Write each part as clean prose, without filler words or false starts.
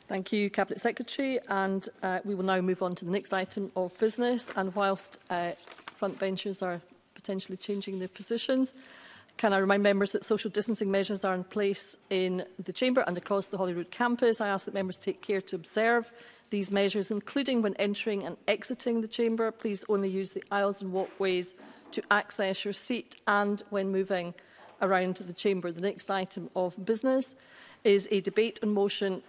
Thank you, Cabinet Secretary. And we will now move on to the next item of business. And whilst front benchers are potentially changing their positions, can I remind members that social distancing measures are in place in the Chamber and across the Holyrood campus. I ask that members take care to observe these measures, including when entering and exiting the Chamber. Please only use the aisles and walkways to access your seat, and when moving around the Chamber. The next item of business is a debate on motion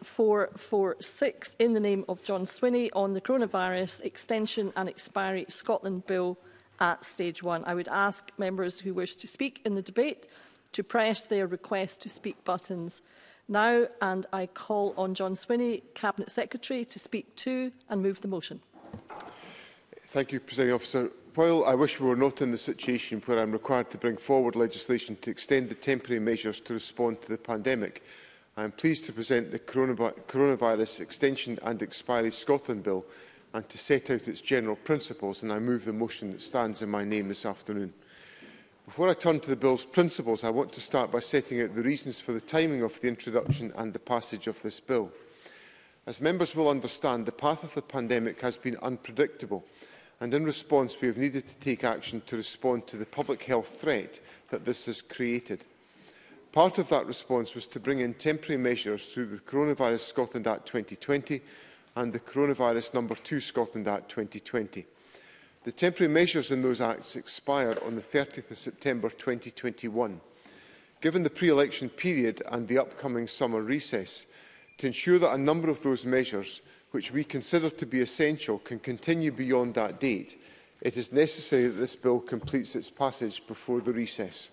446 in the name of John Swinney on the Coronavirus Extension and Expiry Scotland Bill at Stage 1. I would ask members who wish to speak in the debate to press their request to speak buttons now, and I call on John Swinney, Cabinet Secretary, to speak to and move the motion. Thank you, Presiding Officer. While I wish we were not in the situation where I am required to bring forward legislation to extend the temporary measures to respond to the pandemic, I am pleased to present the Coronavirus Extension and Expiry Scotland Bill and to set out its general principles, and I move the motion that stands in my name this afternoon. Before I turn to the Bill's principles, I want to start by setting out the reasons for the timing of the introduction and the passage of this bill. As members will understand, the path of the pandemic has been unpredictable, and in response we have needed to take action to respond to the public health threat that this has created. Part of that response was to bring in temporary measures through the Coronavirus Scotland Act 2020 and the Coronavirus No. 2 Scotland Act 2020. The temporary measures in those acts expire on the 30th of September 2021. Given the pre-election period and the upcoming summer recess, to ensure that a number of those measures, which we consider to be essential, can continue beyond that date, it is necessary that this bill completes its passage before the recess.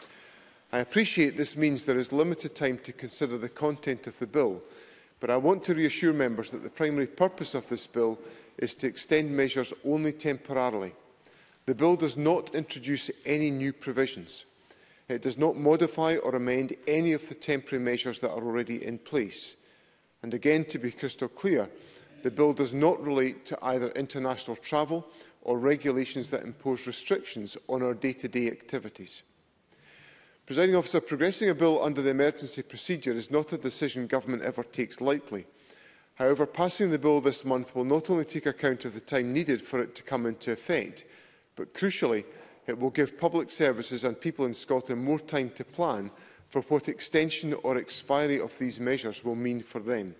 I appreciate this means there is limited time to consider the content of the bill, but I want to reassure members that the primary purpose of this bill is to extend measures only temporarily. The bill does not introduce any new provisions. It does not modify or amend any of the temporary measures that are already in place. And again, to be crystal clear, the bill does not relate to either international travel or regulations that impose restrictions on our day-to-day activities. Presiding Officer, progressing a bill under the emergency procedure is not a decision government ever takes lightly. However, passing the bill this month will not only take account of the time needed for it to come into effect, but crucially, it will give public services and people in Scotland more time to plan for what extension or expiry of these measures will mean for them.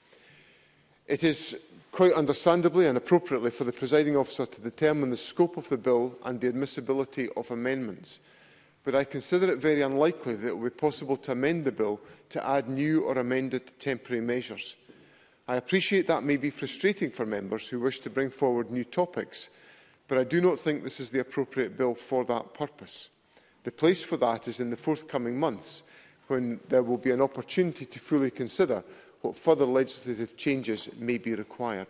It is quite understandably and appropriately for the Presiding Officer to determine the scope of the bill and the admissibility of amendments, but I consider it very unlikely that it will be possible to amend the bill to add new or amended temporary measures. I appreciate that may be frustrating for members who wish to bring forward new topics, but I do not think this is the appropriate bill for that purpose. The place for that is in the forthcoming months, when there will be an opportunity to fully consider what further legislative changes may be required.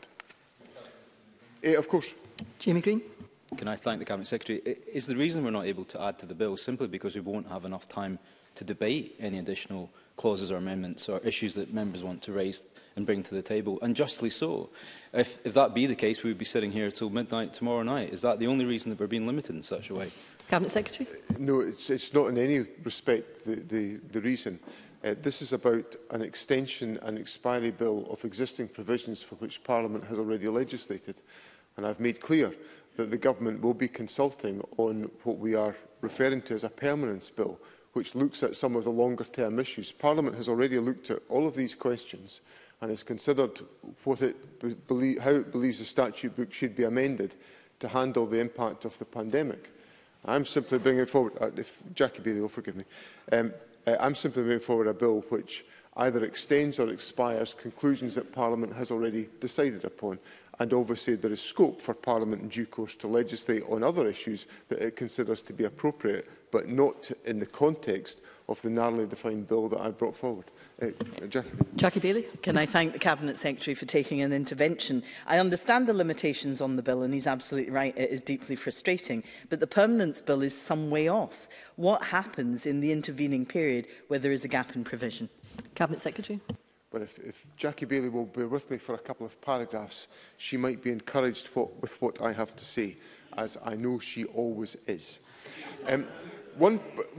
Of course. Jamie Green. Can I thank the Cabinet Secretary? Is the reason we're not able to add to the bill simply because we won't have enough time to debate any additional clauses or amendments or issues that members want to raise and bring to the table, and justly so? If that be the case, we would be sitting here till midnight tomorrow night. Is that the only reason that we're being limited in such a way? Cabinet Secretary. No, it's not in any respect the reason. This is about an extension and expiry bill of existing provisions for which Parliament has already legislated. And I've made clear that the Government will be consulting on what we are referring to as a permanence bill, which looks at some of the longer-term issues. Parliament has already looked at all of these questions and has considered how it believes the statute book should be amended to handle the impact of the pandemic. I'm simply bringing forward, if Jackie Bailey will forgive me, I'm simply bringing forward a bill which either extends or expires conclusions that Parliament has already decided upon. And obviously there is scope for Parliament in due course to legislate on other issues that it considers to be appropriate, but not in the context of the narrowly defined bill that I brought forward. Jackie Bailey. Can I thank the Cabinet Secretary for taking an intervention? I understand the limitations on the bill, and he's absolutely right, it is deeply frustrating, but the permanence bill is some way off. What happens in the intervening period where there is a gap in provision? Cabinet Secretary. But if Jackie Bailey will bear with me for a couple of paragraphs, she might be encouraged with what I have to say, as I know she always is. One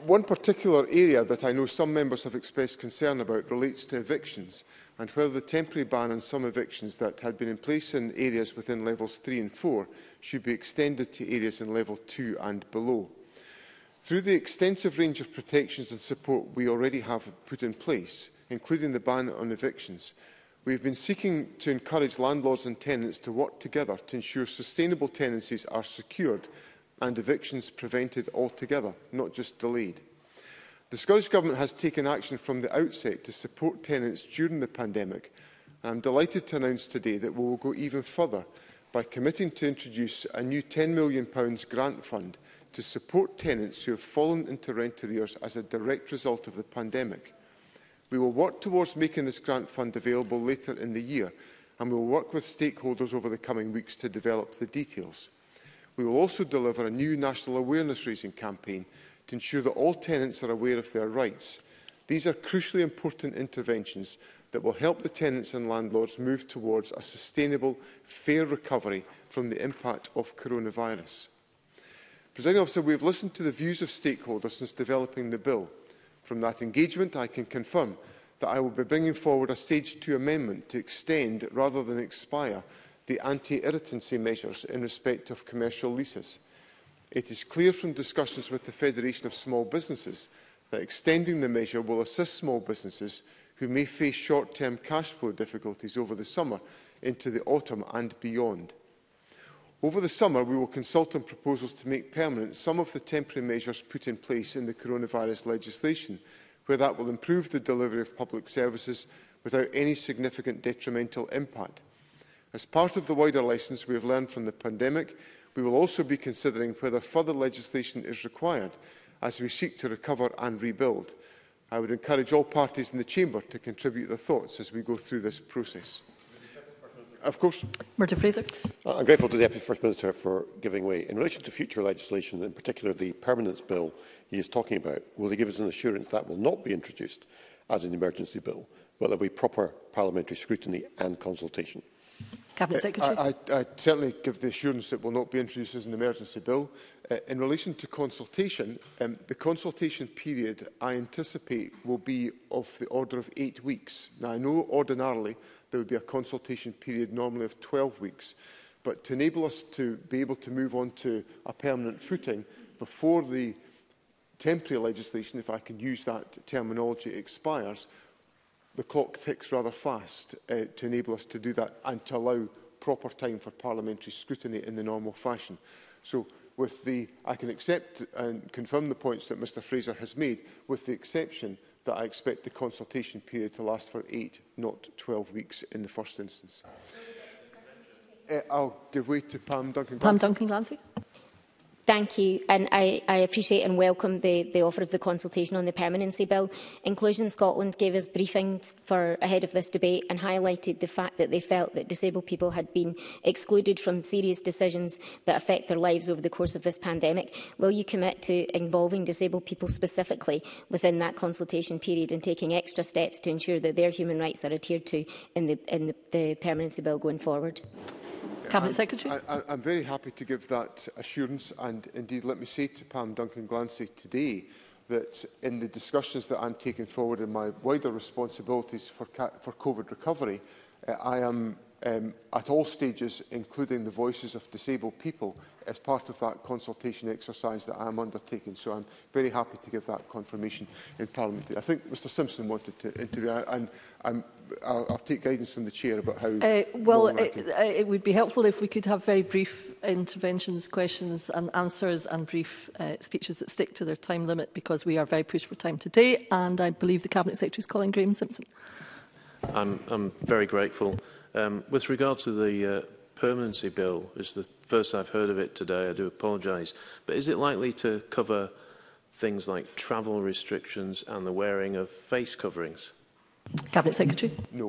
One particular area that I know some members have expressed concern about relates to evictions and whether the temporary ban on some evictions that had been in place in areas within levels 3 and 4 should be extended to areas in level 2 and below. Through the extensive range of protections and support we already have put in place, including the ban on evictions, we have been seeking to encourage landlords and tenants to work together to ensure sustainable tenancies are secured and evictions prevented altogether, not just delayed. The Scottish Government has taken action from the outset to support tenants during the pandemic, and I am delighted to announce today that we will go even further by committing to introduce a new £10 million grant fund to support tenants who have fallen into rent arrears as a direct result of the pandemic. We will work towards making this grant fund available later in the year, and we will work with stakeholders over the coming weeks to develop the details. We will also deliver a new national awareness-raising campaign to ensure that all tenants are aware of their rights. These are crucially important interventions that will help the tenants and landlords move towards a sustainable, fair recovery from the impact of coronavirus. Presiding Officer, we have listened to the views of stakeholders since developing the bill. From that engagement, I can confirm that I will be bringing forward a Stage 2 amendment to extend, rather than expire, the anti-irritancy measures in respect of commercial leases. It is clear from discussions with the Federation of Small Businesses that extending the measure will assist small businesses who may face short-term cash flow difficulties over the summer into the autumn and beyond. Over the summer, we will consult on proposals to make permanent some of the temporary measures put in place in the coronavirus legislation, where that will improve the delivery of public services without any significant detrimental impact. As part of the wider lessons we have learned from the pandemic, we will also be considering whether further legislation is required as we seek to recover and rebuild. I would encourage all parties in the Chamber to contribute their thoughts as we go through this process. Of course. Murdo Fraser. I'm grateful to the Deputy First Minister for giving way. In relation to future legislation, in particular the Permanence Bill he is talking about, will he give us an assurance that will not be introduced as an emergency bill, but there will be proper parliamentary scrutiny and consultation? Cabinet Secretary. I certainly give the assurance that will not be introduced as an emergency bill. In relation to consultation, the consultation period I anticipate will be of the order of 8 weeks. Now, I know ordinarily there would be a consultation period normally of 12 weeks, but to enable us to be able to move on to a permanent footing before the temporary legislation, if I can use that terminology, expires, the clock ticks rather fast to enable us to do that and to allow proper time for parliamentary scrutiny in the normal fashion. So I can accept and confirm the points that Mr Fraser has made, with the exception that I expect the consultation period to last for 8, not 12 weeks in the first instance. I'll give way to Pam Duncan-Glancy. Pam Duncan-Glancy. Thank you, and I appreciate and welcome the offer of the consultation on the permanency bill. Inclusion Scotland gave us briefings ahead of this debate and highlighted the fact that they felt that disabled people had been excluded from serious decisions that affect their lives over the course of this pandemic. Will you commit to involving disabled people specifically within that consultation period and taking extra steps to ensure that their human rights are adhered to in the permanency bill going forward? Cabinet Secretary. I'm very happy to give that assurance, and indeed let me say to Pam Duncan-Glancy today that in the discussions that I'm taking forward in my wider responsibilities for COVID recovery, I am at all stages including the voices of disabled people as part of that consultation exercise that I am undertaking. So I'm very happy to give that confirmation in Parliament. I think Mr Simpson wanted to interview, and I'll take guidance from the Chair about how it would be helpful if we could have very brief interventions, questions and answers, and brief speeches that stick to their time limit, because we are very pushed for time today, and I believe the Cabinet Secretary is calling Graham Simpson. I'm very grateful. With regard to the permanency bill, it's the first I've heard of it today, I do apologise, but is it likely to cover things like travel restrictions and the wearing of face coverings? Cabinet Secretary. No.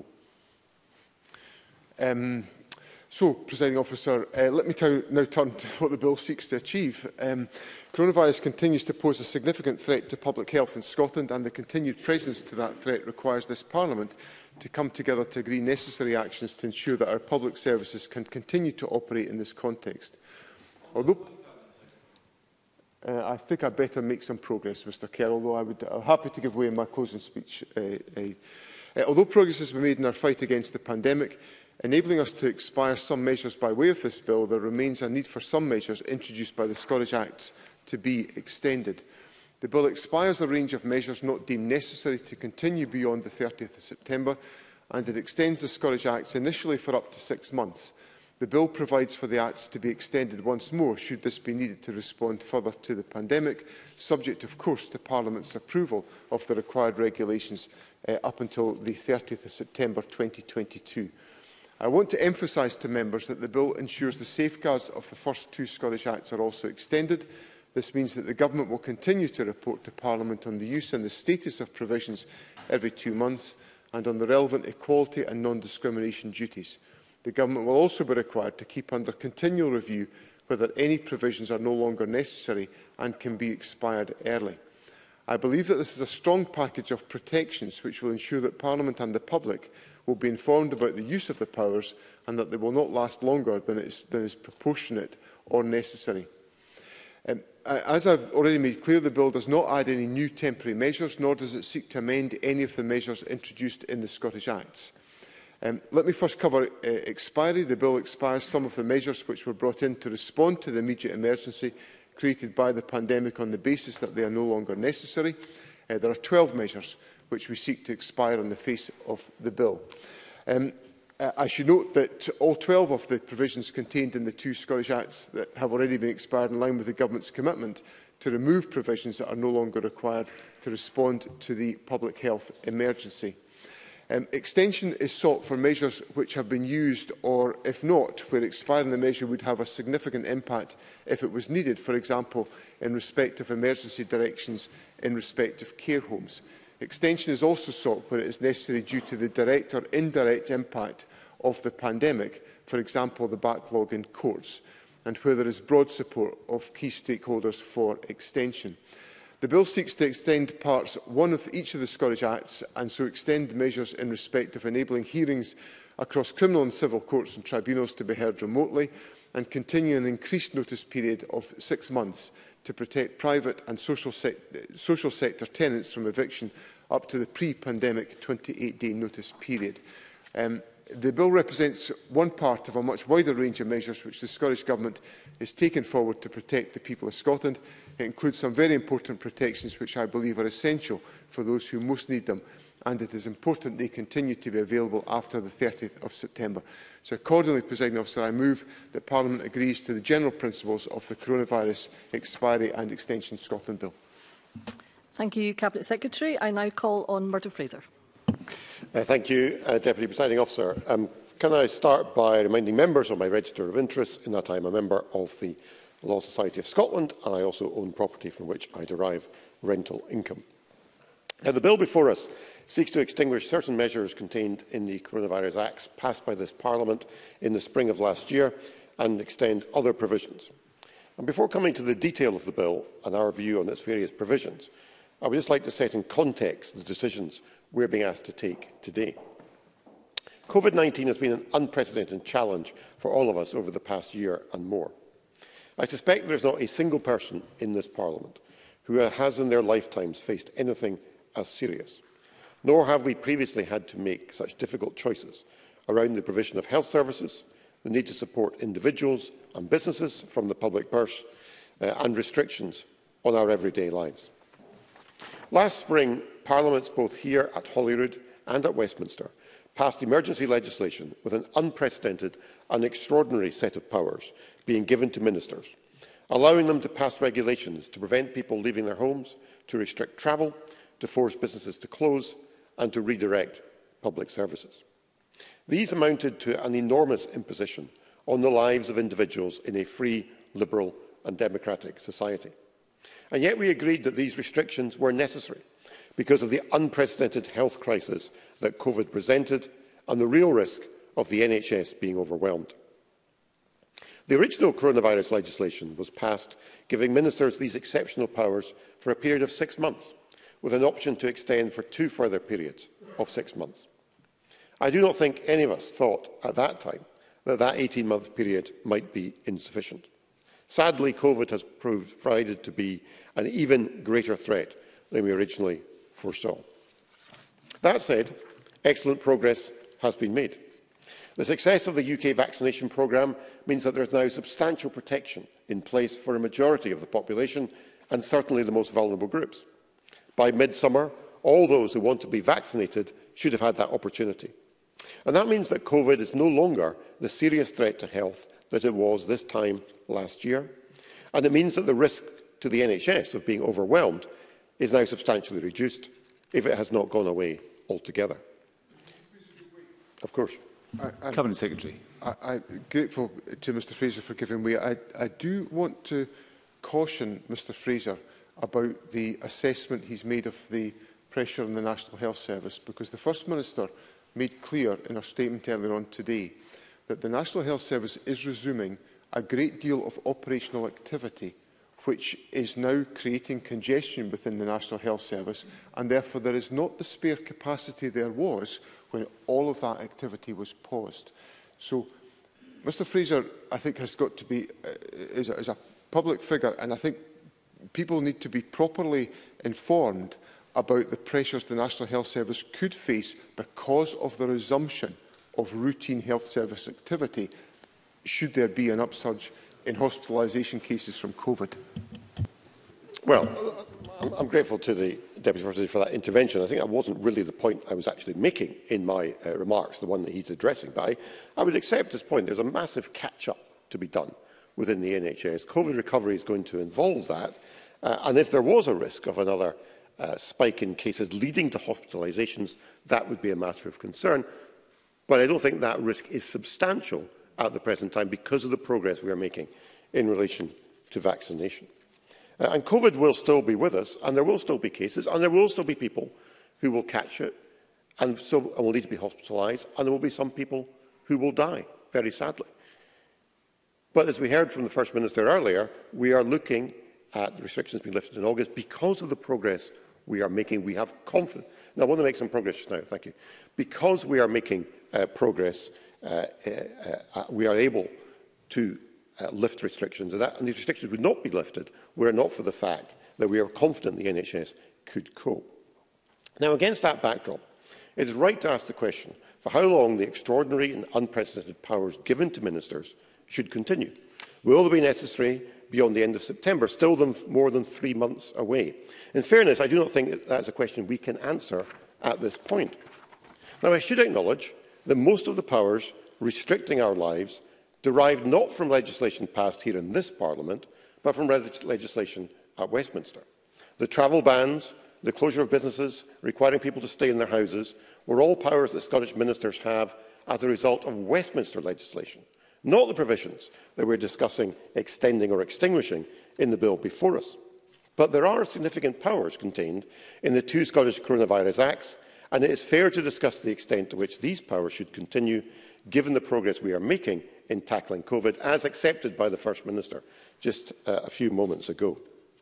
So, Presiding Officer, let me now turn to what the bill seeks to achieve. Coronavirus continues to pose a significant threat to public health in Scotland, and the continued presence to that threat requires this Parliament to come together to agree necessary actions to ensure that our public services can continue to operate in this context. Although I think I better make some progress, Mr Kerr, although I'm happy to give way in my closing speech. Although progress has been made in our fight against the pandemic, enabling us to expire some measures by way of this bill, there remains a need for some measures introduced by the Scottish Act to be extended. The bill expires a range of measures not deemed necessary to continue beyond the 30th of September, and it extends the Scottish Acts initially for up to 6 months. The bill provides for the Acts to be extended once more, should this be needed to respond further to the pandemic, subject, of course, to Parliament's approval of the required regulations up until the 30th of September 2022. I want to emphasise to members that the bill ensures the safeguards of the first 2 Scottish Acts are also extended. This means that the Government will continue to report to Parliament on the use and the status of provisions every 2 months and on the relevant equality and non-discrimination duties. The Government will also be required to keep under continual review whether any provisions are no longer necessary and can be expired early. I believe that this is a strong package of protections which will ensure that Parliament and the public will be informed about the use of the powers and that they will not last longer than is proportionate or necessary. As I have already made clear, the bill does not add any new temporary measures, nor does it seek to amend any of the measures introduced in the Scottish Acts. Let me first cover expiry. The bill expires some of the measures which were brought in to respond to the immediate emergency created by the pandemic on the basis that they are no longer necessary. There are 12 measures which we seek to expire on the face of the bill. I should note that all 12 of the provisions contained in the 2 Scottish Acts that have already been expired in line with the Government's commitment to remove provisions that are no longer required to respond to the public health emergency. Extension is sought for measures which have been used or, if not, where expiring the measure would have a significant impact if it was needed, for example, in respect of emergency directions in respect of care homes. Extension is also sought where it is necessary due to the direct or indirect impact of the pandemic, for example, the backlog in courts, and where there is broad support of key stakeholders for extension. The bill seeks to extend parts 1 of each of the Scottish Acts and so extend the measures in respect of enabling hearings across criminal and civil courts and tribunals to be heard remotely and continue an increased notice period of 6 months to protect private and social sector tenants from eviction up to the pre-pandemic 28-day notice period. The bill represents one part of a much wider range of measures which the Scottish Government is taking forward to protect the people of Scotland. It includes some very important protections which I believe are essential for those who most need them, and it is important they continue to be available after the 30th of September. So accordingly, Presiding Officer, I move that Parliament agrees to the general principles of the Coronavirus Expiry and Extension Scotland Bill. Thank you, Cabinet Secretary. I now call on Murdo Fraser. Thank you, Deputy Presiding Officer. Can I start by reminding members of my register of interests in that I am a member of the Law Society of Scotland and I also own property from which I derive rental income. Now, the bill before us seeks to extinguish certain measures contained in the Coronavirus Acts passed by this Parliament in the spring of last year and extend other provisions. And before coming to the detail of the bill and our view on its various provisions, I would just like to set in context the decisions we are being asked to take today. COVID-19 has been an unprecedented challenge for all of us over the past year and more. I suspect there is not a single person in this Parliament who has in their lifetimes faced anything as serious, nor have we previously had to make such difficult choices around the provision of health services, the need to support individuals and businesses from the public purse, and restrictions on our everyday lives. Last spring, Parliaments both here at Holyrood and at Westminster passed emergency legislation with an unprecedented and extraordinary set of powers being given to ministers, allowing them to pass regulations to prevent people leaving their homes, to restrict travel, to force businesses to close and to redirect public services. These amounted to an enormous imposition on the lives of individuals in a free, liberal and democratic society. And yet we agreed that these restrictions were necessary because of the unprecedented health crisis that COVID presented and the real risk of the NHS being overwhelmed. The original coronavirus legislation was passed giving ministers these exceptional powers for a period of 6 months, with an option to extend for 2 further periods of 6 months. I do not think any of us thought at that time that that 18-month period might be insufficient. Sadly, COVID has proved to be an even greater threat than we originally foresaw. That said, excellent progress has been made. The success of the UK vaccination programme means that there is now substantial protection in place for a majority of the population and certainly the most vulnerable groups. By midsummer, all those who want to be vaccinated should have had that opportunity. And that means that COVID is no longer the serious threat to health that it was this time last year. And it means that the risk to the NHS of being overwhelmed is now substantially reduced, if it has not gone away altogether. Of course. Cabinet Secretary. I'm grateful to Mr Fraser for giving way. I do want to caution Mr Fraser about the assessment he's made of the pressure on the National Health Service, because the First Minister made clear in her statement earlier on today that the National Health Service is resuming a great deal of operational activity, which is now creating congestion within the National Health Service, and therefore there is not the spare capacity there was when all of that activity was paused. So Mr Fraser, I think, has got to be, is a public figure, and I think people need to be properly informed about the pressures the National Health Service could face because of the resumption of routine health service activity, should there be an upsurge in hospitalisation cases from COVID. Well, I'm grateful to the Deputy First Minister for that intervention. I think that wasn't really the point I was actually making in my remarks, the one that he's addressing. But I would accept his point. There's a massive catch-up to be done within the NHS. COVID recovery is going to involve that. And if there was a risk of another spike in cases leading to hospitalisations, that would be a matter of concern. But I don't think that risk is substantial at the present time because of the progress we are making in relation to vaccination. And COVID will still be with us, and there will still be cases, and there will still be people who will catch it and will need to be hospitalised, and there will be some people who will die, very sadly. But as we heard from the First Minister earlier, we are looking at the restrictions being lifted in August because of the progress we are making. We have confidence. Now, I want to make some progress just now, thank you. Because we are making progress, we are able to lift restrictions, and the restrictions would not be lifted were it not for the fact that we are confident the NHS could cope. Now, against that backdrop, it is right to ask the question for how long the extraordinary and unprecedented powers given to ministers should continue. Will they be necessary beyond the end of September, still more than 3 months away? In fairness, I do not think that is a question we can answer at this point. Now, I should acknowledge that most of the powers restricting our lives derived not from legislation passed here in this Parliament, but from legislation at Westminster. The travel bans, the closure of businesses, requiring people to stay in their houses, were all powers that Scottish ministers have as a result of Westminster legislation, not the provisions that we're discussing extending or extinguishing in the bill before us. But there are significant powers contained in the 2 Scottish Coronavirus Acts, and it is fair to discuss the extent to which these powers should continue, given the progress we are making in tackling COVID, as accepted by the First Minister just a few moments ago.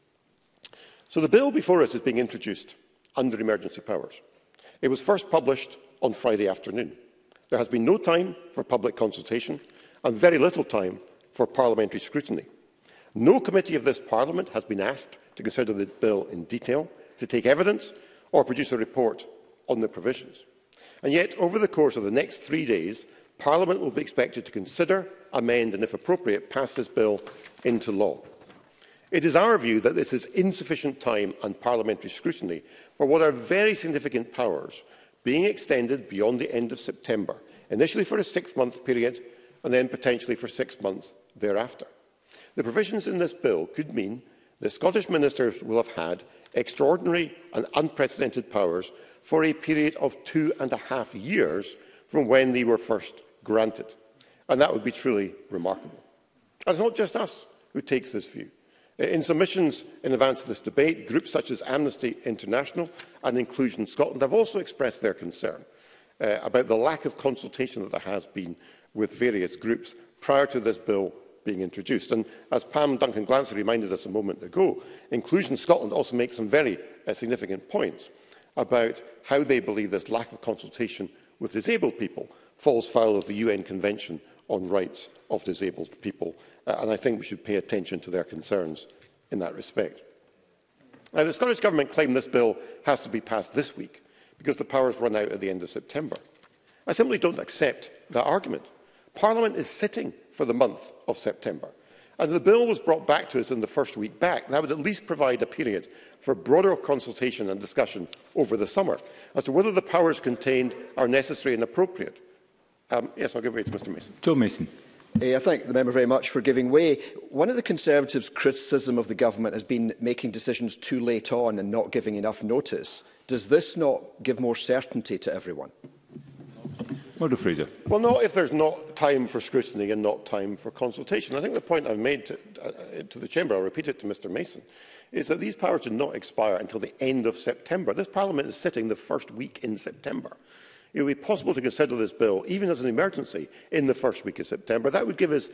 So the bill before us is being introduced under emergency powers. It was first published on Friday afternoon. There has been no time for public consultation and very little time for parliamentary scrutiny. No committee of this Parliament has been asked to consider the bill in detail, to take evidence or produce a report on the provisions. And yet, over the course of the next 3 days, Parliament will be expected to consider, amend and, if appropriate, pass this bill into law. It is our view that this is insufficient time and parliamentary scrutiny for what are very significant powers being extended beyond the end of September, initially for a 6-month period and then potentially for 6 months thereafter. The provisions in this bill could mean that Scottish ministers will have had extraordinary and unprecedented powers for a period of 2.5 years from when they were first granted. And that would be truly remarkable. And it's not just us who takes this view. In submissions in advance of this debate, groups such as Amnesty International and Inclusion Scotland have also expressed their concern about the lack of consultation that there has been with various groups prior to this bill being introduced. And as Pam Duncan-Glancy reminded us a moment ago, Inclusion Scotland also makes some very significant points about how they believe this lack of consultation with disabled people falls foul of the UN Convention on rights of disabled people, and I think we should pay attention to their concerns in that respect. Now, the Scottish Government claim this bill has to be passed this week because the powers run out at the end of September. I simply don't accept that argument. Parliament is sitting for the month of September. As the bill was brought back to us in the first week back, that would at least provide a period for broader consultation and discussion over the summer as to whether the powers contained are necessary and appropriate. Yes, I'll give way to Mr Mason. Joe Mason. I thank the member very much for giving way. One of the Conservatives' criticism of the government has been making decisions too late on and not giving enough notice. Does this not give more certainty to everyone? Murdo Fraser. Well, not if there's not time for scrutiny and not time for consultation. I think the point I've made to the Chamber, I'll repeat it to Mr Mason, is that these powers did not expire until the end of September. This Parliament is sitting the first week in September. It would be possible to consider this bill, even as an emergency, in the first week of September. That would give us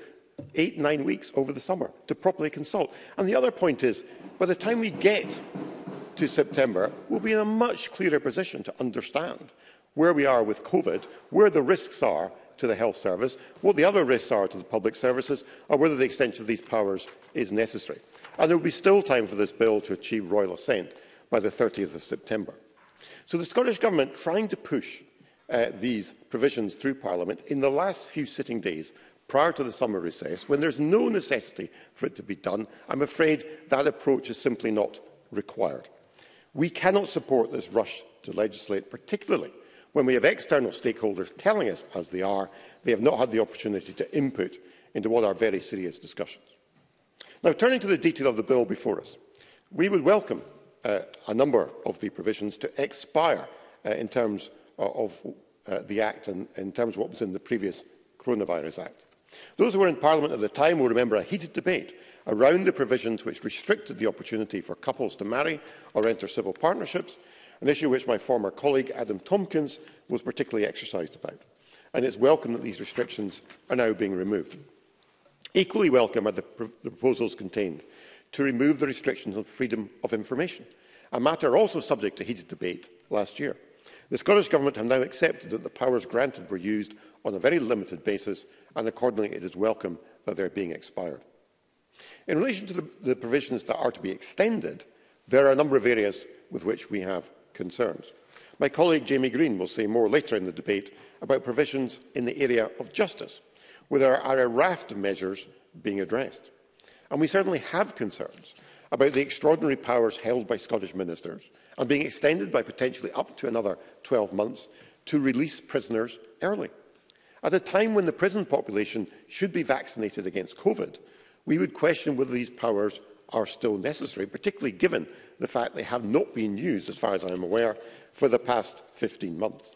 8-9 weeks over the summer to properly consult. And the other point is, by the time we get to September, we'll be in a much clearer position to understand where we are with COVID, where the risks are to the health service, what the other risks are to the public services, or whether the extension of these powers is necessary. And there will be still time for this bill to achieve royal assent by the 30th of September. So the Scottish Government, trying to push these provisions through Parliament in the last few sitting days prior to the summer recess, when there's no necessity for it to be done, I'm afraid that approach is simply not required. We cannot support this rush to legislate, particularly when we have external stakeholders telling us, as they have not had the opportunity to input into what are very serious discussions. Now, turning to the detail of the bill before us, we would welcome a number of the provisions to expire in terms of the Act and in terms of what was in the previous Coronavirus Act. Those who were in Parliament at the time will remember a heated debate around the provisions which restricted the opportunity for couples to marry or enter civil partnerships, an issue which my former colleague Adam Tompkins was particularly exercised about. And it's welcome that these restrictions are now being removed. Equally welcome are the proposals contained to remove the restrictions on freedom of information, a matter also subject to heated debate last year. The Scottish Government have now accepted that the powers granted were used on a very limited basis, and accordingly it is welcome that they are being expired. In relation to the provisions that are to be extended, there are a number of areas with which we have concerns. My colleague Jamie Green will say more later in the debate about provisions in the area of justice, where there are a raft of measures being addressed. And we certainly have concerns about the extraordinary powers held by Scottish ministers and being extended by potentially up to another 12 months to release prisoners early. At a time when the prison population should be vaccinated against COVID, we would question whether these powers are still necessary, particularly given the fact they have not been used, as far as I am aware, for the past 15 months.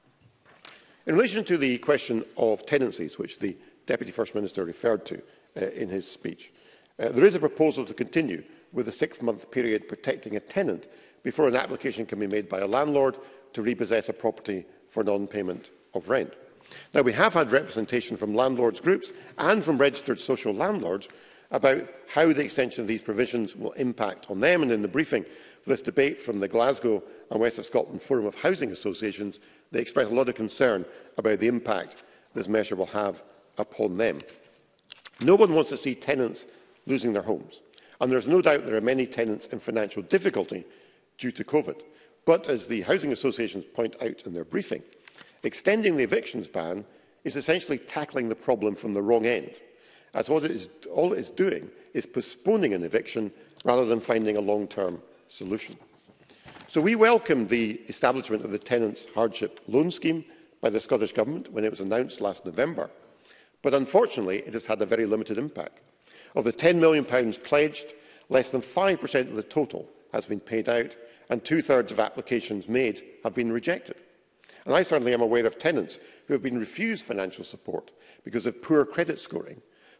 In relation to the question of tenancies, which the Deputy First Minister referred to in his speech, there is a proposal to continue with a 6-month period protecting a tenant before an application can be made by a landlord to repossess a property for non-payment of rent. Now, we have had representation from landlords' groups and from registered social landlords about how the extension of these provisions will impact on them, and in the briefing for this debate from the Glasgow and West of Scotland Forum of Housing Associations, they expressed a lot of concern about the impact this measure will have upon them. No one wants to see tenants losing their homes, and there is no doubt there are many tenants in financial difficulty due to COVID. But, as the housing associations point out in their briefing, extending the evictions ban is essentially tackling the problem from the wrong end, as all it is doing is postponing an eviction rather than finding a long-term solution. So we welcome the establishment of the Tenants' Hardship Loan Scheme by the Scottish Government when it was announced last November, but unfortunately it has had a very limited impact. Of the £10 million pledged, less than 5% of the total has been paid out, and 2/3 of applications made have been rejected. And I certainly am aware of tenants who have been refused financial support because of poor credit scoring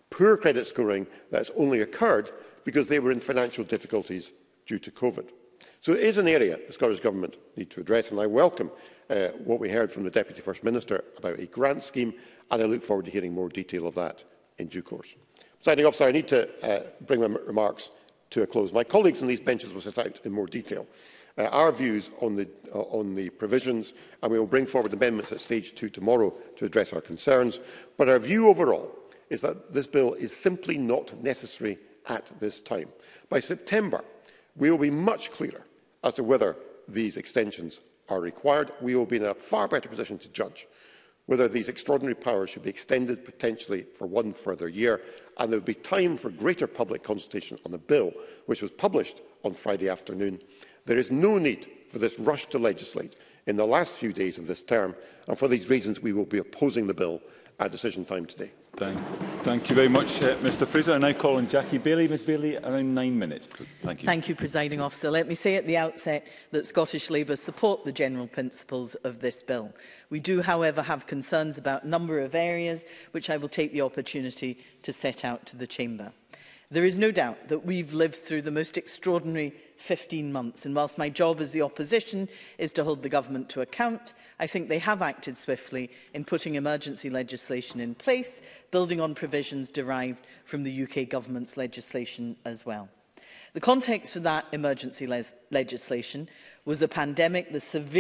that has only occurred because they were in financial difficulties due to COVID. So it is an area the Scottish Government need to address, and I welcome what we heard from the Deputy First Minister about a grant scheme, and I look forward to hearing more detail of that in due course. Presiding Officer, I need to bring my remarks to a close. My colleagues on these benches will set out in more detail our views on the provisions, and we will bring forward amendments at stage 2 tomorrow to address our concerns. But our view overall is that this bill is simply not necessary at this time. By September, we will be much clearer as to whether these extensions are required. We will be in a far better position to judge whether these extraordinary powers should be extended potentially for one further year, and there will be time for greater public consultation on the bill, which was published on Friday afternoon. There is no need for this rush to legislate in the last few days of this term, and for these reasons we will be opposing the bill at decision time today. Thank you very much, Mr Fraser. I now call on Jackie Bailey. Ms Bailey, around 9 minutes. Thank you. Thank you, Presiding Officer. Let me say at the outset that Scottish Labour support the general principles of this bill. We do, however, have concerns about a number of areas which I will take the opportunity to set out to the Chamber. There is no doubt that we've lived through the most extraordinary 15 months, and whilst my job as the opposition is to hold the government to account, I think they have acted swiftly in putting emergency legislation in place, building on provisions derived from the UK government's legislation as well. The context for that emergency legislation was a pandemic, the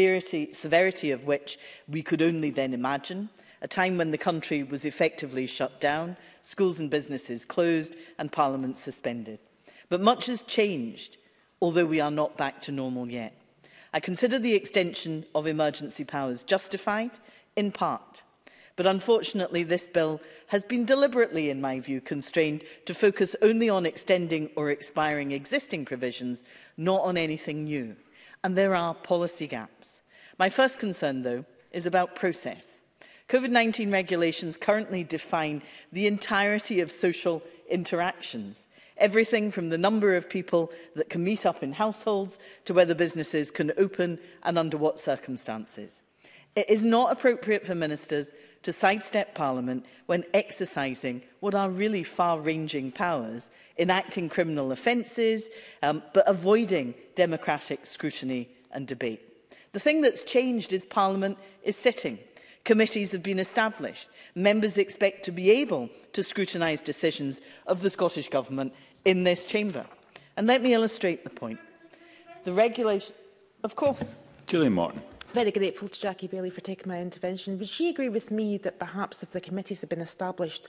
severity of which we could only then imagine, a time when the country was effectively shut down, schools and businesses closed and Parliament suspended. But much has changed, although we are not back to normal yet. I consider the extension of emergency powers justified, in part. But unfortunately, this bill has been deliberately, in my view, constrained to focus only on extending or expiring existing provisions, not on anything new. And there are policy gaps. My first concern, though, is about process. COVID-19 regulations currently define the entirety of social interactions. Everything from the number of people that can meet up in households to whether businesses can open and under what circumstances. It is not appropriate for ministers to sidestep Parliament when exercising what are really far-ranging powers, enacting criminal offences, but avoiding democratic scrutiny and debate. The thing that's changed is Parliament is sitting. Committees have been established. Members expect to be able to scrutinise decisions of the Scottish Government in this chamber. And let me illustrate the point. The regulation... Of course. Gillian Martin. Very grateful to Jackie Bailey for taking my intervention. Would she agree with me that perhaps if the committees had been established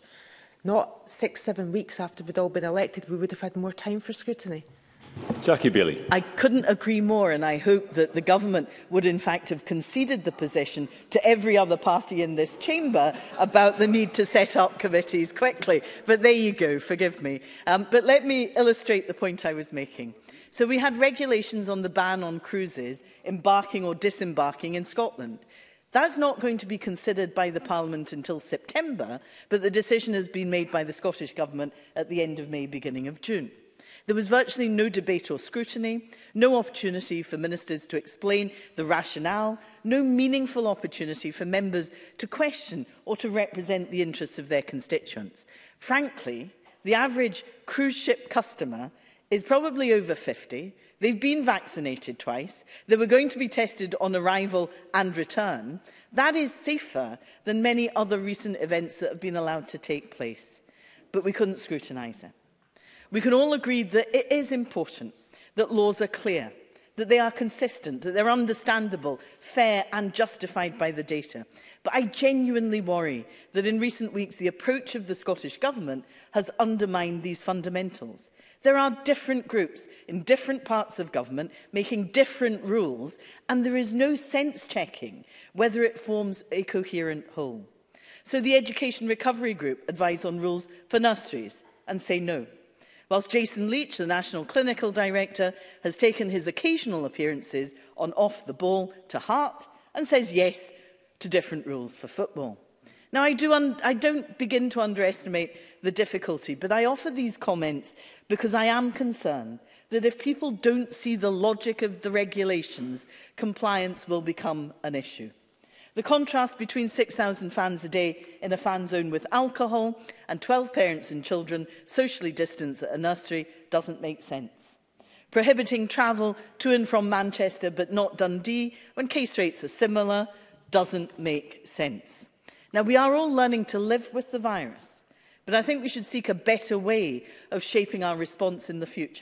not 6-7 weeks after we'd all been elected, we would have had more time for scrutiny? Jackie Bailey. I couldn't agree more, and I hope that the government would in fact have conceded the position to every other party in this chamber about the need to set up committees quickly. But there you go, forgive me. But let me illustrate the point I was making. So we had regulations on the ban on cruises embarking or disembarking in Scotland. That's not going to be considered by the Parliament until September, but the decision has been made by the Scottish Government at the end of May, beginning of June. There was virtually no debate or scrutiny, no opportunity for ministers to explain the rationale, no meaningful opportunity for members to question or to represent the interests of their constituents. Frankly, the average cruise ship customer is probably over 50. They've been vaccinated twice. They were going to be tested on arrival and return. That is safer than many other recent events that have been allowed to take place. But we couldn't scrutinise it. We can all agree that it is important that laws are clear, that they are consistent, that they're understandable, fair and justified by the data. But I genuinely worry that in recent weeks the approach of the Scottish Government has undermined these fundamentals. There are different groups in different parts of government making different rules, and there is no sense checking whether it forms a coherent whole. So the Education Recovery Group advise on rules for nurseries and say no. Whilst Jason Leach, the National Clinical Director, has taken his occasional appearances on Off the Ball to heart and says yes to different rules for football. Now, I don't begin to underestimate the difficulty, but I offer these comments because I am concerned that if people don't see the logic of the regulations, compliance will become an issue. The contrast between 6,000 fans a day in a fan zone with alcohol and 12 parents and children socially distanced at a nursery doesn't make sense. Prohibiting travel to and from Manchester but not Dundee when case rates are similar doesn't make sense. Now, we are all learning to live with the virus, but I think we should seek a better way of shaping our response in the future.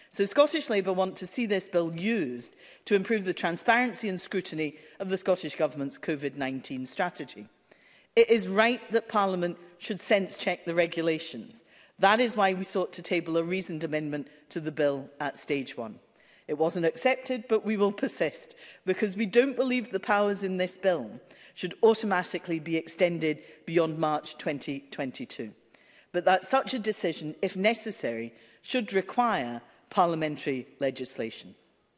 So Scottish Labour want to see this bill used to improve the transparency and scrutiny of the Scottish Government's COVID-19 strategy. It is right that Parliament should sense-check the regulations. That is why we sought to table a reasoned amendment to the bill at stage 1. It wasn't accepted, but we will persist, because we don't believe the powers in this bill should automatically be extended beyond March 2022. But that such a decision, if necessary, should require parliamentary legislation.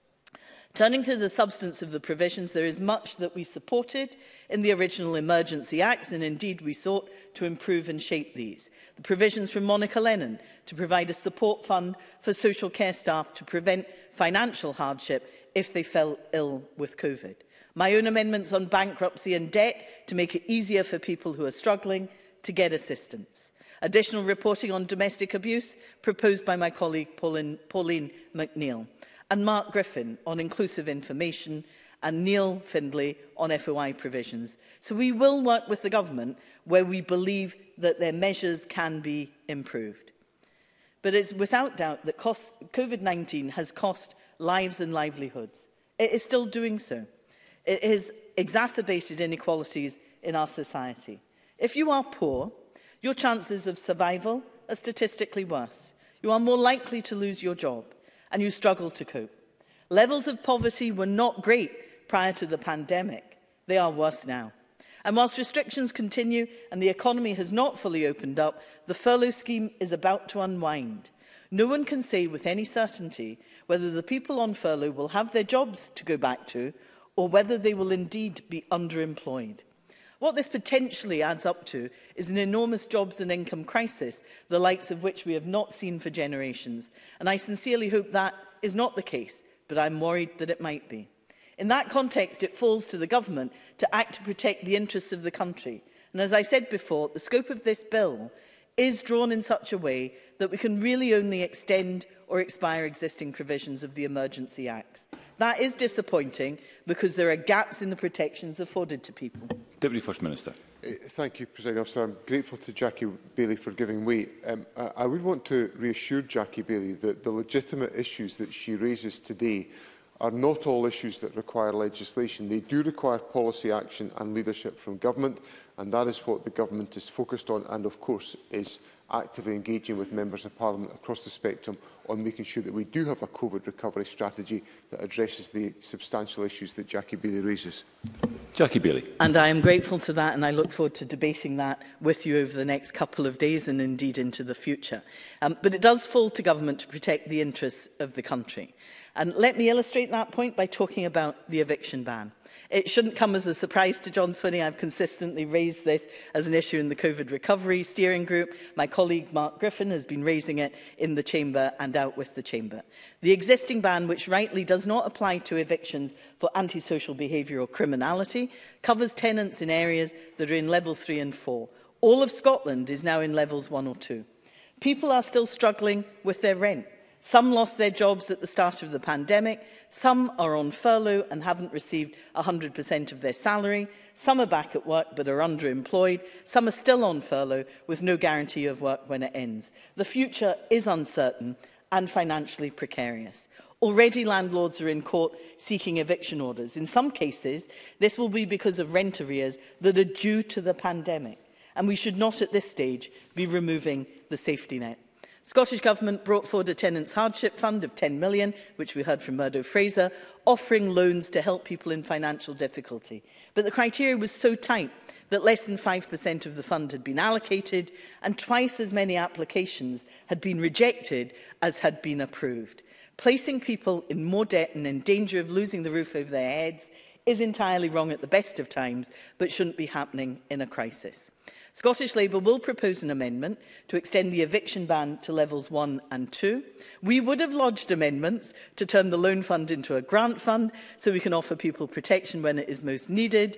Turning to the substance of the provisions, there is much that we supported in the original Emergency Acts, and indeed we sought to improve and shape these. The provisions from Monica Lennon to provide a support fund for social care staff to prevent financial hardship if they fell ill with COVID. My own amendments on bankruptcy and debt to make it easier for people who are struggling to get assistance. Additional reporting on domestic abuse proposed by my colleague Pauline McNeill, and Mark Griffin on inclusive information, and Neil Findlay on FOI provisions. So we will work with the government where we believe that their measures can be improved. But it's without doubt that COVID-19 has cost lives and livelihoods. It is still doing so. It has exacerbated inequalities in our society. If you are poor, your chances of survival are statistically worse. You are more likely to lose your job, and you struggle to cope. Levels of poverty were not great prior to the pandemic. They are worse now. And whilst restrictions continue and the economy has not fully opened up, the furlough scheme is about to unwind. No one can say with any certainty whether the people on furlough will have their jobs to go back to or whether they will indeed be underemployed. What this potentially adds up to is an enormous jobs and income crisis, the likes of which we have not seen for generations. And I sincerely hope that is not the case, but I'm worried that it might be. In that context, it falls to the government to act to protect the interests of the country. And as I said before, the scope of this bill is drawn in such a way that we can really only extend or expire existing provisions of the Emergency Acts. That is disappointing because there are gaps in the protections afforded to people. Deputy First Minister. Thank you, Presiding Officer. I'm grateful to Jackie Baillie for giving way. I would want to reassure Jackie Baillie that the legitimate issues that she raises today are not all issues that require legislation. They do require policy action and leadership from government, and that is what the government is focused on and, of course, is actively engaging with members of Parliament across the spectrum on making sure that we do have a COVID recovery strategy that addresses the substantial issues that Jackie Baillie raises. Jackie Baillie. And I am grateful to that, and I look forward to debating that with you over the next couple of days and indeed into the future. But it does fall to government to protect the interests of the country. And let me illustrate that point by talking about the eviction ban. It shouldn't come as a surprise to John Swinney. I've consistently raised this as an issue in the COVID Recovery Steering Group. My colleague Mark Griffin has been raising it in the Chamber and out with the Chamber. The existing ban, which rightly does not apply to evictions for antisocial behaviour or criminality, covers tenants in areas that are in level 3 and 4. All of Scotland is now in levels 1 or 2. People are still struggling with their rent. Some lost their jobs at the start of the pandemic. Some are on furlough and haven't received 100% of their salary. Some are back at work but are underemployed. Some are still on furlough with no guarantee of work when it ends. The future is uncertain and financially precarious. Already landlords are in court seeking eviction orders. In some cases, this will be because of rent arrears that are due to the pandemic. And we should not at this stage be removing the safety net. Scottish Government brought forward a Tenants' Hardship Fund of £10 million, which we heard from Murdo Fraser, offering loans to help people in financial difficulty. But the criteria was so tight that less than 5% of the fund had been allocated and twice as many applications had been rejected as had been approved. Placing people in more debt and in danger of losing the roof over their heads is entirely wrong at the best of times, but shouldn't be happening in a crisis. Scottish Labour will propose an amendment to extend the eviction ban to levels 1 and 2. We would have lodged amendments to turn the loan fund into a grant fund so we can offer people protection when it is most needed.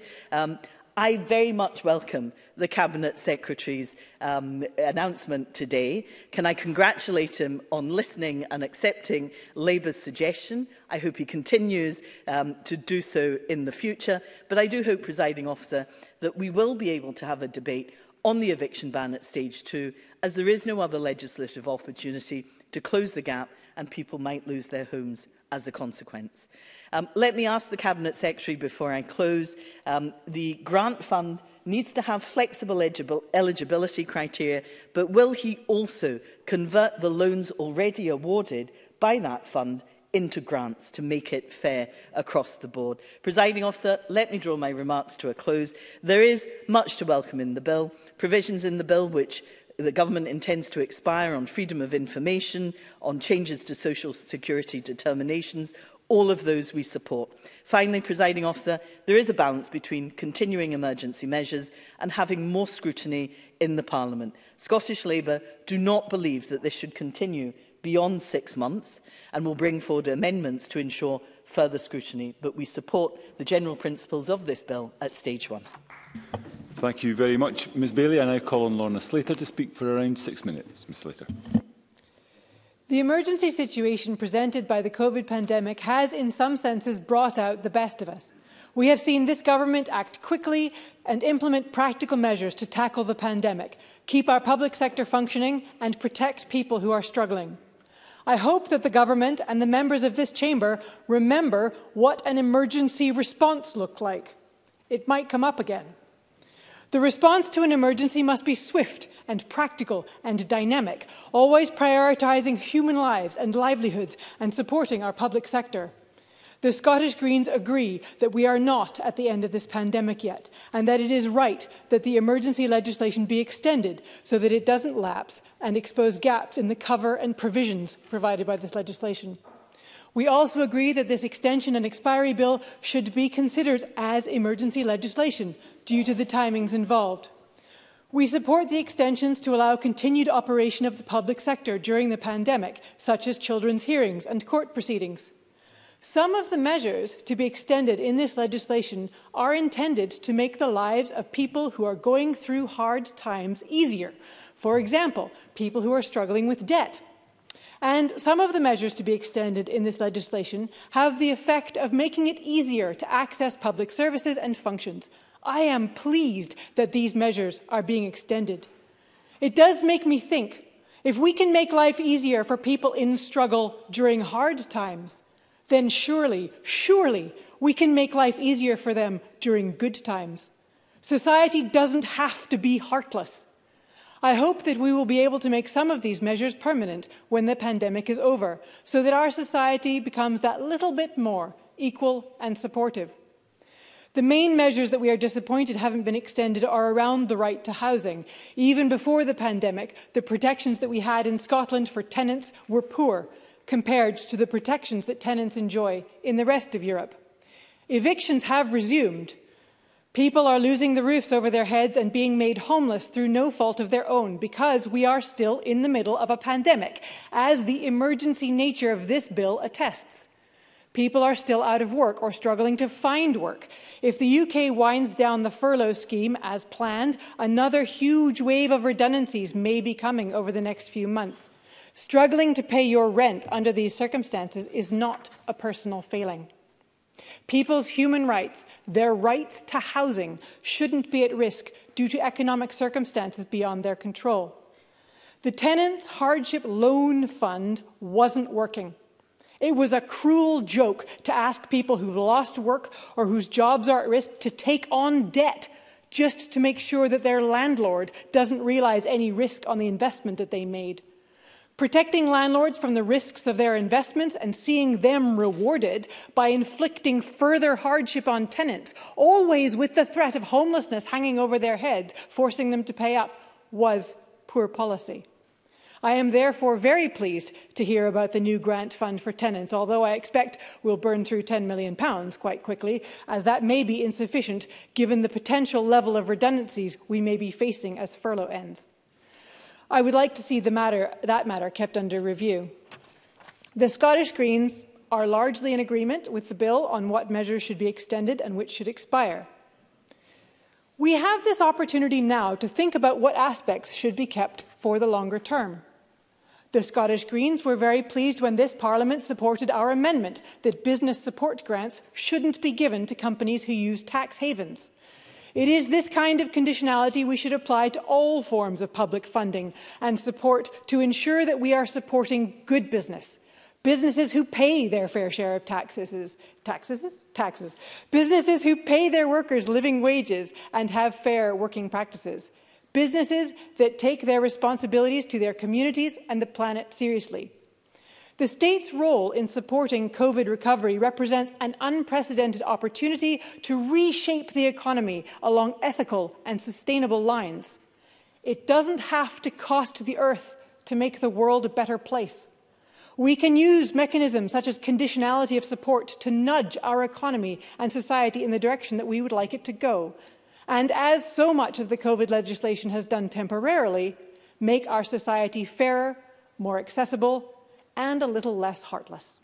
I very much welcome the Cabinet Secretary's announcement today. Can I congratulate him on listening and accepting Labour's suggestion? I hope he continues to do so in the future. But I do hope, Presiding Officer, that we will be able to have a debate on the eviction ban at stage 2, as there is no other legislative opportunity to close the gap and people might lose their homes as a consequence. Let me ask the Cabinet Secretary before I close. The grant fund needs to have flexible eligibility criteria, but will he also convert the loans already awarded by that fund into grants to make it fair across the board? Presiding Officer, let me draw my remarks to a close. There is much to welcome in the bill. Provisions in the bill which the Government intends to expire on freedom of information, on changes to social security determinations, all of those we support. Finally, Presiding Officer, there is a balance between continuing emergency measures and having more scrutiny in the Parliament. Scottish Labour do not believe that this should continue beyond 6 months and will bring forward amendments to ensure further scrutiny, but we support the general principles of this bill at stage 1. Thank you very much, Ms Bailey. I now call on Lorna Slater to speak for around 6 minutes. Ms Slater. The emergency situation presented by the COVID pandemic has, in some senses, brought out the best of us. We have seen this government act quickly and implement practical measures to tackle the pandemic, keep our public sector functioning and protect people who are struggling. I hope that the government and the members of this chamber remember what an emergency response looked like. It might come up again. The response to an emergency must be swift and practical and dynamic, always prioritising human lives and livelihoods and supporting our public sector. The Scottish Greens agree that we are not at the end of this pandemic yet, and that it is right that the emergency legislation be extended so that it doesn't lapse and expose gaps in the cover and provisions provided by this legislation. We also agree that this extension and expiry bill should be considered as emergency legislation due to the timings involved. We support the extensions to allow continued operation of the public sector during the pandemic, such as children's hearings and court proceedings. Some of the measures to be extended in this legislation are intended to make the lives of people who are going through hard times easier. For example, people who are struggling with debt. And some of the measures to be extended in this legislation have the effect of making it easier to access public services and functions. I am pleased that these measures are being extended. It does make me think, if we can make life easier for people in struggle during hard times, then surely we can make life easier for them during good times. Society doesn't have to be heartless. I hope that we will be able to make some of these measures permanent when the pandemic is over, so that our society becomes that little bit more equal and supportive. The main measures that we are disappointed haven't been extended are around the right to housing. Even before the pandemic, the protections that we had in Scotland for tenants were poor compared to the protections that tenants enjoy in the rest of Europe. Evictions have resumed. People are losing the roofs over their heads and being made homeless through no fault of their own because we are still in the middle of a pandemic, as the emergency nature of this bill attests. People are still out of work or struggling to find work. If the UK winds down the furlough scheme as planned, another huge wave of redundancies may be coming over the next few months. Struggling to pay your rent under these circumstances is not a personal failing. People's human rights, their rights to housing, shouldn't be at risk due to economic circumstances beyond their control. The Tenants' Hardship Loan Fund wasn't working. It was a cruel joke to ask people who've lost work or whose jobs are at risk to take on debt just to make sure that their landlord doesn't realise any risk on the investment that they made. Protecting landlords from the risks of their investments and seeing them rewarded by inflicting further hardship on tenants, always with the threat of homelessness hanging over their heads, forcing them to pay up, was poor policy. I am therefore very pleased to hear about the new grant fund for tenants, although I expect we'll burn through £10 million quite quickly, as that may be insufficient given the potential level of redundancies we may be facing as furlough ends. I would like to see that matter kept under review. The Scottish Greens are largely in agreement with the bill on what measures should be extended and which should expire. We have this opportunity now to think about what aspects should be kept for the longer term. The Scottish Greens were very pleased when this Parliament supported our amendment that business support grants shouldn't be given to companies who use tax havens. It is this kind of conditionality we should apply to all forms of public funding and support to ensure that we are supporting good business, Businesses who pay their fair share of taxes. Businesses who pay their workers living wages and have fair working practices. Businesses that take their responsibilities to their communities and the planet seriously. The state's role in supporting COVID recovery represents an unprecedented opportunity to reshape the economy along ethical and sustainable lines. It doesn't have to cost the earth to make the world a better place. We can use mechanisms such as conditionality of support to nudge our economy and society in the direction that we would like it to go. And as so much of the COVID legislation has done temporarily, make our society fairer, more accessible, and a little less heartless.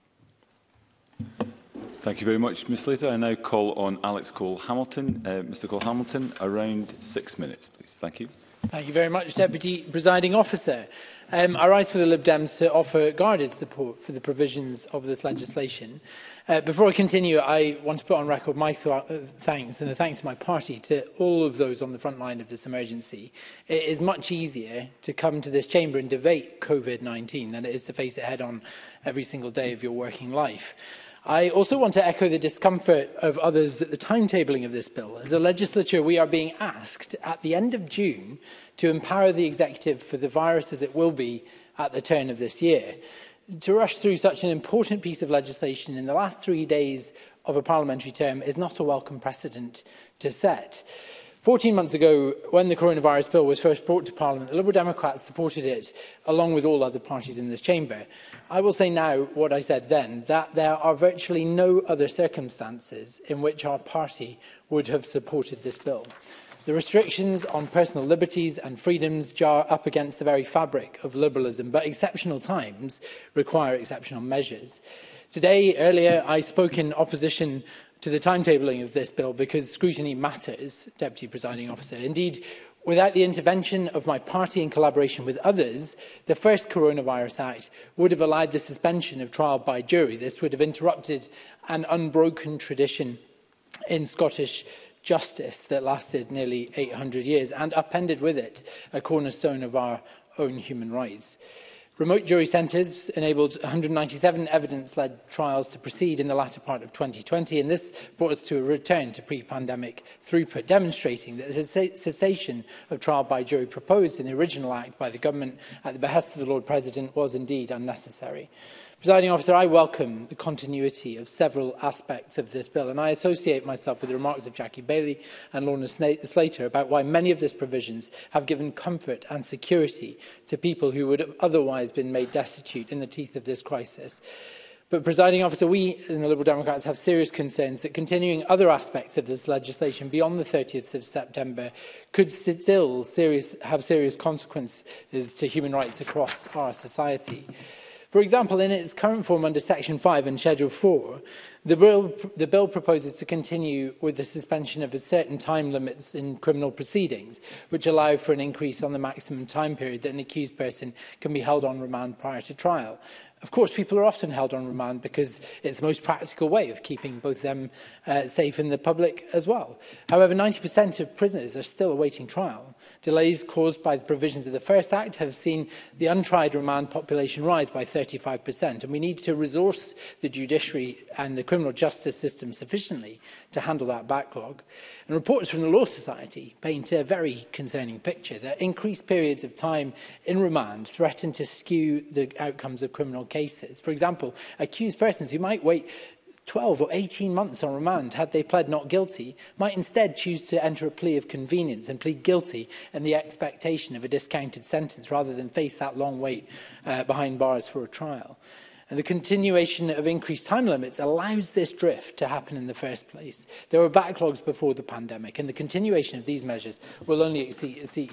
Thank you very much, Ms Slater. I now call on Alex Cole-Hamilton. Mr Cole-Hamilton, around 6 minutes, please. Thank you. Thank you very much, Deputy Presiding Officer. I rise for the Lib Dems to offer guarded support for the provisions of this legislation. Before I continue, I want to put on record my thanks and the thanks of my party to all of those on the front line of this emergency. It is much easier to come to this chamber and debate COVID-19 than it is to face it head on every single day of your working life. I also want to echo the discomfort of others at the timetabling of this bill. As a legislature, we are being asked at the end of June to empower the executive for the virus as it will be at the turn of this year. To rush through such an important piece of legislation in the last 3 days of a parliamentary term is not a welcome precedent to set. 14 months ago, when the coronavirus bill was first brought to Parliament, the Liberal Democrats supported it, along with all other parties in this chamber. I will say now what I said then, that there are virtually no other circumstances in which our party would have supported this bill. The restrictions on personal liberties and freedoms jar up against the very fabric of liberalism, but exceptional times require exceptional measures. Today, earlier, I spoke in opposition to the timetabling of this bill because scrutiny matters, Deputy Presiding Officer. Indeed, without the intervention of my party in collaboration with others, the first Coronavirus Act would have allowed the suspension of trial by jury. This would have interrupted an unbroken tradition in Scottish justice that lasted nearly 800 years and upended with it a cornerstone of our own human rights. Remote jury centres enabled 197 evidence-led trials to proceed in the latter part of 2020, and this brought us to a return to pre-pandemic throughput, demonstrating that the cessation of trial by jury proposed in the original Act by the Government at the behest of the Lord President was indeed unnecessary. Presiding Officer, I welcome the continuity of several aspects of this bill, and I associate myself with the remarks of Jackie Bailey and Lorna Slater about why many of these provisions have given comfort and security to people who would have otherwise been made destitute in the teeth of this crisis. But, Presiding Officer, we in the Liberal Democrats have serious concerns that continuing other aspects of this legislation beyond the 30th of September could still have serious consequences to human rights across our society. For example, in its current form under Section 5 and Schedule 4, the bill proposes to continue with the suspension of certain time limits in criminal proceedings, which allow for an increase on the maximum time period that an accused person can be held on remand prior to trial. Of course, people are often held on remand because it's the most practical way of keeping both them safe and the public as well. However, 90% of prisoners are still awaiting trial. Delays caused by the provisions of the First Act have seen the untried remand population rise by 35%, and we need to resource the judiciary and the criminal justice system sufficiently to handle that backlog. And reports from the Law Society paint a very concerning picture that increased periods of time in remand threaten to skew the outcomes of criminal cases. For example, accused persons who might wait 12 or 18 months on remand had they pled not guilty might instead choose to enter a plea of convenience and plead guilty in the expectation of a discounted sentence rather than face that long wait behind bars for a trial. And the continuation of increased time limits allows this drift to happen in the first place. There were backlogs before the pandemic, and the continuation of these measures will only seek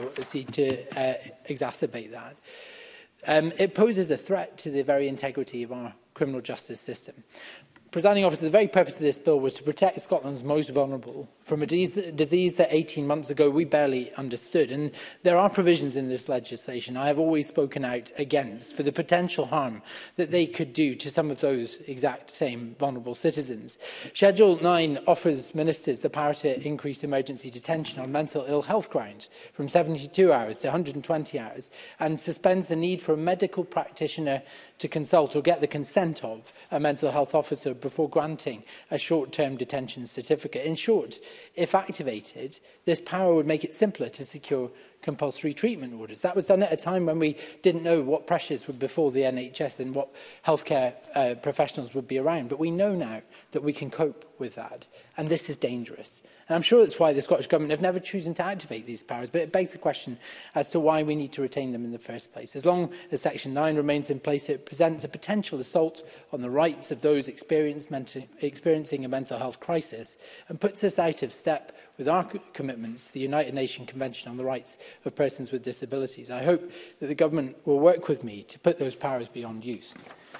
to exacerbate that. It poses a threat to the very integrity of our criminal justice system. Presiding Officer, the very purpose of this bill was to protect Scotland's most vulnerable from a disease that 18 months ago we barely understood. And there are provisions in this legislation I have always spoken out against for the potential harm that they could do to some of those exact same vulnerable citizens. Schedule 9 offers ministers the power to increase emergency detention on mental ill health grounds from 72 hours to 120 hours and suspends the need for a medical practitioner to consult or get the consent of a mental health officer before granting a short-term detention certificate. In short, if activated, this power would make it simpler to secure compulsory treatment orders. That was done at a time when we didn't know what pressures would befall the NHS and what healthcare professionals would be around. But we know now that we can cope with that. And this is dangerous. And I'm sure that's why the Scottish Government have never chosen to activate these powers. But it begs the question as to why we need to retain them in the first place. As long as Section 9 remains in place, it presents a potential assault on the rights of those experiencing a mental health crisis and puts us out of step with our commitments to the United Nations Convention on the Rights of Persons with Disabilities. I hope that the Government will work with me to put those powers beyond use.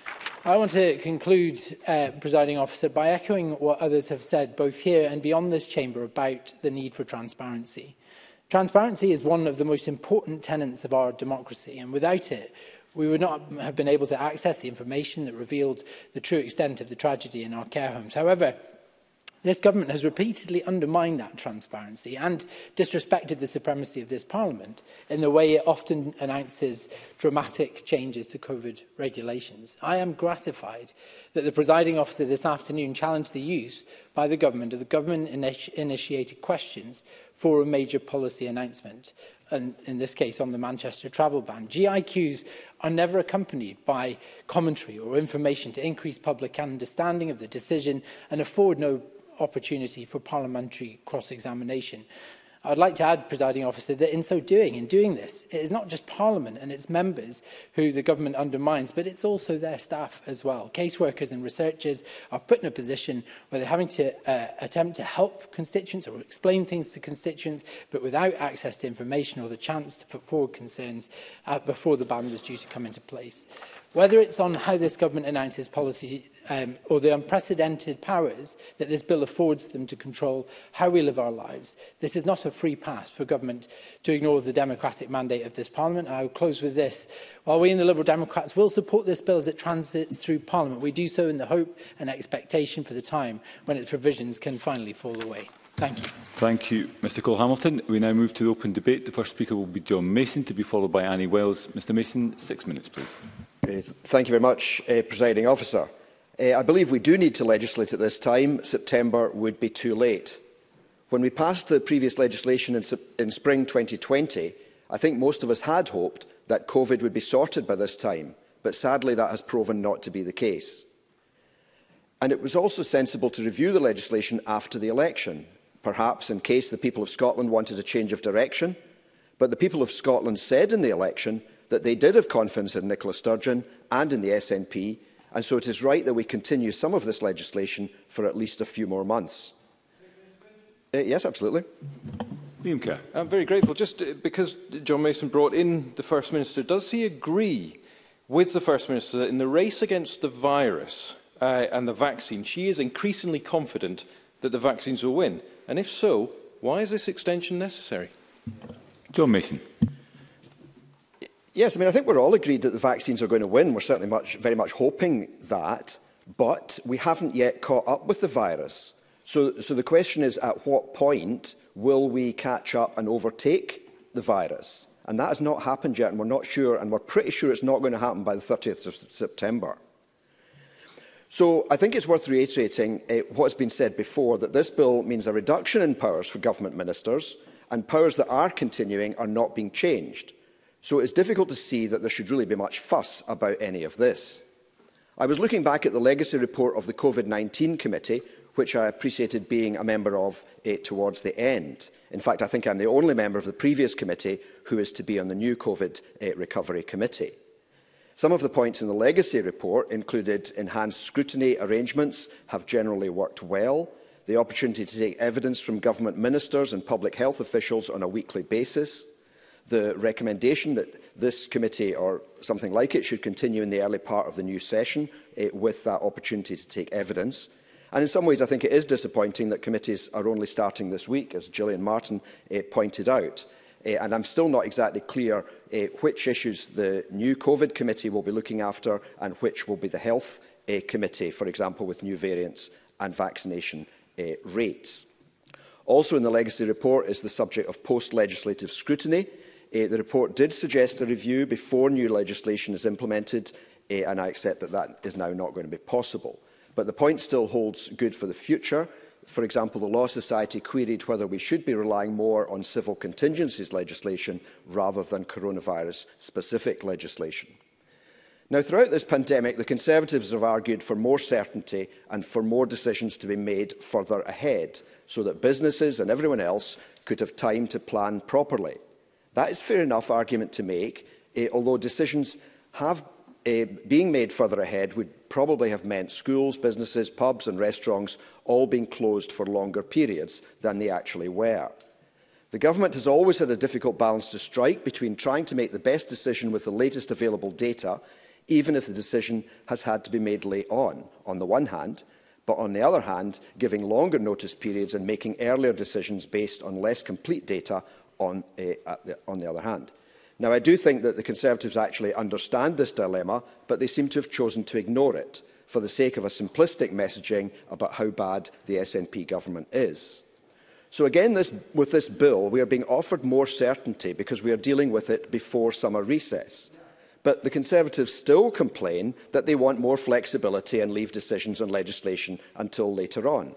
I want to conclude, Presiding Officer, by echoing what others have said, both here and beyond this chamber, about the need for transparency. Transparency is one of the most important tenets of our democracy, and without it, we would not have been able to access the information that revealed the true extent of the tragedy in our care homes. However, this government has repeatedly undermined that transparency and disrespected the supremacy of this Parliament in the way it often announces dramatic changes to COVID regulations. I am gratified that the presiding officer this afternoon challenged the use by the government of the government-initiated questions for a major policy announcement, and in this case on the Manchester travel ban. GIQs are never accompanied by commentary or information to increase public understanding of the decision and afford no opportunity for parliamentary cross-examination. I'd like to add, Presiding Officer, that in doing this, it is not just Parliament and its members who the government undermines, but it's also their staff as well. Caseworkers and researchers are put in a position where they're having to attempt to help constituents or explain things to constituents, but without access to information or the chance to put forward concerns before the ban was due to come into place. Whether it's on how this government announces policy or the unprecedented powers that this bill affords them to control how we live our lives, this is not a free pass for government to ignore the democratic mandate of this Parliament. And I will close with this. While we in the Liberal Democrats will support this bill as it transits through Parliament, we do so in the hope and expectation for the time when its provisions can finally fall away. Thank you. Thank you, Mr Cole-Hamilton. We now move to the open debate. The first speaker will be John Mason, to be followed by Annie Wells. Mr Mason, 6 minutes, please. Thank you very much, Presiding Officer. I believe we do need to legislate at this time. September would be too late. When we passed the previous legislation in spring 2020, I think most of us had hoped that COVID would be sorted by this time, but sadly that has proven not to be the case. And it was also sensible to review the legislation after the election, perhaps in case the people of Scotland wanted a change of direction. But the people of Scotland said in the election that they did have confidence in Nicola Sturgeon and in the SNP, and so it is right that we continue some of this legislation for at least a few more months. Yes, absolutely. Liam Kerr. I'm very grateful. Just because John Mason brought in the First Minister, does he agree with the First Minister that in the race against the virus and the vaccine, she is increasingly confident that the vaccines will win? And if so, why is this extension necessary? John Mason. Yes, I think we're all agreed that the vaccines are going to win. We're certainly very much hoping that, but we haven't yet caught up with the virus. So the question is, at what point will we catch up and overtake the virus? And that has not happened yet, and we're not sure, and we're pretty sure it's not going to happen by the 30th of September. So I think it's worth reiterating what has been said before, that this bill means a reduction in powers for government ministers, and powers that are continuing are not being changed. So it's difficult to see that there should really be much fuss about any of this. I was looking back at the legacy report of the COVID-19 committee, which I appreciated being a member of towards the end. In fact, I think I'm the only member of the previous committee who is to be on the new COVID recovery committee. Some of the points in the legacy report included enhanced scrutiny arrangements have generally worked well, the opportunity to take evidence from government ministers and public health officials on a weekly basis, the recommendation that this committee or something like it should continue in the early part of the new session with that opportunity to take evidence, And in some ways, I think it is disappointing that committees are only starting this week, as Gillian Martin pointed out. And I'm still not exactly clear which issues the new COVID committee will be looking after and which will be the health committee, for example, with new variants and vaccination rates. Also in the legacy report is the subject of post-legislative scrutiny. The report did suggest a review before new legislation is implemented, and I accept that that is now not going to be possible. But the point still holds good for the future. For example, the Law Society queried whether we should be relying more on civil contingencies legislation rather than coronavirus-specific legislation. Now, throughout this pandemic, the Conservatives have argued for more certainty and for more decisions to be made further ahead, so that businesses and everyone else could have time to plan properly. That is a fair enough argument to make, although decisions being made further ahead would probably have meant schools, businesses, pubs and restaurants all being closed for longer periods than they actually were. The government has always had a difficult balance to strike between trying to make the best decision with the latest available data, even if the decision has had to be made late on the one hand, but on the other hand, giving longer notice periods and making earlier decisions based on less complete data on the other hand. Now, I do think that the Conservatives actually understand this dilemma, but they seem to have chosen to ignore it for the sake of a simplistic messaging about how bad the SNP government is. So again, with this bill, we are being offered more certainty because we are dealing with it before summer recess. But the Conservatives still complain that they want more flexibility and leave decisions on legislation until later on.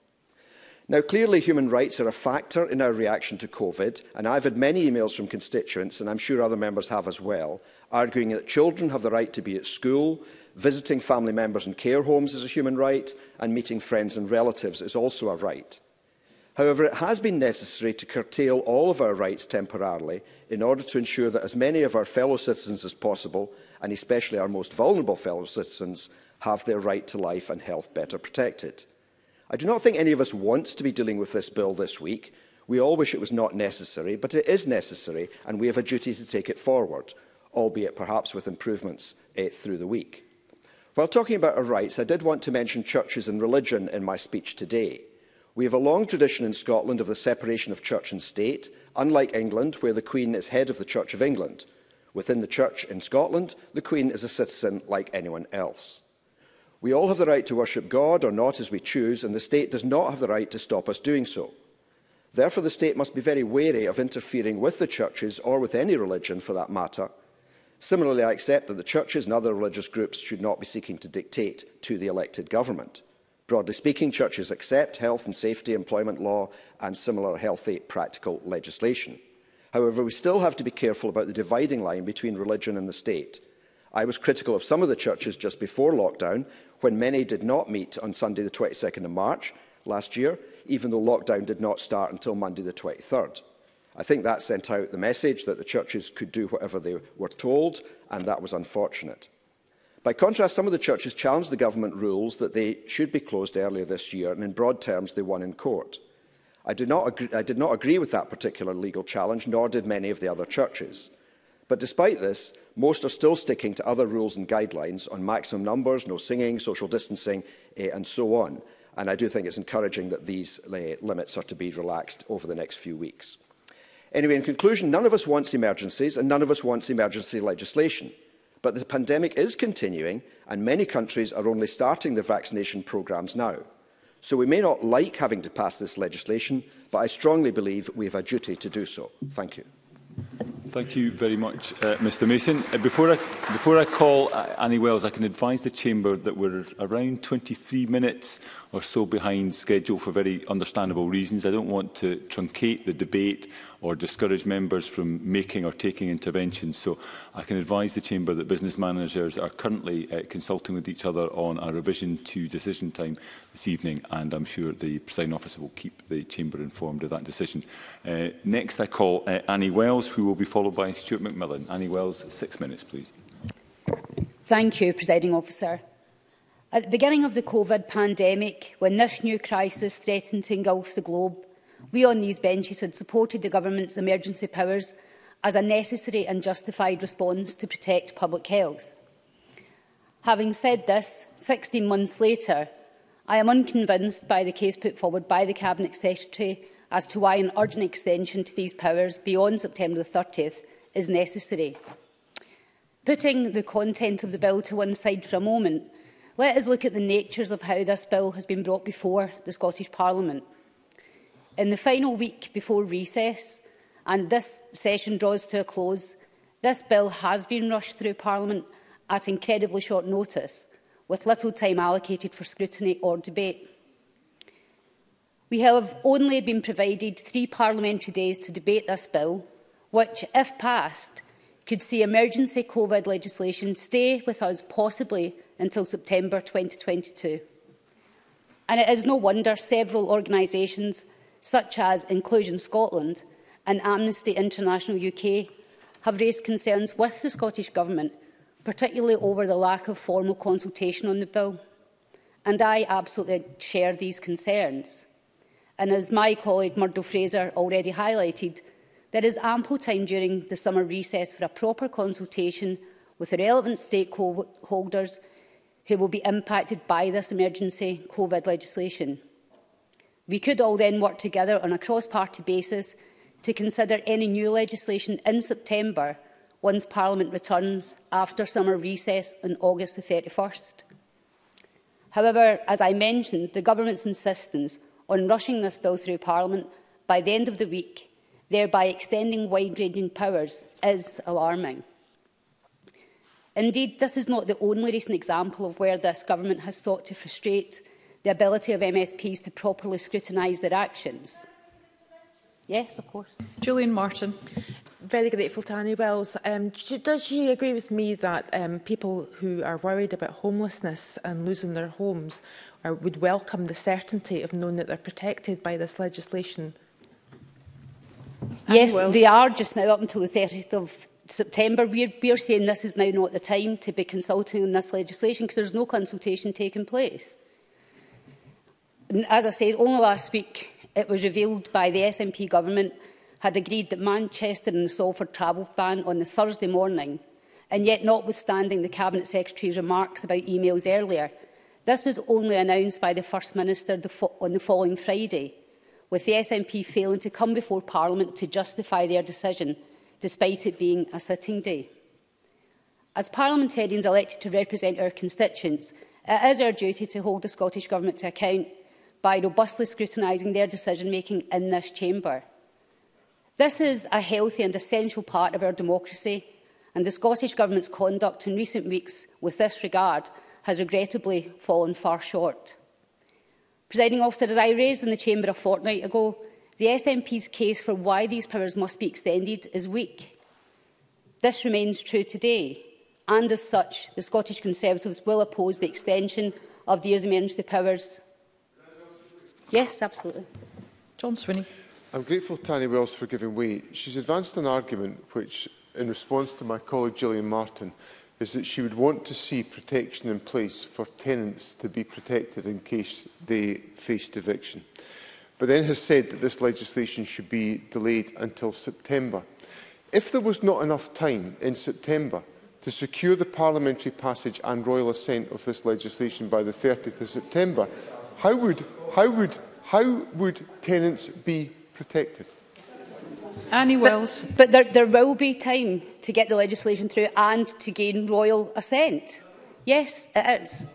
Now, clearly, human rights are a factor in our reaction to COVID, and I've had many emails from constituents, and I'm sure other members have as well, arguing that children have the right to be at school, visiting family members in care homes is a human right, and meeting friends and relatives is also a right. However, it has been necessary to curtail all of our rights temporarily in order to ensure that as many of our fellow citizens as possible, and especially our most vulnerable fellow citizens, have their right to life and health better protected. I do not think any of us wants to be dealing with this bill this week. We all wish it was not necessary, but it is necessary, and we have a duty to take it forward, albeit perhaps with improvements through the week. While talking about our rights, I did want to mention churches and religion in my speech today. We have a long tradition in Scotland of the separation of church and state, unlike England, where the Queen is head of the Church of England. Within the church in Scotland, the Queen is a citizen like anyone else. We all have the right to worship God or not as we choose, and the state does not have the right to stop us doing so. Therefore, the state must be very wary of interfering with the churches, or with any religion for that matter. Similarly, I accept that the churches and other religious groups should not be seeking to dictate to the elected government. Broadly speaking, churches accept health and safety, employment law and similar healthy, practical legislation. However, we still have to be careful about the dividing line between religion and the state. I was critical of some of the churches just before lockdown, when many did not meet on Sunday the 22nd of March last year, even though lockdown did not start until Monday the 23rd. I think that sent out the message that the churches could do whatever they were told, and that was unfortunate. By contrast, some of the churches challenged the government rules that they should be closed earlier this year, and in broad terms they won in court. I did not agree with that particular legal challenge, nor did many of the other churches. But despite this, most are still sticking to other rules and guidelines on maximum numbers, no singing, social distancing, and so on. And I do think it's encouraging that these limits are to be relaxed over the next few weeks. Anyway, in conclusion, none of us wants emergencies, and none of us wants emergency legislation. But the pandemic is continuing, and many countries are only starting their vaccination programmes now. So we may not like having to pass this legislation, but I strongly believe we have a duty to do so. Thank you. Thank you very much, Mr Mason. Before I call Annie Wells, I can advise the Chamber that we're around 23 minutes or so behind schedule for very understandable reasons. I don't want to truncate the debate or discourage members from making or taking interventions. So I can advise the Chamber that business managers are currently consulting with each other on a revision to decision time this evening, and I'm sure the presiding officer will keep the Chamber informed of that decision. Next, I call Annie Wells, who will be followed by Stuart McMillan. Annie Wells, 6 minutes, please. Thank you, Presiding Officer. At the beginning of the COVID pandemic, when this new crisis threatened to engulf the globe, we on these benches had supported the Government's emergency powers as a necessary and justified response to protect public health. Having said this, 16 months later, I am unconvinced by the case put forward by the Cabinet Secretary as to why an urgent extension to these powers beyond September the 30th is necessary. Putting the content of the bill to one side for a moment, let us look at the natures of how this bill has been brought before the Scottish Parliament. In the final week before recess, and this session draws to a close, this bill has been rushed through Parliament at incredibly short notice, with little time allocated for scrutiny or debate. We have only been provided 3 parliamentary days to debate this bill, which, if passed, could see emergency COVID legislation stay with us possibly until September 2022. And it is no wonder several organisations, such as Inclusion Scotland and Amnesty International UK, have raised concerns with the Scottish Government, particularly over the lack of formal consultation on the bill. And I absolutely share these concerns. And as my colleague Murdo Fraser already highlighted, there is ample time during the summer recess for a proper consultation with the relevant stakeholders who will be impacted by this emergency COVID legislation. We could all then work together on a cross-party basis to consider any new legislation in September once Parliament returns after summer recess on August the 31st. However, as I mentioned, the Government's insistence on rushing this bill through Parliament by the end of the week, thereby extending wide-ranging powers, is alarming. Indeed, this is not the only recent example of where this Government has sought to frustrate the ability of MSPs to properly scrutinise their actions. Yes, of course. Julian Martin. Very grateful to Annie Wells. Does she agree with me that people who are worried about homelessness and losing their homes would welcome the certainty of knowing that they're protected by this legislation? Yes, they are just now up until the 30th of September. We are saying this is now not the time to be consulting on this legislation because there's no consultation taking place. And as I said, only last week it was revealed by the SNP government had agreed that Manchester and the Salford travel ban on the Thursday morning, and yet notwithstanding the Cabinet Secretary's remarks about emails earlier, this was only announced by the First Minister on the following Friday, with the SNP failing to come before Parliament to justify their decision, despite it being a sitting day. As parliamentarians elected to represent our constituents, it is our duty to hold the Scottish Government to account by robustly scrutinising their decision-making in this chamber. This is a healthy and essential part of our democracy, and the Scottish Government's conduct in recent weeks with this regard has regrettably fallen far short. Presiding Officer, as I raised in the Chamber a fortnight ago, the SNP's case for why these powers must be extended is weak. This remains true today, and as such, the Scottish Conservatives will oppose the extension of these emergency powers. Yes, absolutely. John Swinney. I'm grateful to Annie Wells for giving way. She's advanced an argument which, in response to my colleague Gillian Martin, is that she would want to see protection in place for tenants to be protected in case they faced eviction, but then has said that this legislation should be delayed until September. If there was not enough time in September to secure the parliamentary passage and royal assent of this legislation by the 30th of September, how would tenants be protected? Annie Wells. But there will be time to get the legislation through and to gain royal assent. Yes, it is.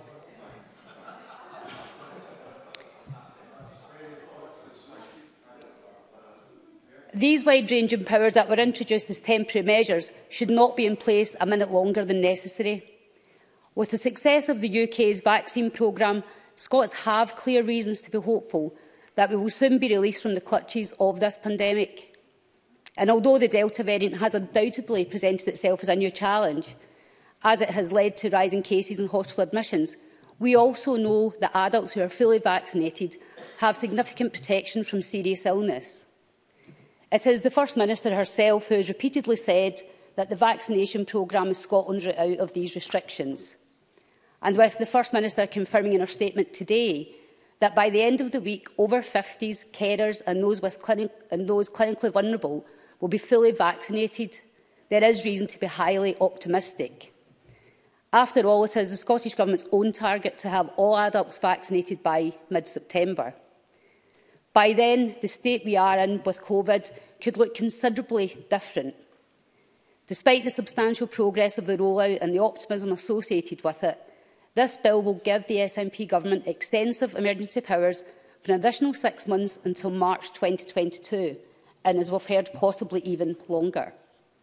These wide-ranging powers that were introduced as temporary measures should not be in place a minute longer than necessary. With the success of the UK's vaccine programme, Scots have clear reasons to be hopeful that we will soon be released from the clutches of this pandemic. And although the Delta variant has undoubtedly presented itself as a new challenge, as it has led to rising cases and hospital admissions, we also know that adults who are fully vaccinated have significant protection from serious illness. It is the First Minister herself who has repeatedly said that the vaccination programme is Scotland's route out of these restrictions. And with the First Minister confirming in her statement today that by the end of the week, over 50s, carers and those clinically vulnerable will be fully vaccinated, there is reason to be highly optimistic. After all, it is the Scottish Government's own target to have all adults vaccinated by mid-September. By then, the state we are in with COVID could look considerably different. Despite the substantial progress of the rollout and the optimism associated with it, this bill will give the SNP Government extensive emergency powers for an additional 6 months until March 2022, and as we've heard, possibly even longer.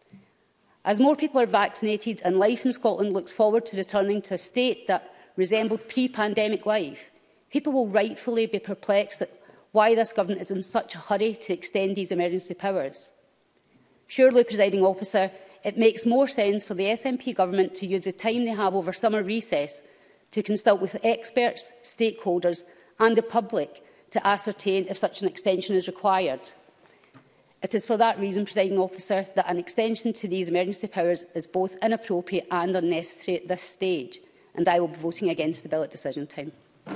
As more people are vaccinated and life in Scotland looks forward to returning to a state that resembled pre-pandemic life, people will rightfully be perplexed at why this Government is in such a hurry to extend these emergency powers. Surely, Presiding Officer, it makes more sense for the SNP Government to use the time they have over summer recess to consult with experts, stakeholders and the public to ascertain if such an extension is required. It is for that reason, Presiding Officer, that an extension to these emergency powers is both inappropriate and unnecessary at this stage, and I will be voting against the bill at decision time.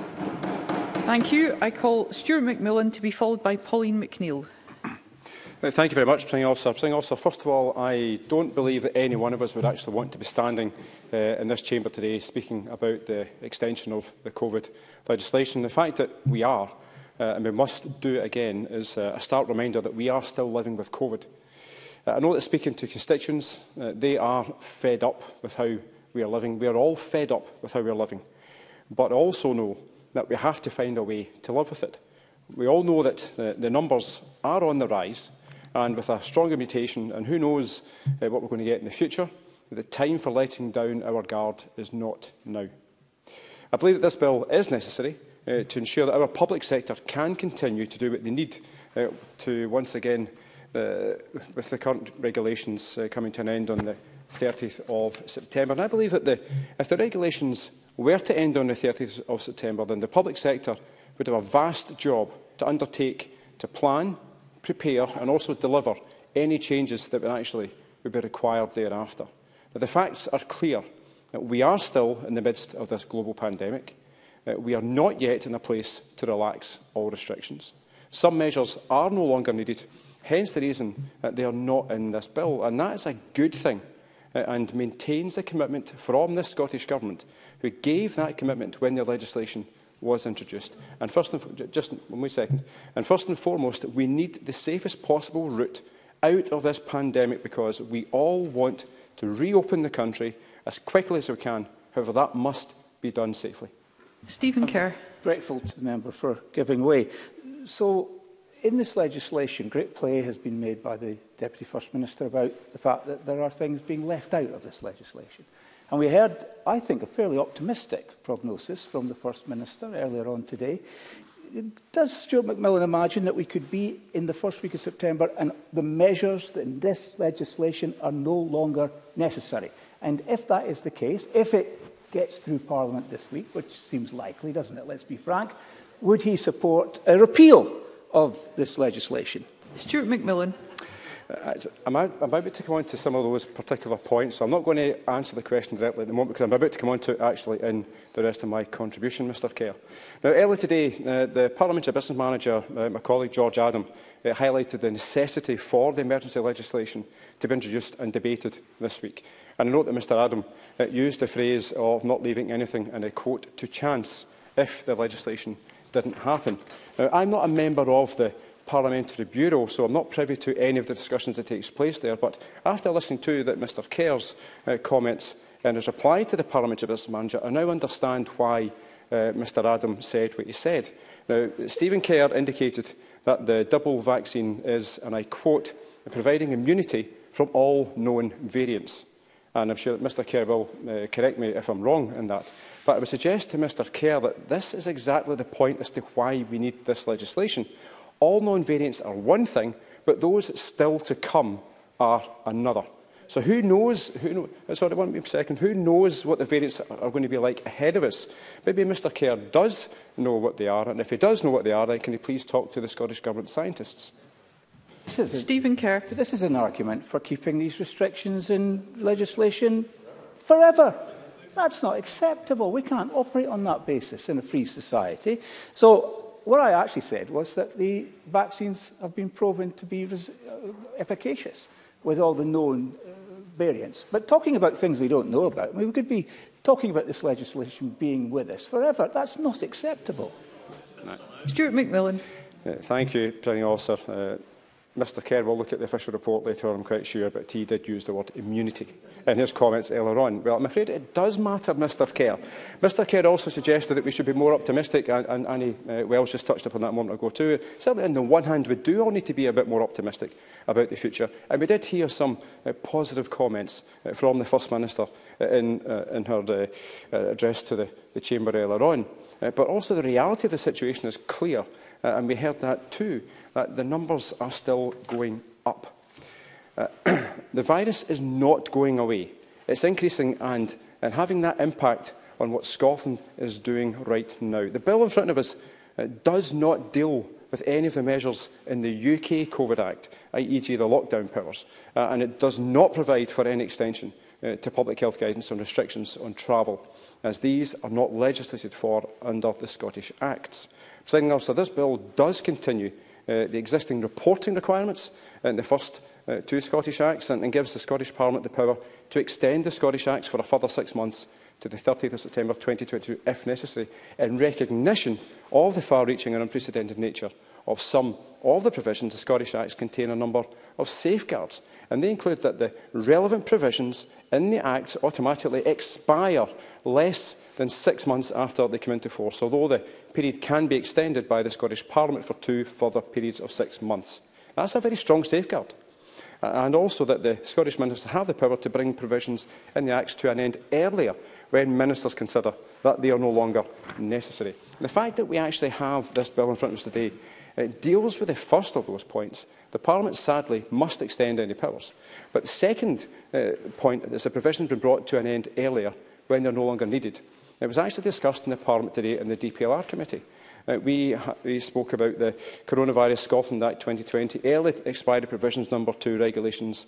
Thank you. I call Stuart McMillan to be followed by Pauline McNeill. Thank you very much, Presiding Officer. Presiding Officer, first of all, I don't believe that any one of us would actually want to be standing in this chamber today speaking about the extension of the COVID legislation. The fact that we are, and we must do it again, is a stark reminder that we are still living with COVID. I know that speaking to constituents, they are fed up with how we are living. We are all fed up with how we are living, but also know that we have to find a way to live with it. We all know that the numbers are on the rise, and with a stronger mutation, and who knows what we're going to get in the future, the time for letting down our guard is not now. I believe that this bill is necessary to ensure that our public sector can continue to do what they need to, once again, with the current regulations coming to an end on the 30th of September. And I believe that if the regulations were to end on the 30th of September, then the public sector would have a vast job to undertake to plan, prepare and also deliver any changes that would be required thereafter. Now, the facts are clear that we are still in the midst of this global pandemic. We are not yet in a place to relax all restrictions. Some measures are no longer needed, hence the reason that they are not in this bill. And that is a good thing and maintains the commitment from the Scottish Government, who gave that commitment when the legislation was introduced. And first and foremost, we need the safest possible route out of this pandemic, because we all want to reopen the country as quickly as we can. However, that must be done safely. Stephen Kerr. Grateful to the member for giving way. So, in this legislation, great play has been made by the Deputy First Minister about the fact that there are things being left out of this legislation. And we heard, I think, a fairly optimistic prognosis from the First Minister earlier on today. Does Stuart McMillan imagine that we could be in the first week of September and the measures in this legislation are no longer necessary? And if that is the case, if it gets through Parliament this week, which seems likely, doesn't it, let's be frank, would he support a repeal of this legislation? Stuart McMillan. I'm about to come on to some of those particular points, so I'm not going to answer the question directly at the moment, because I'm about to come on to it actually in the rest of my contribution, Mr Kerr. Now, earlier today, the Parliamentary Business Manager, my colleague George Adam, highlighted the necessity for the emergency legislation to be introduced and debated this week. And I note that Mr Adam used the phrase of not leaving anything, and I quote, to chance if the legislation didn't happen. Now, I'm not a member of the Parliamentary Bureau, so I'm not privy to any of the discussions that takes place there, but after listening to Mr Kerr's comments and his reply to the Parliamentary Business Manager, I now understand why Mr Adam said what he said. Now, Stephen Kerr indicated that the double vaccine is, and I quote, providing immunity from all known variants. And I'm sure that Mr Kerr will correct me if I'm wrong in that. But I would suggest to Mr Kerr that this is exactly the point as to why we need this legislation. All known variants are one thing, but those still to come are another. So who knows what the variants are going to be like ahead of us? Maybe Mr Kerr does know what they are, and if he does know what they are, then can he please talk to the Scottish Government scientists? Stephen Kerr. This is an argument for keeping these restrictions in legislation forever. That's not acceptable. We can't operate on that basis in a free society. So what I actually said was that the vaccines have been proven to be efficacious with all the known variants. But talking about things we don't know about, I mean, we could be talking about this legislation being with us forever. That's not acceptable. Stuart McMillan. Thank you, Presiding Officer. Mr Kerr will look at the official report later, I'm quite sure, but he did use the word immunity in his comments earlier on. Well, I'm afraid it does matter, Mr Kerr. Mr Kerr also suggested that we should be more optimistic, and Annie Wells just touched upon that a moment ago too. Certainly, on the one hand, we do all need to be a bit more optimistic about the future, and we did hear some positive comments from the First Minister in her address to the Chamber earlier on. But also the reality of the situation is clear, and we heard that too, that the numbers are still going up. The virus is not going away. It's increasing and having that impact on what Scotland is doing right now. The bill in front of us does not deal with any of the measures in the UK COVID Act, e.g. the lockdown powers, and it does not provide for any extension to public health guidance on restrictions on travel, as these are not legislated for under the Scottish Acts. Presiding Officer, this bill does continue the existing reporting requirements in the first two Scottish Acts and gives the Scottish Parliament the power to extend the Scottish Acts for a further 6 months to the 30th of September 2022, if necessary, in recognition of the far-reaching and unprecedented nature of some of the provisions. The Scottish Acts contain a number of safeguards, and they include that the relevant provisions in the Acts automatically expire less than 6 months after they come into force, although the period can be extended by the Scottish Parliament for 2 further periods of 6 months. That's a very strong safeguard. And also that the Scottish Ministers have the power to bring provisions in the Acts to an end earlier when Ministers consider that they are no longer necessary. The fact that we actually have this bill in front of us today deals with the first of those points. The Parliament, sadly, must extend any powers. But the second point is the provisions been brought to an end earlier when they're no longer needed. It was actually discussed in the Parliament today in the DPLR committee. We spoke about the Coronavirus Scotland Act 2020, early expiry provisions number 2, regulations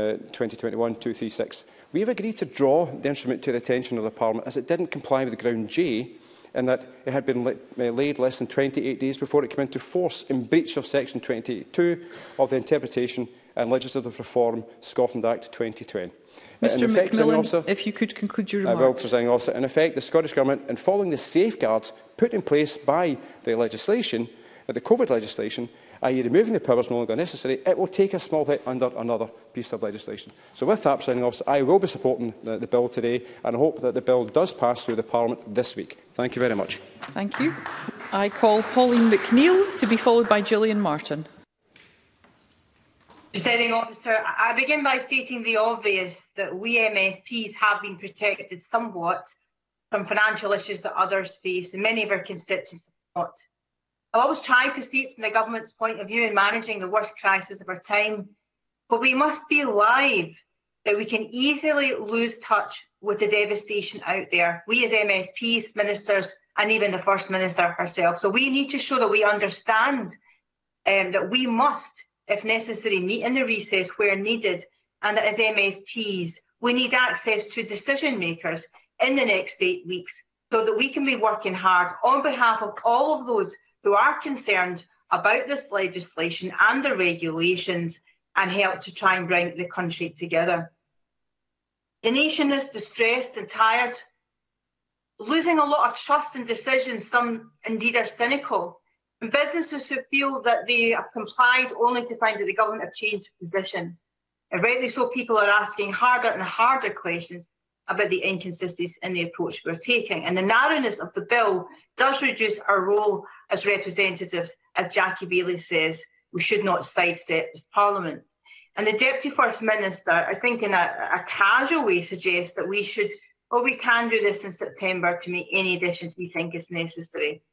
2021-236. We have agreed to draw the instrument to the attention of the Parliament as it didn't comply with the ground J, in that it had been laid less than 28 days before it came into force in breach of Section 28(2) of the Interpretation and Legislative Reform Scotland Act 2020. Mr McMillan, if you could conclude your remarks. I will, Presiding Officer. In effect, the Scottish Government, in following the safeguards put in place by the legislation, the COVID legislation, i.e. removing the powers no longer necessary, it will take a small hit under another piece of legislation. So with that, Presiding Officer, I will be supporting the bill today, and I hope that the bill does pass through the Parliament this week. Thank you very much. Thank you. I call Pauline McNeill to be followed by Gillian Martin. Presiding Officer, I begin by stating the obvious, that we MSPs have been protected somewhat from financial issues that others face, and many of our constituents have not. I've always tried to see it from the government's point of view in managing the worst crisis of our time, but we must be alive that we can easily lose touch with the devastation out there. We as MSPs, ministers, and even the First Minister herself. So we need to show that we understand that we must, if necessary, meet in the recess where needed, and that as MSPs, we need access to decision makers in the next 8 weeks so that we can be working hard on behalf of all of those who are concerned about this legislation and the regulations and help to try and bring the country together. The nation is distressed and tired, losing a lot of trust in decisions. Some indeed are cynical. And businesses who feel that they have complied only to find that the government have changed position. And rightly so, people are asking harder and harder questions about the inconsistencies in the approach we're taking. And the narrowness of the bill does reduce our role as representatives. As Jackie Bailey says, we should not sidestep this Parliament. And the Deputy First Minister, I think in a casual way, suggests that we we can do this in September to make any additions we think is necessary.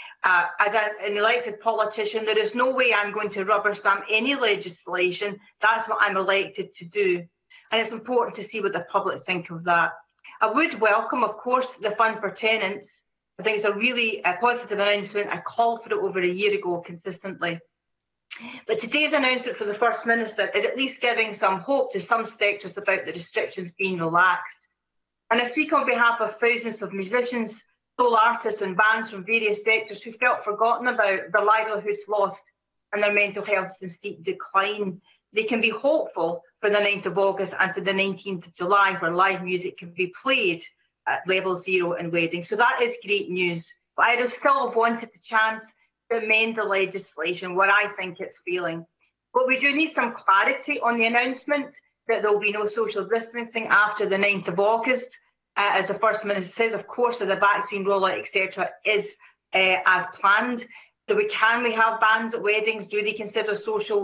As an elected politician, there is no way I'm going to rubber stamp any legislation. That's what I'm elected to do. And it's important to see what the public think of that. I would welcome, of course, the Fund for Tenants. I think it's a really positive announcement. I called for it over a year ago consistently. But today's announcement for the First Minister is at least giving some hope to some sectors about the restrictions being relaxed. And I speak on behalf of thousands of musicians, sole artists and bands from various sectors who felt forgotten about, their livelihoods lost and their mental health in steep decline. they can be hopeful for the 9th of August and for the 19th of July, where live music can be played at level 0 in weddings. So that is great news. But I would still have wanted the chance to amend the legislation where I think it's failing. But we do need some clarity on the announcement that there will be no social distancing after the 9th of August. As the First Minister says, of course, the vaccine rollout, etc., is as planned. So can we have bans at weddings? Have they considered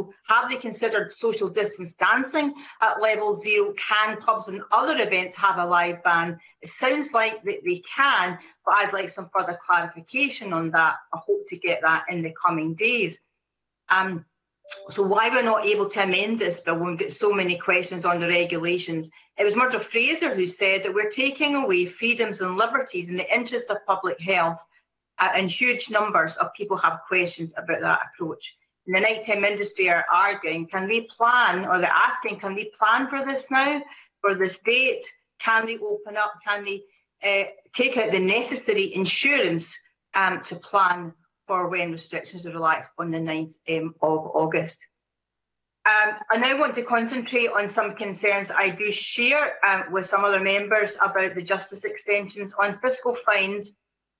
social distance dancing at level 0? Can pubs and other events have a live ban? It sounds like they can, but I'd like some further clarification on that. I hope to get that in the coming days. So why we're not able to amend this bill when we've got so many questions on the regulations? It was Murdo Fraser who said that we're taking away freedoms and liberties in the interest of public health, and huge numbers of people have questions about that approach. And the nighttime industry are arguing, can they plan, or they're asking, can they plan for this now, for this date? Can they open up? Can they take out the necessary insurance to plan for when restrictions are relaxed on the 9th of August. I now want to concentrate on some concerns I do share with some other members about the justice extensions on fiscal fines.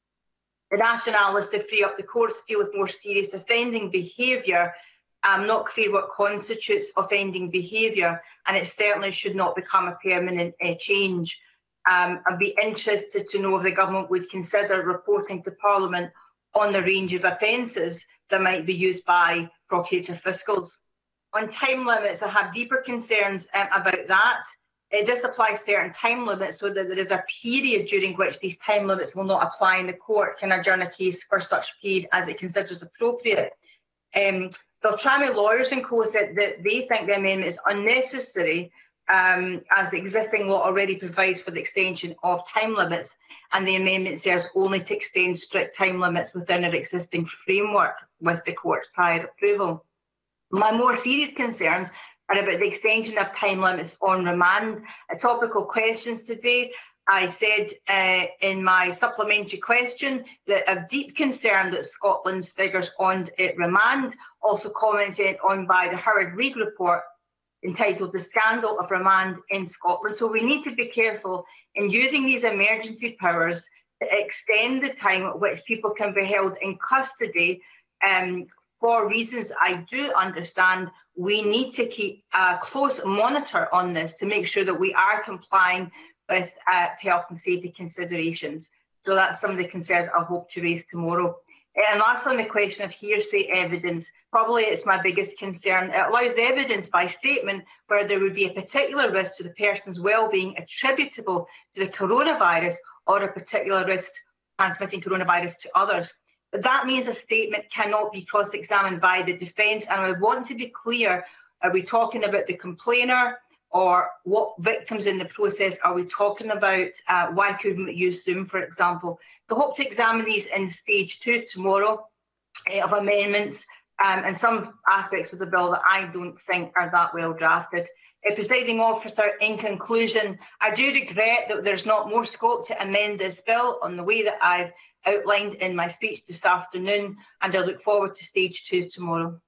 The rationale is to free up the courts to deal with more serious offending behaviour. I'm not clear what constitutes offending behaviour, and it certainly should not become a permanent change. I'd be interested to know if the government would consider reporting to Parliament on the range of offences that might be used by procurator fiscals. On time limits, I have deeper concerns about that. It does apply certain time limits so that there is a period during which these time limits will not apply, and the court can adjourn a case for such period as it considers appropriate. Beltrami lawyers and co said that they think the amendment is unnecessary as the existing law already provides for the extension of time limits, and the amendment serves only to extend strict time limits within our existing framework with the court's prior approval. My more serious concerns are about the extension of time limits on remand. Topical questions today, I said in my supplementary question that of deep concern that Scotland's figures on remand, also commented on by the Howard League report entitled The Scandal of Remand in Scotland. So we need to be careful in using these emergency powers to extend the time at which people can be held in custody. For reasons I do understand, we need to keep a close monitor on this to make sure that we are complying with health and safety considerations. So that's some of the concerns I hope to raise tomorrow. And last on the question of hearsay evidence, probably it's my biggest concern. It allows evidence by statement where there would be a particular risk to the person's well-being attributable to the coronavirus or a particular risk transmitting coronavirus to others. But that means a statement cannot be cross-examined by the defence. And I want to be clear, are we talking about the complainer or what victims in the process are we talking about? Why couldn't we use Zoom, for example? So I hope to examine these in stage 2 tomorrow of amendments and some aspects of the bill that I don't think are that well drafted. Presiding officer, in conclusion, I do regret that there's not more scope to amend this bill on the way that I've outlined in my speech this afternoon, and I look forward to stage 2 tomorrow.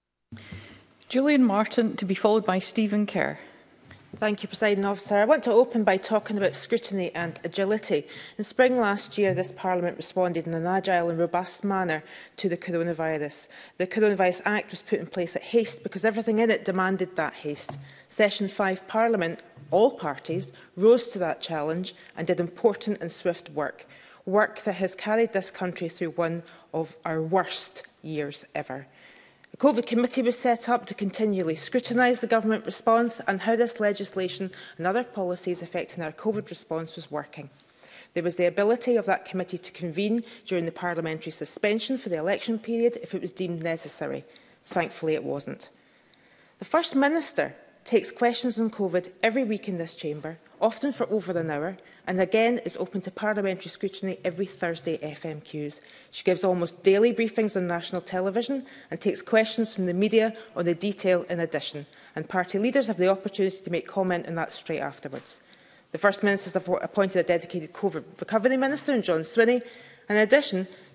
Gillian Martin, to be followed by Stephen Kerr. Thank you, Presiding Officer. I want to open by talking about scrutiny and agility. In spring last year, this Parliament responded in an agile and robust manner to the coronavirus. The Coronavirus Act was put in place at haste because everything in it demanded that haste. Session 5 Parliament, all parties, rose to that challenge and did important and swift work. Work that has carried this country through one of our worst years ever. A COVID committee was set up to continually scrutinise the government response and how this legislation and other policies affecting our COVID response was working. There was the ability of that committee to convene during the parliamentary suspension for the election period if it was deemed necessary. Thankfully, it wasn't. The First Minister takes questions on COVID every week in this chamber, often for over an hour, and again is open to parliamentary scrutiny every Thursday FMQs. She gives almost daily briefings on national television and takes questions from the media on the detail in addition, and party leaders have the opportunity to make comment on that straight afterwards. The First Minister has appointed a dedicated COVID recovery minister in John Swinney. In addition,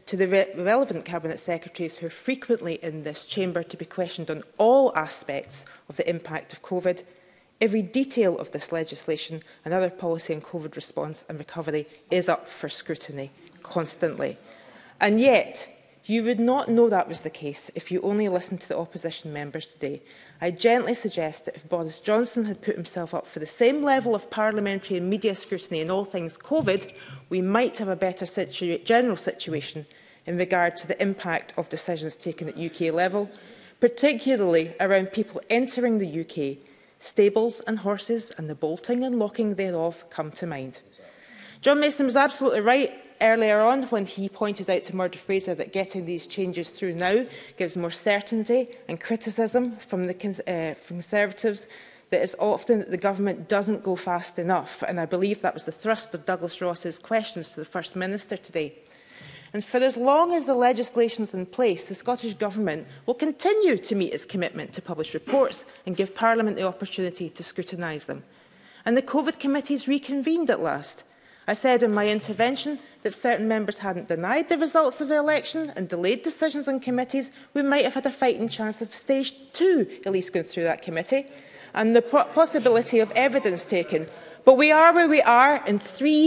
to the relevant Cabinet Secretaries who are frequently in this chamber to be questioned on all aspects of the impact of COVID, every detail of this legislation and other policy on COVID response and recovery is up for scrutiny constantly. And yet, you would not know that was the case if you only listened to the opposition members today. I gently suggest that if Boris Johnson had put himself up for the same level of parliamentary and media scrutiny in all things COVID, we might have a better general situation in regard to the impact of decisions taken at UK level, particularly around people entering the UK. Stables and horses and the bolting and locking thereof come to mind. John Mason was absolutely right earlier on when he pointed out to Murdo Fraser that getting these changes through now gives more certainty and criticism from the Conservatives that it's often that the government doesn't go fast enough, and I believe that was the thrust of Douglas Ross's questions to the First Minister today. And for as long as the legislation is in place, the Scottish Government will continue to meet its commitment to publish reports and give Parliament the opportunity to scrutinise them. And the COVID committees reconvened at last. I said in my intervention that if certain members hadn't denied the results of the election and delayed decisions on committees, we might have had a fighting chance of stage 2 at least going through that committee, and the possibility of evidence taken. But we are where we are, and 3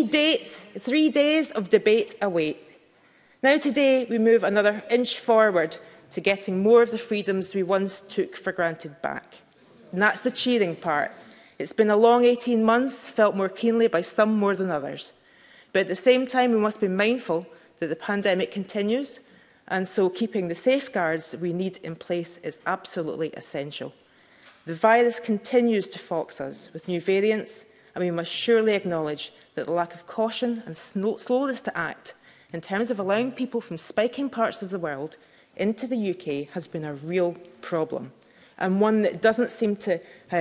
days of debate await. Now today we move another inch forward to getting more of the freedoms we once took for granted back. And that's the cheering part. It's been a long 18 months, felt more keenly by some more than others. But at the same time, we must be mindful that the pandemic continues, and so keeping the safeguards we need in place is absolutely essential. The virus continues to fox us with new variants, and we must surely acknowledge that the lack of caution and slowness to act in terms of allowing people from spiking parts of the world into the UK has been a real problem, and one that doesn't seem to,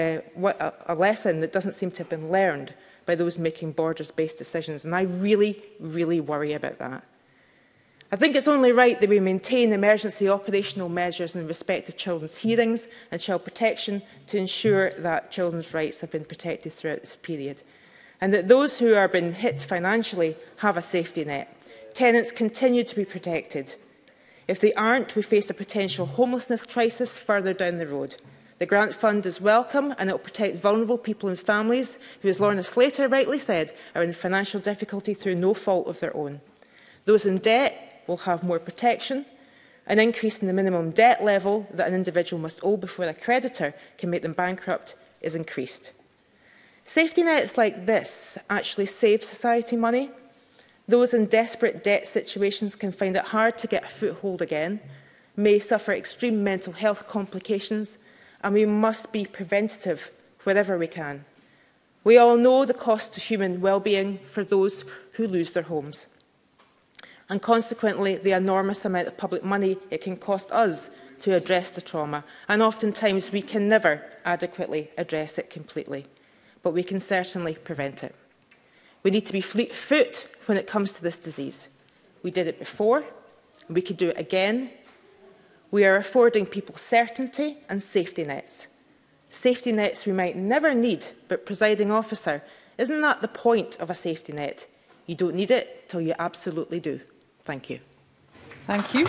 a lesson that doesn't seem to have been learned by those making borders-based decisions, and I really, really worry about that. I think it's only right that we maintain emergency operational measures in respect of children's hearings and child protection to ensure that children's rights have been protected throughout this period, and that those who are being hit financially have a safety net. Tenants continue to be protected. If they aren't, we face a potential homelessness crisis further down the road. The grant fund is welcome and it will protect vulnerable people and families who, as Lorna Slater rightly said, are in financial difficulty through no fault of their own. Those in debt will have more protection. An increase in the minimum debt level that an individual must owe before a creditor can make them bankrupt is increased. Safety nets like this actually save society money. Those in desperate debt situations can find it hard to get a foothold again, may suffer extreme mental health complications, and we must be preventative wherever we can. We all know the cost to human well-being for those who lose their homes, and consequently the enormous amount of public money it can cost us to address the trauma, and oftentimes we can never adequately address it completely, but we can certainly prevent it. We need to be fleet-foot when it comes to this disease. We did it before, and we could do it again. We are affording people certainty and safety nets. Safety nets we might never need, but, presiding officer, isn't that the point of a safety net? You don't need it till you absolutely do. Thank you. Thank you.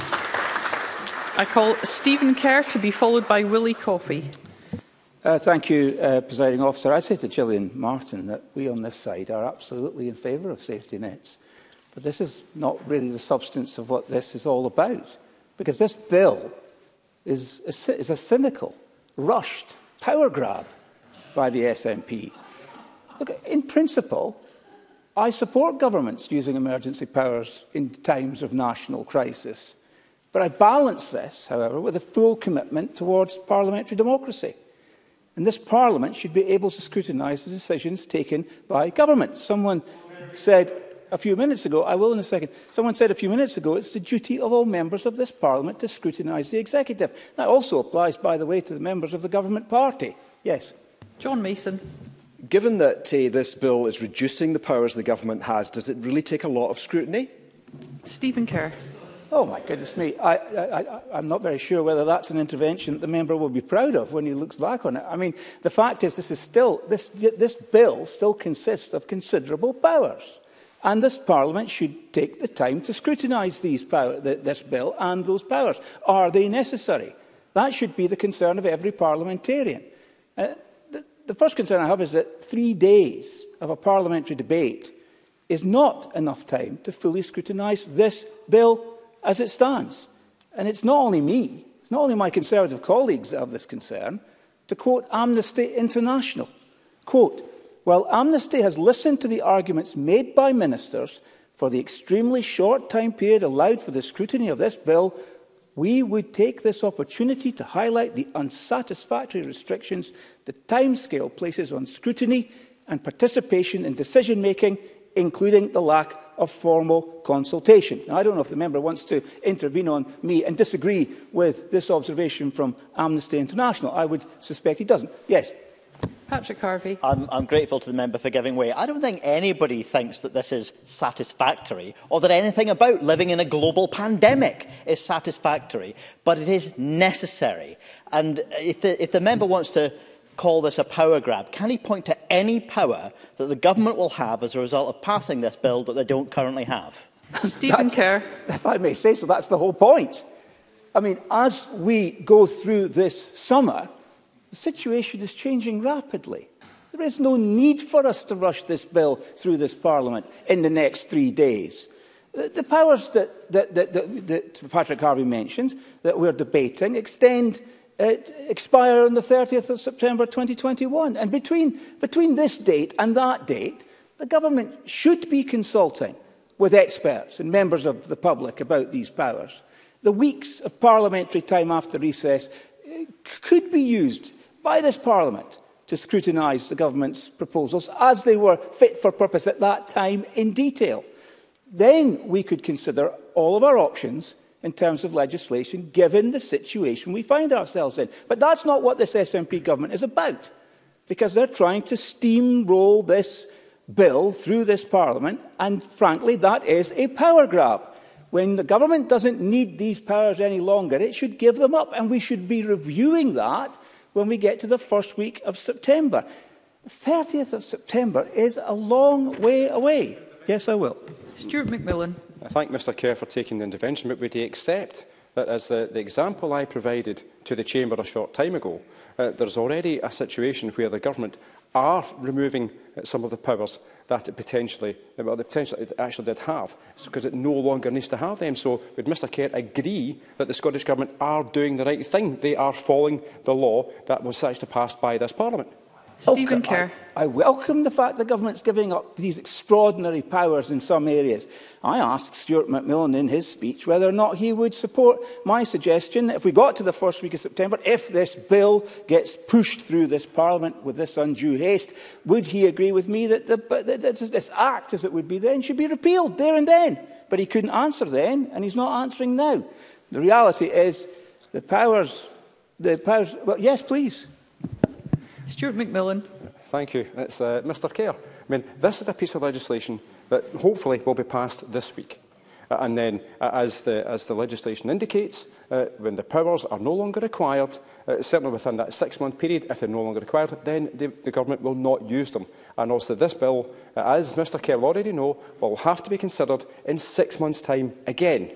I call Stephen Kerr to be followed by Willie Coffey. Thank you, Presiding Officer. I say to Gillian Martin that we on this side are absolutely in favour of safety nets. But this is not really the substance of what this is all about. Because this bill is a cynical, rushed power grab by the SNP. Look, in principle, I support governments using emergency powers in times of national crisis. But I balance this, however, with a full commitment towards parliamentary democracy. And this Parliament should be able to scrutinise the decisions taken by government. Someone said a few minutes ago, I will in a second, someone said a few minutes ago, it's the duty of all members of this Parliament to scrutinise the executive. That also applies, by the way, to the members of the government party. Yes. John Mason. Given that this bill is reducing the powers the government has, does it really take a lot of scrutiny? Stephen Kerr. Oh, my goodness me. I'm not very sure whether that's an intervention that the member will be proud of when he looks back on it. I mean, the fact is this bill still consists of considerable powers. and this Parliament should take the time to scrutinise this bill and those powers. Are they necessary? That should be the concern of every parliamentarian. The first concern I have is that 3 days of a parliamentary debate is not enough time to fully scrutinise this bill as it stands. And it's not only me, it's not only my Conservative colleagues that have this concern. To quote Amnesty International, quote, "While Amnesty has listened to the arguments made by ministers for the extremely short time period allowed for the scrutiny of this bill, we would take this opportunity to highlight the unsatisfactory restrictions the timescale places on scrutiny and participation in decision-making, including the lack of formal consultation." Now, I don't know if the member wants to intervene on me and disagree with this observation from Amnesty International. I would suspect he doesn't. Yes. Patrick Harvey. I'm grateful to the member for giving way. I don't think anybody thinks that this is satisfactory or that anything about living in a global pandemic is satisfactory, but it is necessary. And if the member wants to call this a power grab, can he point to any power that the government will have as a result of passing this bill that they don't currently have? Stephen Kerr. If I may say so, that's the whole point. I mean, as we go through this summer, the situation is changing rapidly. There is no need for us to rush this bill through this Parliament in the next 3 days. The powers that Patrick Harvey mentions, that we're debating, expire on the 30th of September 2021. And between this date and that date, the government should be consulting with experts and members of the public about these powers. The weeks of parliamentary time after recess could be used by this Parliament to scrutinise the government's proposals as they were fit for purpose at that time in detail. Then we could consider all of our options in terms of legislation, given the situation we find ourselves in. But that's not what this SNP government is about, because they're trying to steamroll this bill through this Parliament, and frankly, that is a power grab. When the government doesn't need these powers any longer, it should give them up, and we should be reviewing that when we get to the first week of September. The 30th of September is a long way away. Yes, I will. Stuart McMillan. I thank Mr Kerr for taking the intervention, but would he accept that, as the example I provided to the Chamber a short time ago, there's already a situation where the government are removing some of the powers that it potentially actually did have, because it no longer needs to have them. So would Mr Kerr agree that the Scottish Government are doing the right thing? They are following the law that was actually passed by this Parliament? Stephen Kerr. I welcome the fact the government's giving up these extraordinary powers in some areas. I asked Stuart McMillan in his speech whether or not he would support my suggestion that if we got to the first week of September, if this bill gets pushed through this Parliament with this undue haste, would he agree with me that this Act, as it would be then, should be repealed there and then? But he couldn't answer then, and he's not answering now. The reality is the powers... Well, yes, please. Stuart McMillan. Thank you. It's Mr Kerr. I mean, this is a piece of legislation that hopefully will be passed this week. And then, as the legislation indicates, when the powers are no longer required, certainly within that 6-month period, if they're no longer required, then the government will not use them. And also this bill, as Mr Kerr will already know, will have to be considered in 6 months' time again.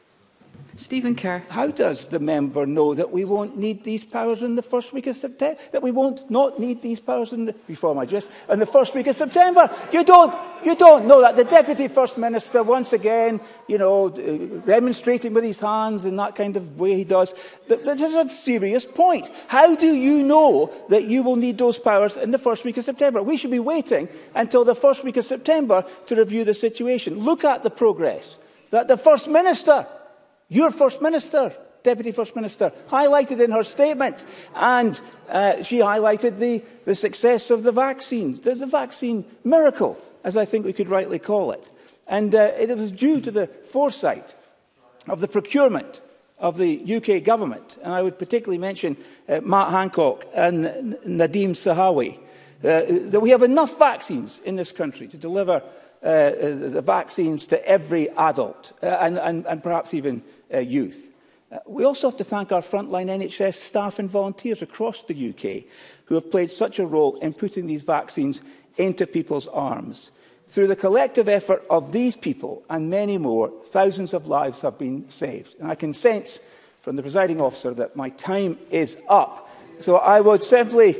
Stephen Kerr. How does the member know that we won't need these powers in the first week of September? That we won't not need these powers in the first week of September? You don't know that. The Deputy First Minister, once again, demonstrating with his hands in that kind of way he does. This is a serious point. How do you know that you will need those powers in the first week of September? We should be waiting until the first week of September to review the situation. Look at the progress that the First Minister, your First Minister, Deputy First Minister, highlighted in her statement. And she highlighted the success of the vaccines. There's a vaccine miracle, as I think we could rightly call it. And it was due to the foresight of the procurement of the UK government. And I would particularly mention Matt Hancock and Nadeem Sahawi, that we have enough vaccines in this country to deliver the vaccines to every adult and perhaps even youth. We also have to thank our frontline NHS staff and volunteers across the UK who have played such a role in putting these vaccines into people's arms. Through the collective effort of these people and many more, thousands of lives have been saved. And I can sense from the presiding officer that my time is up. So I would simply...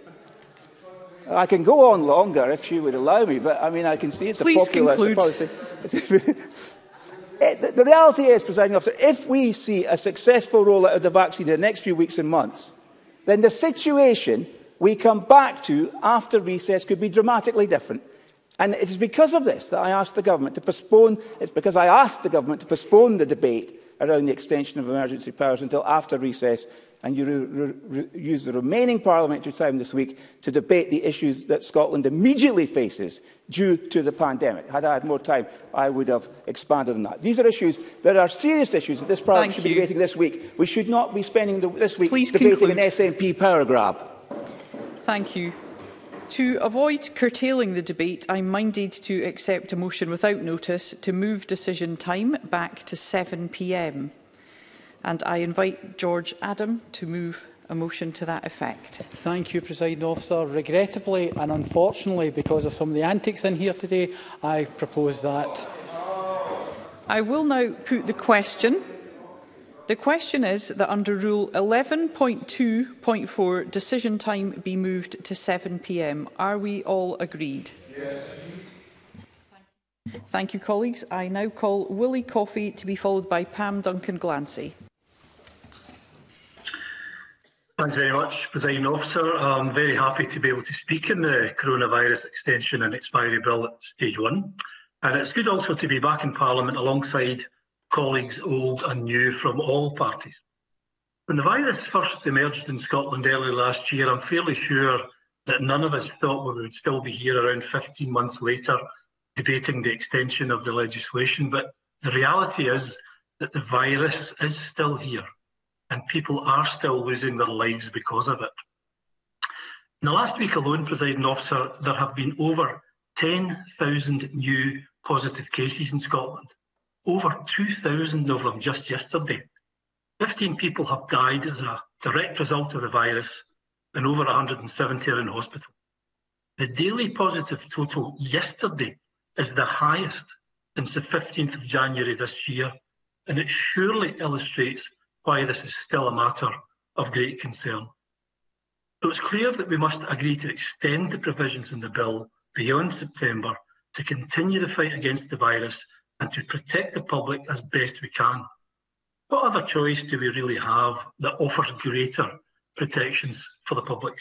I can go on longer if she would allow me, but I mean, I can see it's a populist policy. The reality is, presiding officer, if we see a successful rollout of the vaccine in the next few weeks and months, then the situation we come back to after recess could be dramatically different. And it is because of this that I asked the government to postpone. It's because I asked the government to postpone the debate around the extension of emergency powers until after recess, and you use the remaining parliamentary time this week to debate the issues that Scotland immediately faces due to the pandemic. Had I had more time, I would have expanded on that. These are issues that are serious issues that this parliament should be debating this week. We should not be spending this week debating an SNP power grab. Thank you. To avoid curtailing the debate, I'm minded to accept a motion without notice to move decision time back to 7 p.m. And I invite George Adam to move a motion to that effect. Thank you, Presiding Officer. Regrettably and unfortunately, because of some of the antics in here today, I propose that. I will now put the question. The question is that under Rule 11.2.4, decision time be moved to 7 p.m. Are we all agreed? Yes. Thank you, colleagues. I now call Willie Coffey to be followed by Pam Duncan-Glancy. Thanks very much, Presiding Officer. I'm very happy to be able to speak in the coronavirus extension and expiry bill at stage 1. And it's good also to be back in Parliament alongside colleagues old and new from all parties. When the virus first emerged in Scotland early last year, I'm fairly sure that none of us thought we would still be here around 15 months later debating the extension of the legislation. But the reality is that the virus is still here and people are still losing their lives because of it. In the last week alone, Presiding Officer, there have been over 10,000 new positive cases in Scotland. Over 2,000 of them just yesterday. 15 people have died as a direct result of the virus and over 170 are in hospital. The daily positive total yesterday is the highest since the 15th of January this year, and it surely illustrates why this is still a matter of great concern. So it's clear that we must agree to extend the provisions in the bill beyond September to continue the fight against the virus and to protect the public as best we can. What other choice do we really have that offers greater protections for the public?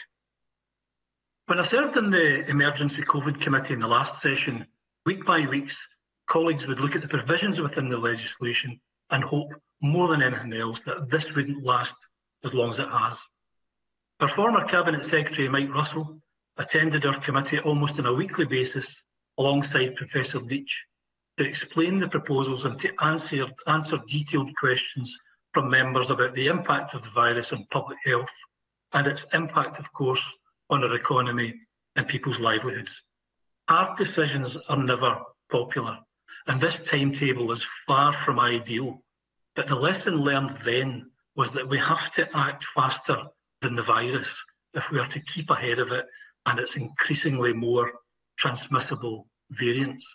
When I served in the Emergency COVID Committee in the last session, week by week, colleagues would look at the provisions within the legislation and hope more than anything else that this wouldn't last as long as it has. Our former Cabinet Secretary, Mike Russell, attended our committee almost on a weekly basis alongside Professor Leach to explain the proposals and to answer detailed questions from members about the impact of the virus on public health and its impact, of course, on our economy and people's livelihoods. Hard decisions are never popular, and this timetable is far from ideal. But the lesson learned then was that we have to act faster than the virus if we are to keep ahead of it and its increasingly more transmissible variants.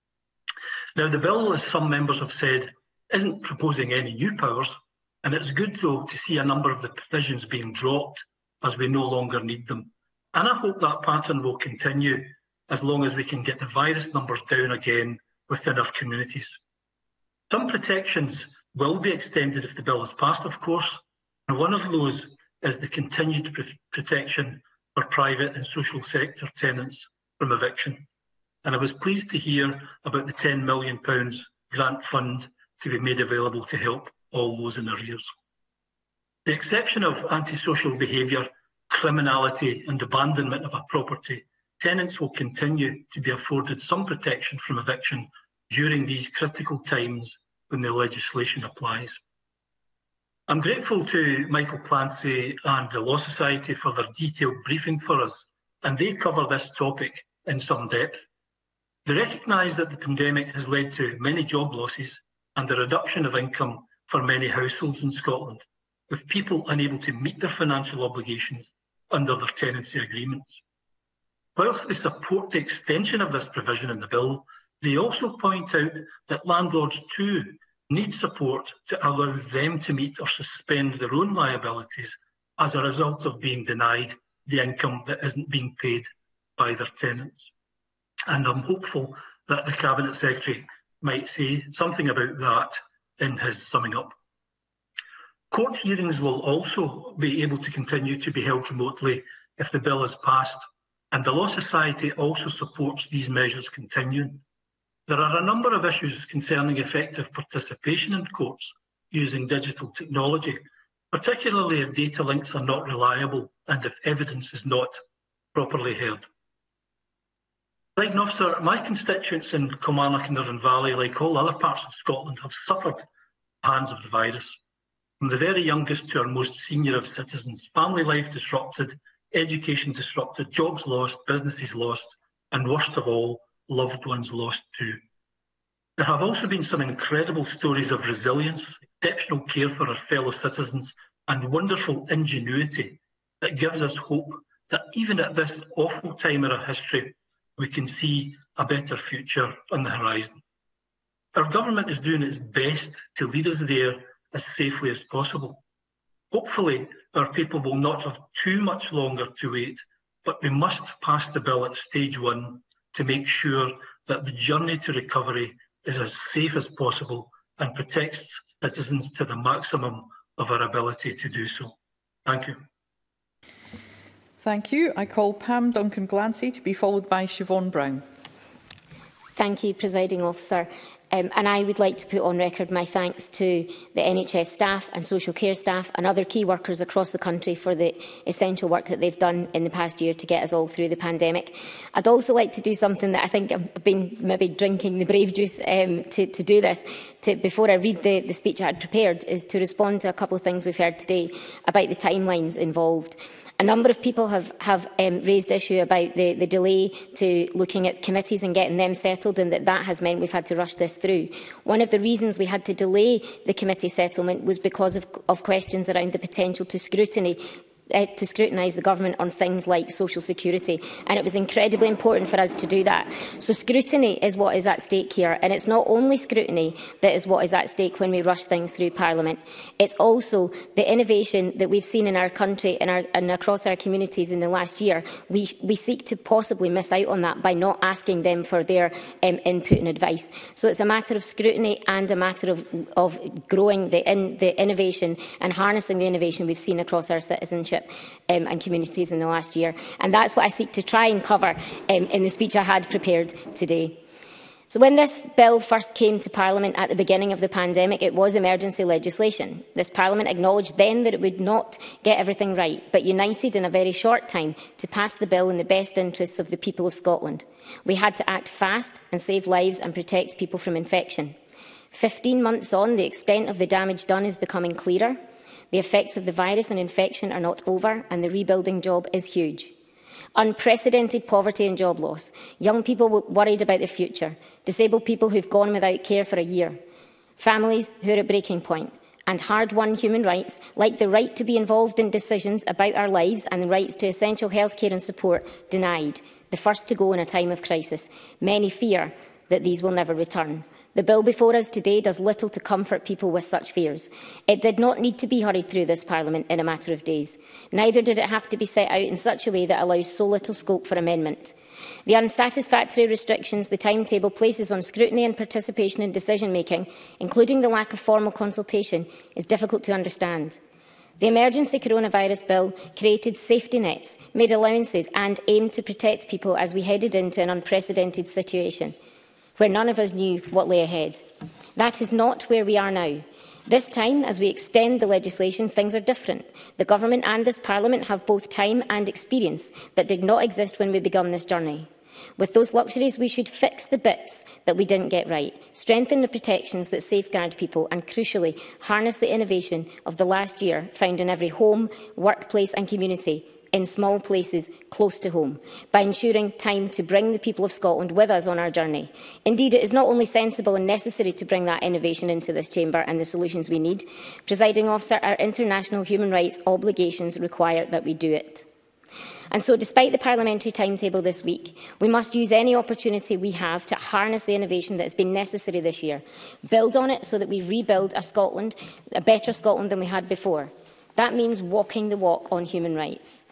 Now, the bill, as some members have said, isn't proposing any new powers, and it's good, though, to see a number of the provisions being dropped as we no longer need them. And I hope that pattern will continue as long as we can get the virus numbers down again within our communities. Some protections will be extended if the bill is passed, of course, and one of those is the continued protection for private and social sector tenants from eviction. And I was pleased to hear about the £10 million grant fund to be made available to help all those in arrears. The exception of antisocial behaviour, criminality and abandonment of a property, tenants will continue to be afforded some protection from eviction during these critical times when the legislation applies. I'm grateful to Michael Clancy and the Law Society for their detailed briefing for us, and they cover this topic in some depth. They recognise that the pandemic has led to many job losses and a reduction of income for many households in Scotland, with people unable to meet their financial obligations under their tenancy agreements. Whilst they support the extension of this provision in the bill, they also point out that landlords too need support to allow them to meet or suspend their own liabilities as a result of being denied the income that isn't being paid by their tenants. And I'm hopeful that the Cabinet Secretary might say something about that in his summing up. Court hearings will also be able to continue to be held remotely if the bill is passed, and the Law Society also supports these measures continuing. There are a number of issues concerning effective participation in courts using digital technology, particularly if data links are not reliable and if evidence is not properly heard. Presiding Officer, my constituents in Kilmarnock and Irvine Valley, like all other parts of Scotland, have suffered at the hands of the virus. From the very youngest to our most senior of citizens, family life disrupted, education disrupted, jobs lost, businesses lost, and worst of all, loved ones lost too. There have also been some incredible stories of resilience, exceptional care for our fellow citizens, and wonderful ingenuity that gives us hope that even at this awful time in our history, we can see a better future on the horizon. Our government is doing its best to lead us there as safely as possible. Hopefully, our people will not have too much longer to wait, but we must pass the bill at stage 1 to make sure that the journey to recovery is as safe as possible and protects citizens to the maximum of our ability to do so. Thank you. Thank you. I call Pam Duncan-Glancy to be followed by Siobhan Brown. Thank you, Presiding Officer. And I would like to put on record my thanks to the NHS staff and social care staff and other key workers across the country for the essential work that they've done in the past year to get us all through the pandemic. I'd also like to do something that I think I've been maybe drinking the brave juice to do this. Before I read the speech I had prepared, is to respond to a couple of things we've heard today about the timelines involved. A number of people have raised issue about the delay to looking at committees and getting them settled, and that has meant we've had to rush this through. One of the reasons we had to delay the committee settlement was because of questions around the potential to scrutinise the government on things like social security, and it was incredibly important for us to do that. So scrutiny is what is at stake here, and it's not only scrutiny that is what is at stake when we rush things through Parliament. It's also the innovation that we've seen in our country and across our communities in the last year. We seek to possibly miss out on that by not asking them for their input and advice. So it's a matter of scrutiny and a matter of growing the innovation and harnessing the innovation we've seen across our citizenship and communities in the last year. And that's what I seek to try and cover in the speech I had prepared today. So when this bill first came to Parliament at the beginning of the pandemic, it was emergency legislation. This Parliament acknowledged then that it would not get everything right, but united in a very short time to pass the bill in the best interests of the people of Scotland. We had to act fast and save lives and protect people from infection. 15 months on, the extent of the damage done is becoming clearer. The effects of the virus and infection are not over, and the rebuilding job is huge. Unprecedented poverty and job loss, young people worried about their future, disabled people who've gone without care for a year, families who are at breaking point, and hard-won human rights, like the right to be involved in decisions about our lives and the rights to essential health care and support, denied, the first to go in a time of crisis. Many fear that these will never return. The bill before us today does little to comfort people with such fears. It did not need to be hurried through this Parliament in a matter of days. Neither did it have to be set out in such a way that allows so little scope for amendment. The unsatisfactory restrictions the timetable places on scrutiny and participation in decision-making, including the lack of formal consultation, is difficult to understand. The emergency coronavirus bill created safety nets, made allowances and aimed to protect people as we headed into an unprecedented situation, where none of us knew what lay ahead. That is not where we are now. This time, as we extend the legislation, things are different. The Government and this Parliament have both time and experience that did not exist when we began this journey. With those luxuries, we should fix the bits that we didn't get right, strengthen the protections that safeguard people, and crucially, harness the innovation of the last year found in every home, workplace and community, in small places close to home, by ensuring time to bring the people of Scotland with us on our journey. Indeed, it is not only sensible and necessary to bring that innovation into this chamber and the solutions we need. Presiding Officer, our international human rights obligations require that we do it. And so, despite the parliamentary timetable this week, we must use any opportunity we have to harness the innovation that has been necessary this year, build on it so that we rebuild a better Scotland than we had before. That means walking the walk on human rights.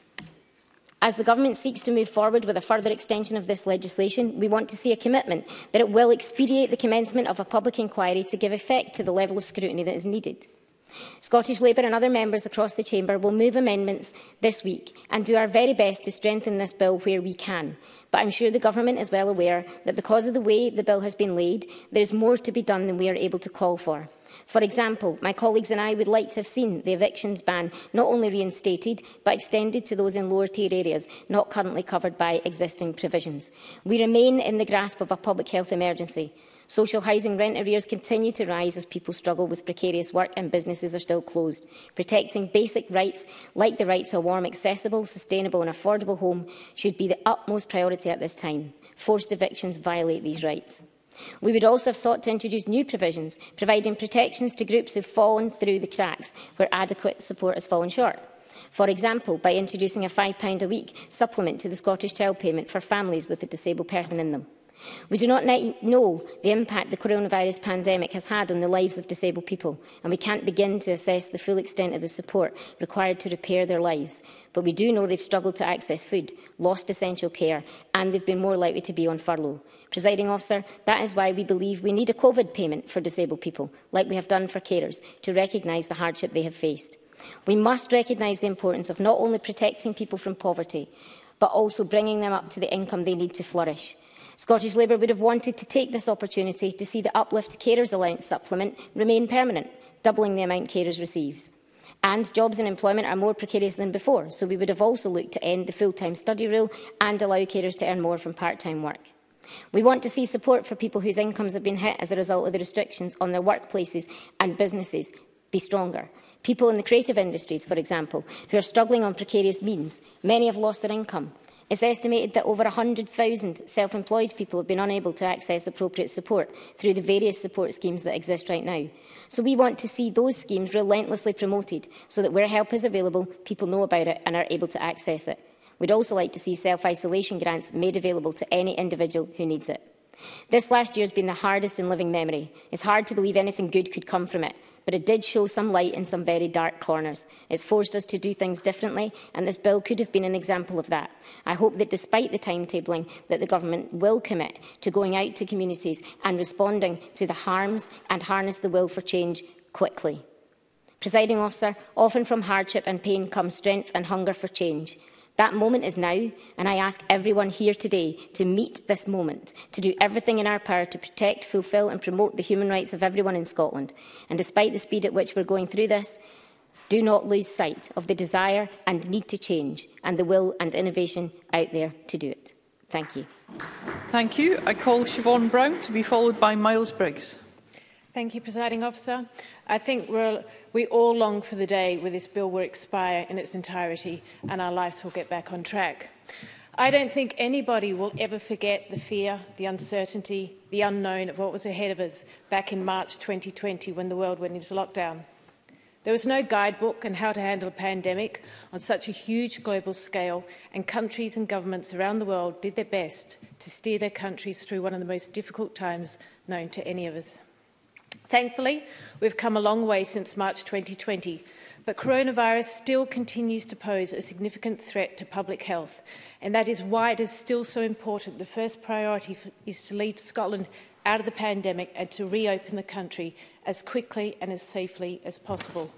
As the Government seeks to move forward with a further extension of this legislation, we want to see a commitment that it will expedite the commencement of a public inquiry to give effect to the level of scrutiny that is needed. Scottish Labour and other members across the Chamber will move amendments this week and do our very best to strengthen this bill where we can. But I'm sure the Government is well aware that because of the way the bill has been laid, there is more to be done than we are able to call for. For example, my colleagues and I would like to have seen the evictions ban not only reinstated, but extended to those in lower tier areas not currently covered by existing provisions. We remain in the grasp of a public health emergency. Social housing rent arrears continue to rise as people struggle with precarious work and businesses are still closed. Protecting basic rights, like the right to a warm, accessible, sustainable and affordable home, should be the utmost priority at this time. Forced evictions violate these rights. We would also have sought to introduce new provisions, providing protections to groups who have fallen through the cracks where adequate support has fallen short. For example, by introducing a £5 a week supplement to the Scottish Child Payment for families with a disabled person in them. We do not know the impact the coronavirus pandemic has had on the lives of disabled people, and we can't begin to assess the full extent of the support required to repair their lives. But we do know they've struggled to access food, lost essential care, and they've been more likely to be on furlough. Presiding Officer, that is why we believe we need a COVID payment for disabled people, like we have done for carers, to recognise the hardship they have faced. We must recognise the importance of not only protecting people from poverty, but also bringing them up to the income they need to flourish. Scottish Labour would have wanted to take this opportunity to see the uplift carers allowance supplement remain permanent, doubling the amount carers receive. And jobs and employment are more precarious than before, so we would have also looked to end the full-time study rule and allow carers to earn more from part-time work. We want to see support for people whose incomes have been hit as a result of the restrictions on their workplaces and businesses be stronger. People in the creative industries, for example, who are struggling on precarious means. Many have lost their income. It's estimated that over 100,000 self-employed people have been unable to access appropriate support through the various support schemes that exist right now. So we want to see those schemes relentlessly promoted so that where help is available, people know about it and are able to access it. We'd also like to see self-isolation grants made available to any individual who needs it. This last year has been the hardest in living memory. It's hard to believe anything good could come from it, but it did show some light in some very dark corners. It's forced us to do things differently, and this bill could have been an example of that. I hope that despite the timetabling, that the Government will commit to going out to communities and responding to the harms and harness the will for change quickly. Presiding Officer, often from hardship and pain comes strength and hunger for change. That moment is now, and I ask everyone here today to meet this moment, to do everything in our power to protect, fulfil and promote the human rights of everyone in Scotland. And despite the speed at which we're going through this, do not lose sight of the desire and need to change and the will and innovation out there to do it. Thank you. Thank you. I call Siobhan Brown to be followed by Miles Briggs. Thank you, Presiding Officer. I think we all long for the day where this bill will expire in its entirety and our lives will get back on track. I don't think anybody will ever forget the fear, the uncertainty, the unknown of what was ahead of us back in March 2020 when the world went into lockdown. There was no guidebook on how to handle a pandemic on such a huge global scale, and countries and governments around the world did their best to steer their countries through one of the most difficult times known to any of us. Thankfully, we've come a long way since March 2020, but coronavirus still continues to pose a significant threat to public health, and that is why it is still so important. The first priority is to lead Scotland out of the pandemic and to reopen the country as quickly and as safely as possible.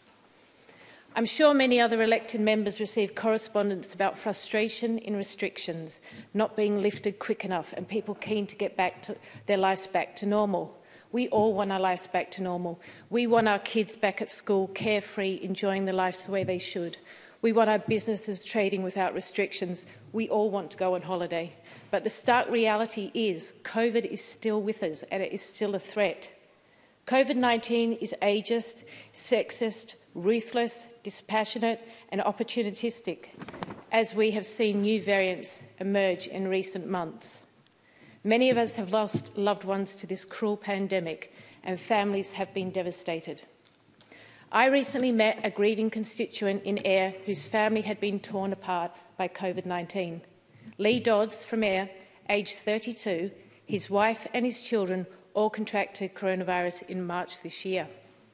I'm sure many other elected members received correspondence about frustration in restrictions not being lifted quick enough and people keen to get their lives back to normal. We all want our lives back to normal. We want our kids back at school, carefree, enjoying their lives the way they should. We want our businesses trading without restrictions. We all want to go on holiday. But the stark reality is COVID is still with us and it is still a threat. COVID-19 is ageist, sexist, ruthless, dispassionate and opportunistic, as we have seen new variants emerge in recent months. Many of us have lost loved ones to this cruel pandemic, and families have been devastated. I recently met a grieving constituent in Ayr whose family had been torn apart by COVID-19. Lee Dodds from Ayr, aged 32, his wife and his children all contracted coronavirus in March this year.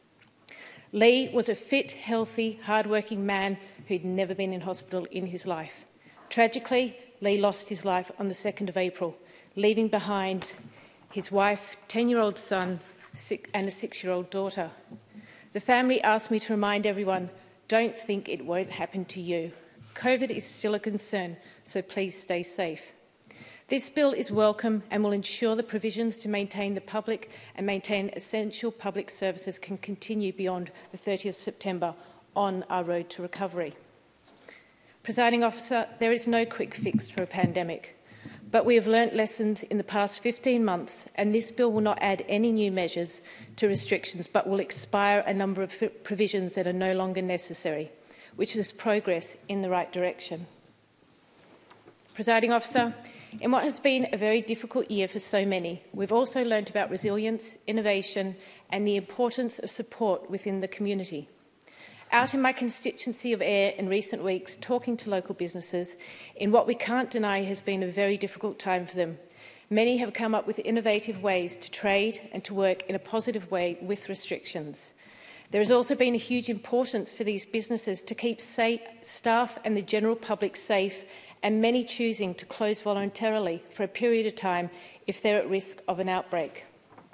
Lee was a fit, healthy, hard-working man who'd never been in hospital in his life. Tragically, Lee lost his life on the 2nd of April, leaving behind his wife, 10-year-old son, and a 6-year-old daughter. The family asked me to remind everyone, don't think it won't happen to you. COVID is still a concern, so please stay safe. This bill is welcome and will ensure the provisions to maintain the public and maintain essential public services can continue beyond the 30th of September on our road to recovery. Presiding Officer, there is no quick fix for a pandemic, but we have learnt lessons in the past 15 months, and this bill will not add any new measures to restrictions, but will expire a number of provisions that are no longer necessary, which is progress in the right direction. Presiding Officer, in what has been a very difficult year for so many, we've also learnt about resilience, innovation, and the importance of support within the community. Out in my constituency of Ayr in recent weeks, talking to local businesses, in what we can't deny has been a very difficult time for them. Many have come up with innovative ways to trade and to work in a positive way with restrictions. There has also been a huge importance for these businesses to keep staff and the general public safe, and many choosing to close voluntarily for a period of time if they're at risk of an outbreak.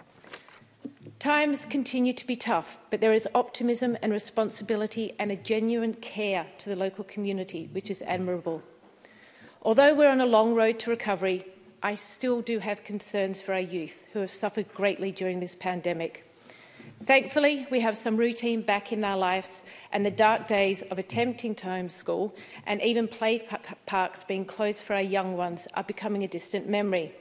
Times continue to be tough, but there is optimism and responsibility and a genuine care to the local community, which is admirable. Although we're on a long road to recovery, I still do have concerns for our youth who have suffered greatly during this pandemic. Thankfully, we have some routine back in our lives, and the dark days of attempting to homeschool and even play parks being closed for our young ones are becoming a distant memory.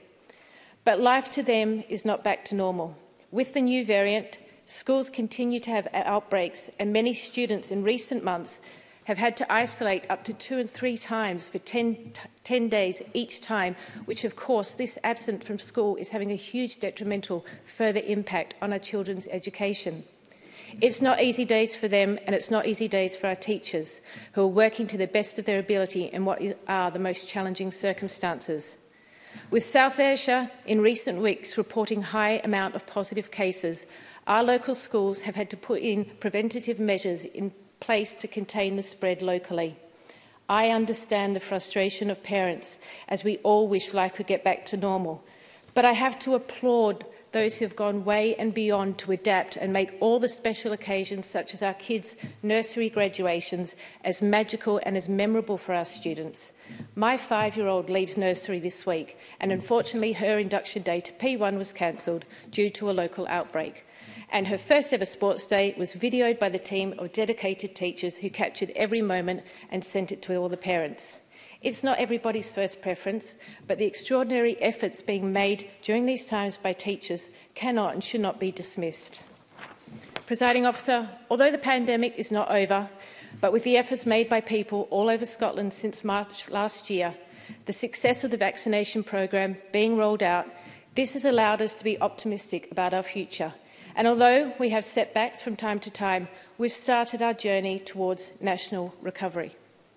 But life to them is not back to normal. With the new variant, schools continue to have outbreaks, and many students in recent months have had to isolate up to 2 and 3 times for 10 days each time, which of course this absent from school is having a huge detrimental further impact on our children's education. It's not easy days for them, and it's not easy days for our teachers, who are working to the best of their ability in what are the most challenging circumstances. With South Ayrshire in recent weeks reporting high amount of positive cases, our local schools have had to put in preventative measures in place to contain the spread locally. I understand the frustration of parents, as we all wish life could get back to normal. But I have to applaud those who have gone way and beyond to adapt and make all the special occasions, such as our kids' nursery graduations, as magical and as memorable for our students. My 5-year-old leaves nursery this week, and unfortunately her induction day to P1 was cancelled due to a local outbreak. And her first ever sports day was videoed by the team of dedicated teachers who captured every moment and sent it to all the parents. It's not everybody's first preference, but the extraordinary efforts being made during these times by teachers cannot and should not be dismissed. Presiding Officer, although the pandemic is not over, but with the efforts made by people all over Scotland since March last year, the success of the vaccination programme being rolled out, this has allowed us to be optimistic about our future. And although we have setbacks from time to time, we've started our journey towards national recovery.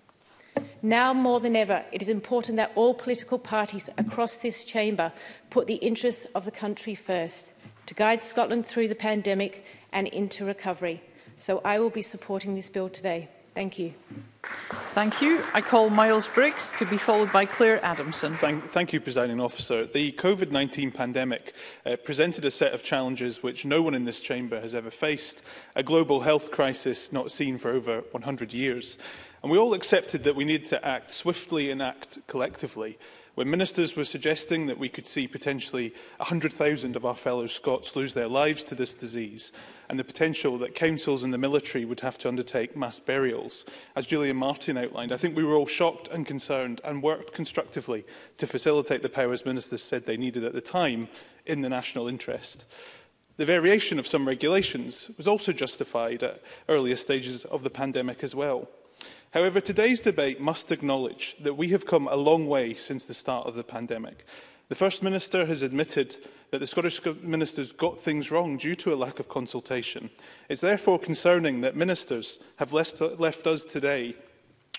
Now more than ever, it is important that all political parties across this chamber put the interests of the country first to guide Scotland through the pandemic and into recovery. So I will be supporting this bill today. Thank you. Thank you. I call Miles Briggs to be followed by Claire Adamson. Thank you, Presiding Officer. The COVID-19 pandemic presented a set of challenges which no one in this chamber has ever faced, a global health crisis not seen for over 100 years. And we all accepted that we needed to act swiftly and act collectively. When ministers were suggesting that we could see potentially 100,000 of our fellow Scots lose their lives to this disease, and the potential that councils and the military would have to undertake mass burials, as Gillian Martin outlined, I think we were all shocked and concerned and worked constructively to facilitate the powers ministers said they needed at the time in the national interest. The variation of some regulations was also justified at earlier stages of the pandemic as well. However, today's debate must acknowledge that we have come a long way since the start of the pandemic. The First Minister has admitted that the Scottish ministers got things wrong due to a lack of consultation. It's therefore concerning that ministers have left us today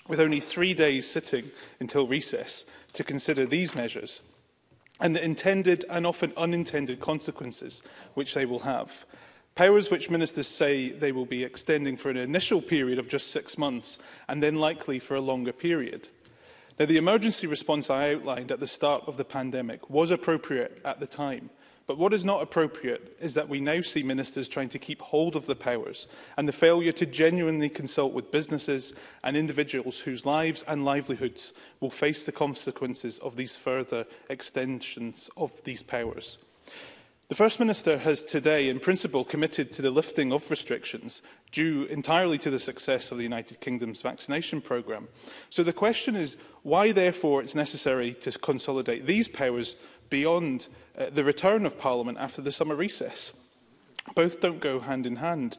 with only 3 days sitting until recess to consider these measures and the intended and often unintended consequences which they will have. Powers which ministers say they will be extending for an initial period of just 6 months and then likely for a longer period. Now, the emergency response I outlined at the start of the pandemic was appropriate at the time. But what is not appropriate is that we now see ministers trying to keep hold of the powers and the failure to genuinely consult with businesses and individuals whose lives and livelihoods will face the consequences of these further extensions of these powers. The First Minister has today, in principle, committed to the lifting of restrictions due entirely to the success of the United Kingdom's vaccination programme. So the question is why, therefore, it's necessary to consolidate these powers beyond the return of Parliament after the summer recess. Both don't go hand in hand.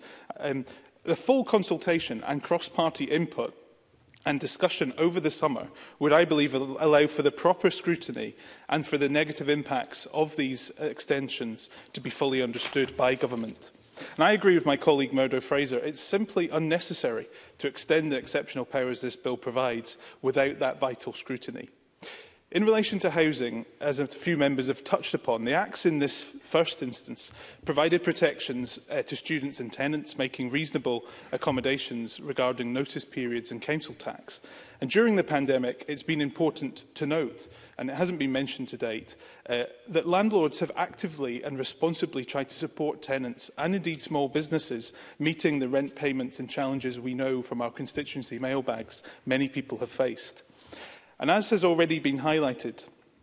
The full consultation and cross-party input and discussion over the summer would, I believe, allow for the proper scrutiny and for the negative impacts of these extensions to be fully understood by government. And I agree with my colleague Murdo Fraser. It's simply unnecessary to extend the exceptional powers this bill provides without that vital scrutiny. In relation to housing, as a few members have touched upon, the Acts in this first instance provided protections to students and tenants making reasonable accommodations regarding notice periods and council tax. And during the pandemic, it's been important to note, and it hasn't been mentioned to date, that landlords have actively and responsibly tried to support tenants and indeed small businesses meeting the rent payments and challenges we know from our constituency mailbags many people have faced. And as has already been highlighted,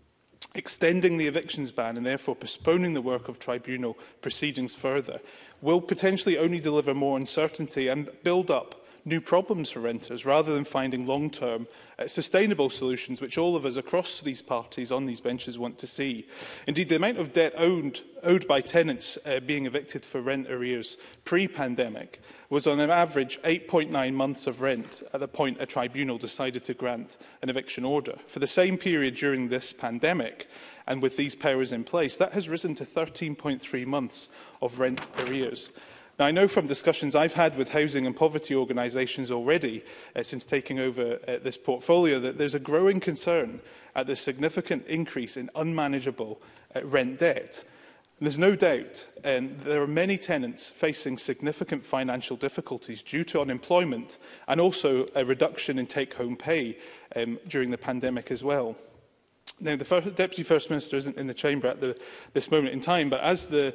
extending the evictions ban and therefore postponing the work of tribunal proceedings further will potentially only deliver more uncertainty and build up new problems for renters rather than finding long-term sustainable solutions which all of us across these parties on these benches want to see. Indeed, the amount of debt owed by tenants being evicted for rent arrears pre-pandemic was on an average 8.9 months of rent at the point a tribunal decided to grant an eviction order. For the same period during this pandemic, and with these powers in place, that has risen to 13.3 months of rent arrears. Now, I know from discussions I've had with housing and poverty organisations already since taking over this portfolio that there's a growing concern at the significant increase in unmanageable rent debt. And there's no doubt there are many tenants facing significant financial difficulties due to unemployment and also a reduction in take-home pay during the pandemic as well. Now, the Deputy First Minister isn't in the chamber at this moment in time, but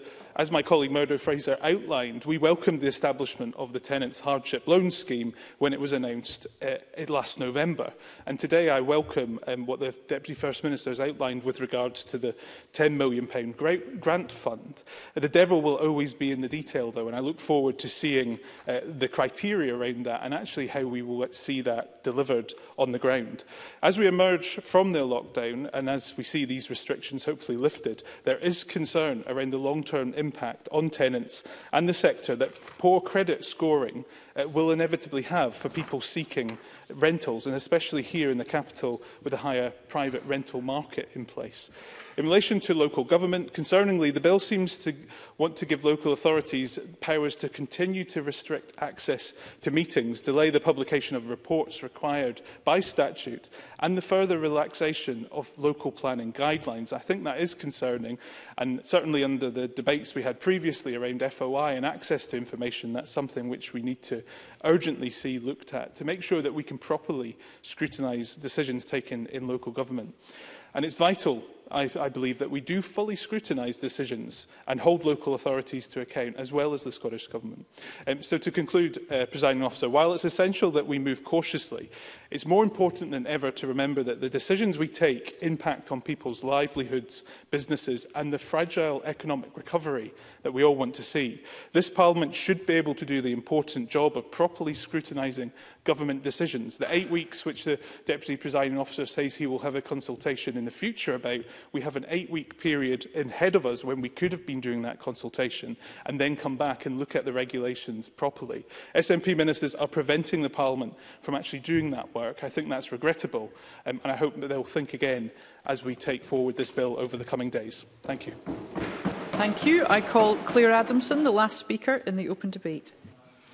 as my colleague Murdo Fraser outlined, we welcomed the establishment of the Tenants' Hardship Loan Scheme when it was announced last November. And today I welcome what the Deputy First Minister has outlined with regards to the £10 million grant fund. The devil will always be in the detail, though, and I look forward to seeing the criteria around that and actually how we will see that delivered on the ground. As we emerge from the lockdown and as we see these restrictions hopefully lifted, there is concern around the long-term impact on tenants and the sector that poor credit scoring will inevitably have for people seeking rentals, and especially here in the capital with a higher private rental market in place. In relation to local government, concerningly, the bill seems to want to give local authorities powers to continue to restrict access to meetings, delay the publication of reports required by statute, and the further relaxation of local planning guidelines. I think that is concerning, and certainly under the debates we had previously around FOI and access to information, that's something which we need to urgently see looked at to make sure that we can properly scrutinise decisions taken in local government. And it's vital, I believe, that we do fully scrutinise decisions and hold local authorities to account, as well as the Scottish Government. So to conclude, Presiding Officer, while it's essential that we move cautiously, it's more important than ever to remember that the decisions we take impact on people's livelihoods, businesses and the fragile economic recovery that we all want to see. This Parliament should be able to do the important job of properly scrutinising government decisions. The 8 weeks which the Deputy Presiding Officer says he will have a consultation in the future about, we have an 8-week period ahead of us when we could have been doing that consultation and then come back and look at the regulations properly. SNP ministers are preventing the Parliament from actually doing that work. I think that's regrettable, and I hope that they'll think again as we take forward this bill over the coming days. Thank you. Thank you. I call Claire Adamson, the last speaker in the open debate.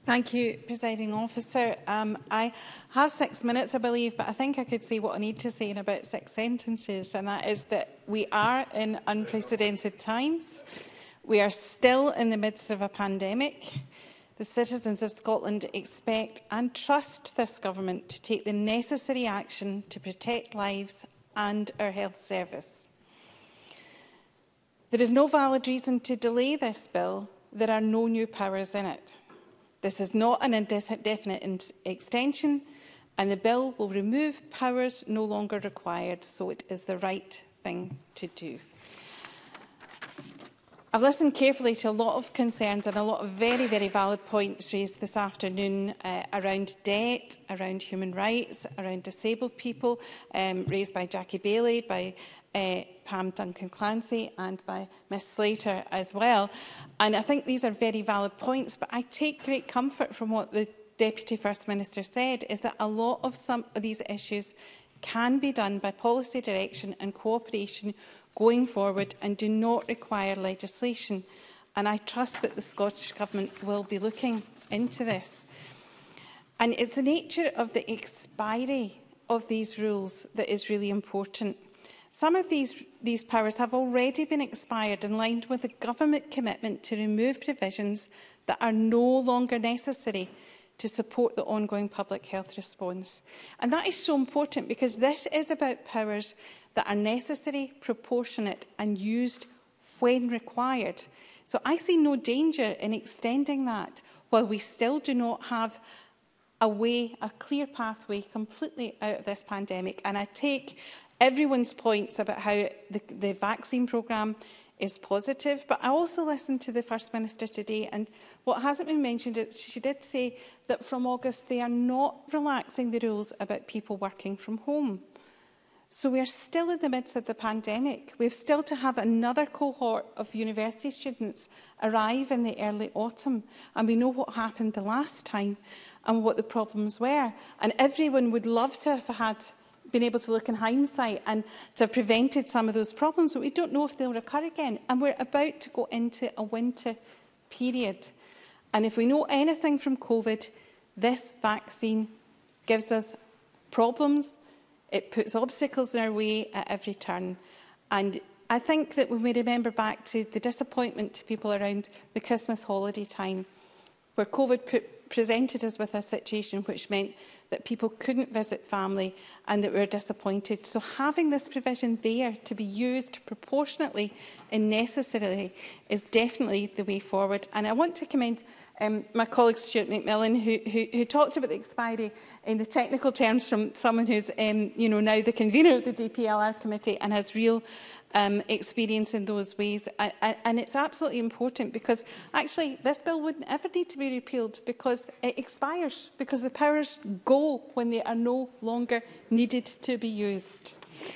Thank you, Presiding Officer. I have 6 minutes, I believe, but I think I could say what I need to say in about 6 sentences, and that is that we are in unprecedented times. We are still in the midst of a pandemic. The citizens of Scotland expect and trust this government to take the necessary action to protect lives and our health service. There is no valid reason to delay this bill. There are no new powers in it. This is not an indefinite extension, and the bill will remove powers no longer required, so it is the right thing to do. I've listened carefully to a lot of concerns and a lot of very, very valid points raised this afternoon around debt, around human rights, around disabled people, raised by Jackie Bailey, by Pam Duncan-Clancy and by Ms Slater as well. And I think these are very valid points, but I take great comfort from what the Deputy First Minister said, is that a lot of some of these issues can be done by policy direction and cooperation going forward and do not require legislation. And I trust that the Scottish Government will be looking into this. And it's the nature of the expiry of these rules that is really important. Some of these powers have already been expired in line with the government commitment to remove provisions that are no longer necessary to support the ongoing public health response. And that is so important because this is about powers that are necessary, proportionate and used when required. So I see no danger in extending that while we still do not have a clear pathway completely out of this pandemic. And I take everyone's points about how the vaccine programme is positive, but I also listened to the First Minister today, and what hasn't been mentioned is she did say that from August they are not relaxing the rules about people working from home. So we are still in the midst of the pandemic. We have still to have another cohort of university students arrive in the early autumn, and we know what happened the last time and what the problems were. And everyone would love to have been able to look in hindsight and to have prevented some of those problems, but we don't know if they'll recur again. And we're about to go into a winter period. And if we know anything from COVID, this vaccine gives us problems. It puts obstacles in our way at every turn. And I think that when we remember back to the disappointment to people around the Christmas holiday time, where COVID presented us with a situation which meant that people couldn't visit family and that we were disappointed. So having this provision there to be used proportionately and necessarily is definitely the way forward. And I want to commend my colleague Stuart McMillan, who talked about the expiry in the technical terms from someone who's now the convener of the DPLR committee and has real experience in those ways. And it's absolutely important because actually this bill wouldn't ever need to be repealed because it expires, because the powers go when they are no longer needed to be used.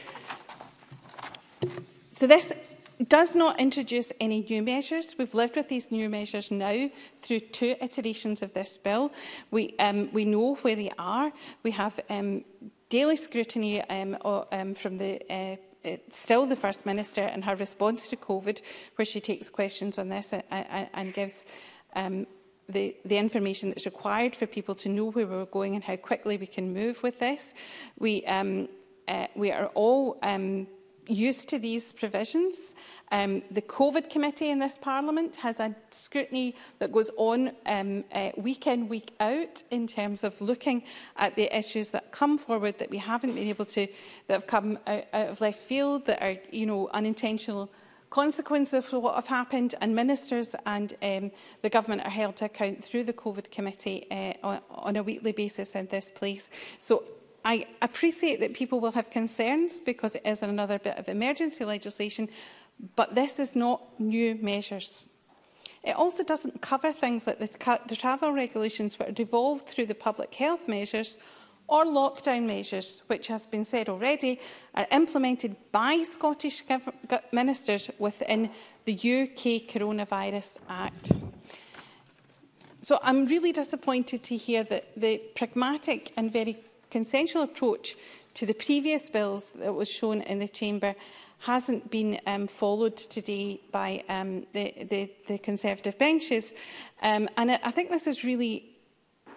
So this does not introduce any new measures. We've lived with these new measures now through 2 iterations of this bill. We know where they are. We have daily scrutiny from still the First Minister and her response to COVID, where she takes questions on this and gives the information that's required for people to know where we're going and how quickly we can move with this. We are all used to these provisions. The COVID committee in this Parliament has a scrutiny that goes on week in, week out in terms of looking at the issues that come forward that we haven't been able to, that have come out of left field, that are unintentional consequences of what have happened, and ministers and the government are held to account through the COVID committee on a weekly basis in this place. So I appreciate that people will have concerns because it is another bit of emergency legislation, but this is not new measures. It also doesn't cover things like the travel regulations which are devolved through the public health measures or lockdown measures, which has been said already, are implemented by Scottish ministers within the UK Coronavirus Act. So I'm really disappointed to hear that the pragmatic and very consensual approach to the previous bills that was shown in the Chamber hasn't been followed today by the Conservative benches. And I think this is really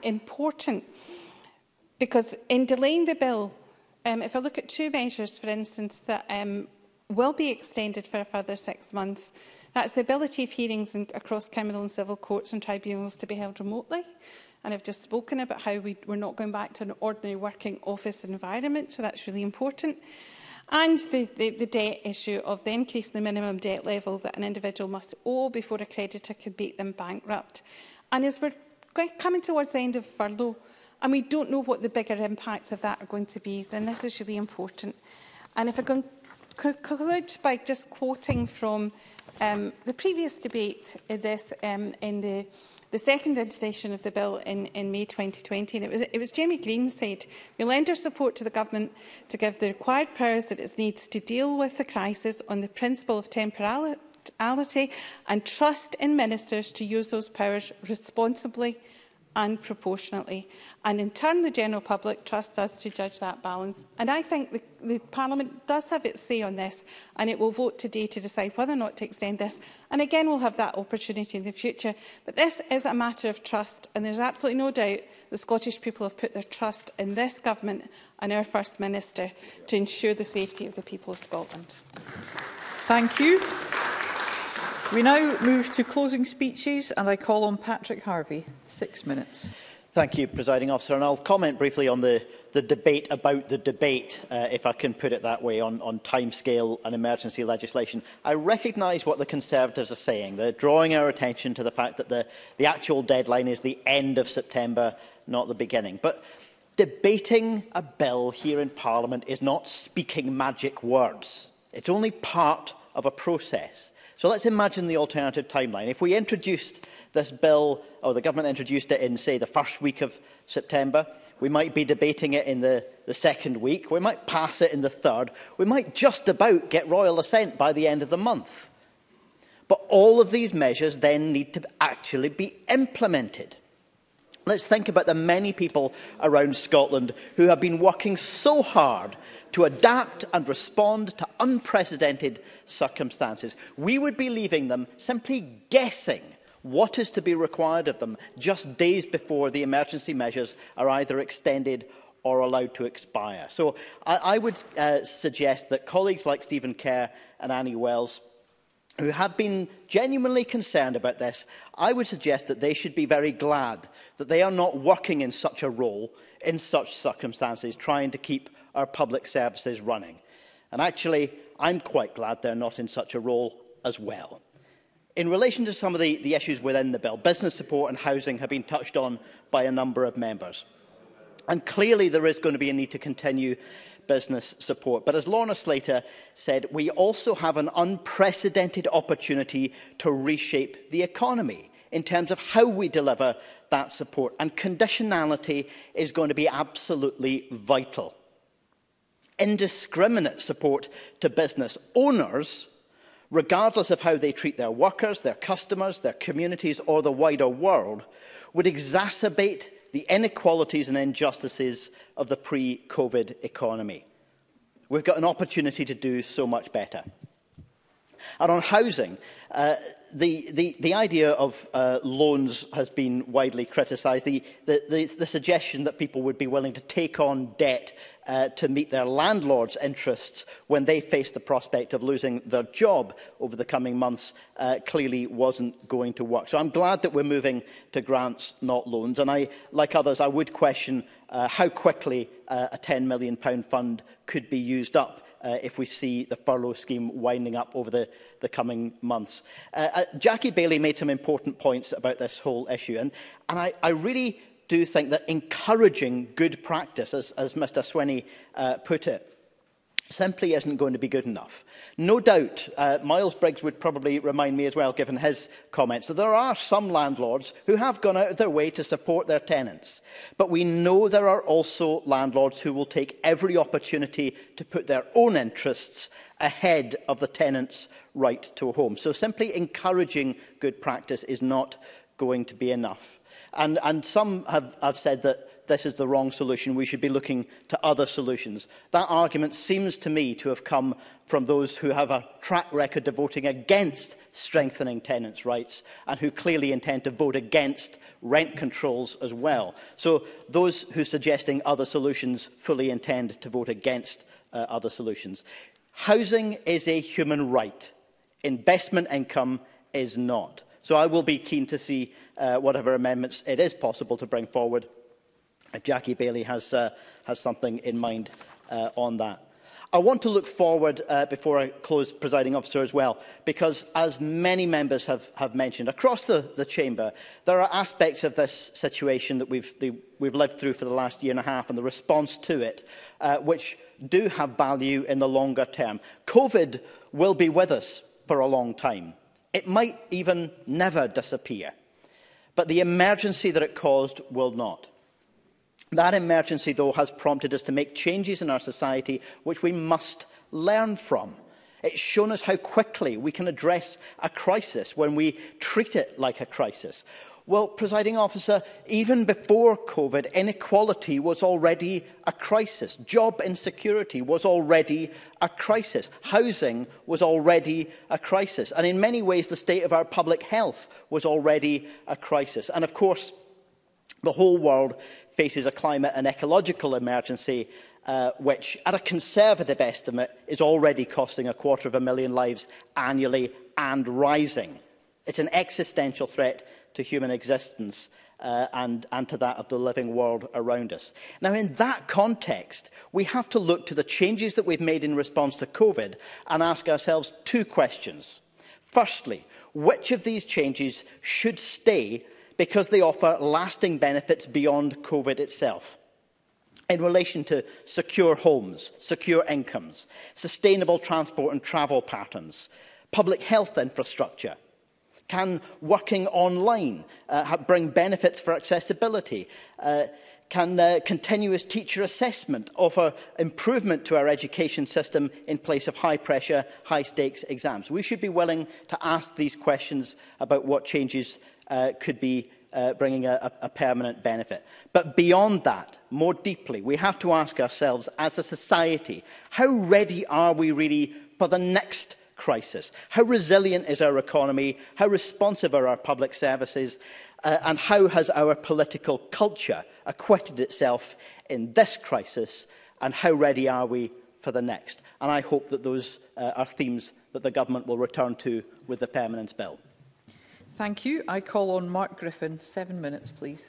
important because in delaying the bill, if I look at two measures, for instance, that will be extended for a further 6 months, that's the ability of hearings across criminal and civil courts and tribunals to be held remotely. And I've just spoken about how we're not going back to an ordinary working office environment, so that's really important. And the debt issue of the increase in the minimum debt level that an individual must owe before a creditor can make them bankrupt. And as we're coming towards the end of furlough, and we don't know what the bigger impacts of that are going to be, then this is really important. And if I can conclude by just quoting from the previous debate in the second iteration of the bill in May 2020, and it was Jamie Green said, "We lend our support to the Government to give the required powers that it needs to deal with the crisis on the principle of temporality and trust in ministers to use those powers responsibly and proportionately. And in turn, the general public trusts us to judge that balance." And I think the Parliament does have its say on this, and it will vote today to decide whether or not to extend this. And again, we'll have that opportunity in the future. But this is a matter of trust, and there's absolutely no doubt the Scottish people have put their trust in this Government and our First Minister to ensure the safety of the people of Scotland. Thank you. We now move to closing speeches, and I call on Patrick Harvey. 6 minutes. Thank you, Presiding Officer. And I'll comment briefly on the debate about the debate, if I can put it that way, on timescale and emergency legislation. I recognise what the Conservatives are saying. They're drawing our attention to the fact that the actual deadline is the end of September, not the beginning. But debating a bill here in Parliament is not speaking magic words. It's only part of a process. So let's imagine the alternative timeline. If we introduced this bill, or the Government introduced it in, say, the first week of September, we might be debating it in the second week, we might pass it in the third, we might just about get royal assent by the end of the month. But all of these measures then need to actually be implemented. Let's think about the many people around Scotland who have been working so hard to adapt and respond to unprecedented circumstances. We would be leaving them simply guessing what is to be required of them just days before the emergency measures are either extended or allowed to expire. So I would suggest that colleagues like Stephen Kerr and Annie Wells, who have been genuinely concerned about this, I would suggest that they should be very glad that they are not working in such a role, in such circumstances, trying to keep our public services running. And actually, I'm quite glad they're not in such a role as well. In relation to some of the issues within the bill, business support and housing have been touched on by a number of members. And clearly there is going to be a need to continue business support. But as Lorna Slater said, we also have an unprecedented opportunity to reshape the economy in terms of how we deliver that support. And conditionality is going to be absolutely vital. Indiscriminate support to business owners, regardless of how they treat their workers, their customers, their communities or the wider world, would exacerbate the inequalities and injustices of the pre-COVID economy. We've got an opportunity to do so much better. And on housing, the idea of loans has been widely criticised. The suggestion that people would be willing to take on debt to meet their landlord's interests when they face the prospect of losing their job over the coming months clearly wasn't going to work. So I'm glad that we're moving to grants, not loans. And I, like others, I would question how quickly a £10 million fund could be used up if we see the furlough scheme winding up over the coming months. Jackie Bailey made some important points about this whole issue, and I really do think that encouraging good practice, as Mr Swinney put it, simply isn't going to be good enough. No doubt, Miles Briggs would probably remind me as well, given his comments, that there are some landlords who have gone out of their way to support their tenants. But we know there are also landlords who will take every opportunity to put their own interests ahead of the tenant's right to a home. So simply encouraging good practice is not going to be enough. And some have said that this is the wrong solution. We should be looking to other solutions. That argument seems to me to have come from those who have a track record of voting against strengthening tenants' rights and who clearly intend to vote against rent controls as well. So those who are suggesting other solutions fully intend to vote against other solutions. Housing is a human right. Investment income is not. So I will be keen to see whatever amendments it is possible to bring forward if Jackie Baillie has something in mind on that. I want to look forward before I close, Presiding Officer, as well, because as many members have mentioned across the Chamber, there are aspects of this situation that we've lived through for the last year and a half and the response to it, which do have value in the longer term. COVID will be with us for a long time. It might even never disappear, but the emergency that it caused will not. That emergency, though, has prompted us to make changes in our society which we must learn from. It's shown us how quickly we can address a crisis when we treat it like a crisis. Well, Presiding Officer, even before COVID, inequality was already a crisis. Job insecurity was already a crisis. Housing was already a crisis. And in many ways, the state of our public health was already a crisis. And of course, the whole world faces a climate and ecological emergency which, at a conservative estimate, is already costing 250,000 lives annually and rising. It's an existential threat to human existence and to that of the living world around us. Now, in that context, we have to look to the changes that we've made in response to COVID and ask ourselves two questions. Firstly, which of these changes should stay because they offer lasting benefits beyond COVID itself? In relation to secure homes, secure incomes, sustainable transport and travel patterns, public health infrastructure, can working online bring benefits for accessibility? Can continuous teacher assessment offer improvement to our education system in place of high-pressure, high-stakes exams? We should be willing to ask these questions about what changes could be bringing a permanent benefit. But beyond that, more deeply, we have to ask ourselves as a society, how ready are we really for the next crisis? How resilient is our economy? How responsive are our public services? And how has our political culture acquitted itself in this crisis? And how ready are we for the next? And I hope that those are themes that the Government will return to with the Permanence Bill. Thank you. I call on Mark Griffin. 7 minutes, please.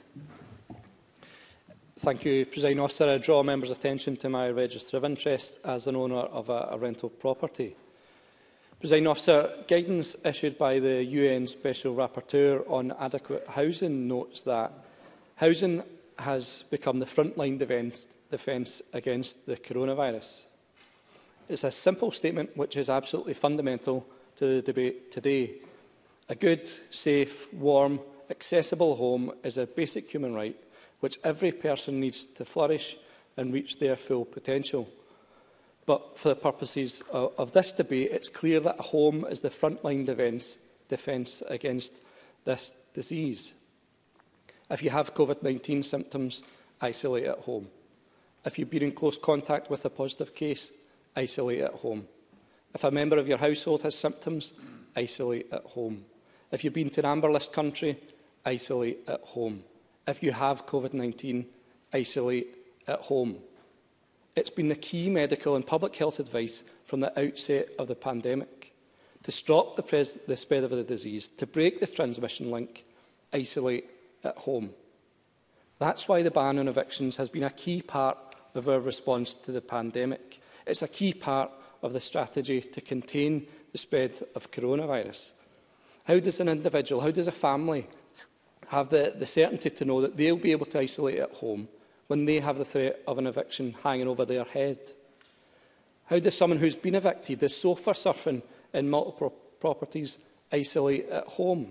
Thank you, Presiding Officer. I draw members' attention to my register of interest as an owner of a rental property. Presiding Officer, guidance issued by the UN Special Rapporteur on adequate housing notes that housing has become the frontline defence against the coronavirus. It's a simple statement which is absolutely fundamental to the debate today. A good, safe, warm, accessible home is a basic human right which every person needs to flourish and reach their full potential. But for the purposes of this debate, it's clear that a home is the frontline defence against this disease. If you have COVID-19 symptoms, isolate at home. If you've been in close contact with a positive case, isolate at home. If a member of your household has symptoms, isolate at home. If you've been to an amber list country, isolate at home. If you have COVID-19, isolate at home. It's been the key medical and public health advice from the outset of the pandemic. To stop the spread of the disease, to break the transmission link, isolate at home. That's why the ban on evictions has been a key part of our response to the pandemic. It's a key part of the strategy to contain the spread of coronavirus. How does an individual, how does a family have the certainty to know that they'll be able to isolate at home when they have the threat of an eviction hanging over their head? How does someone who's been evicted, is sofa surfing in multiple properties, isolate at home?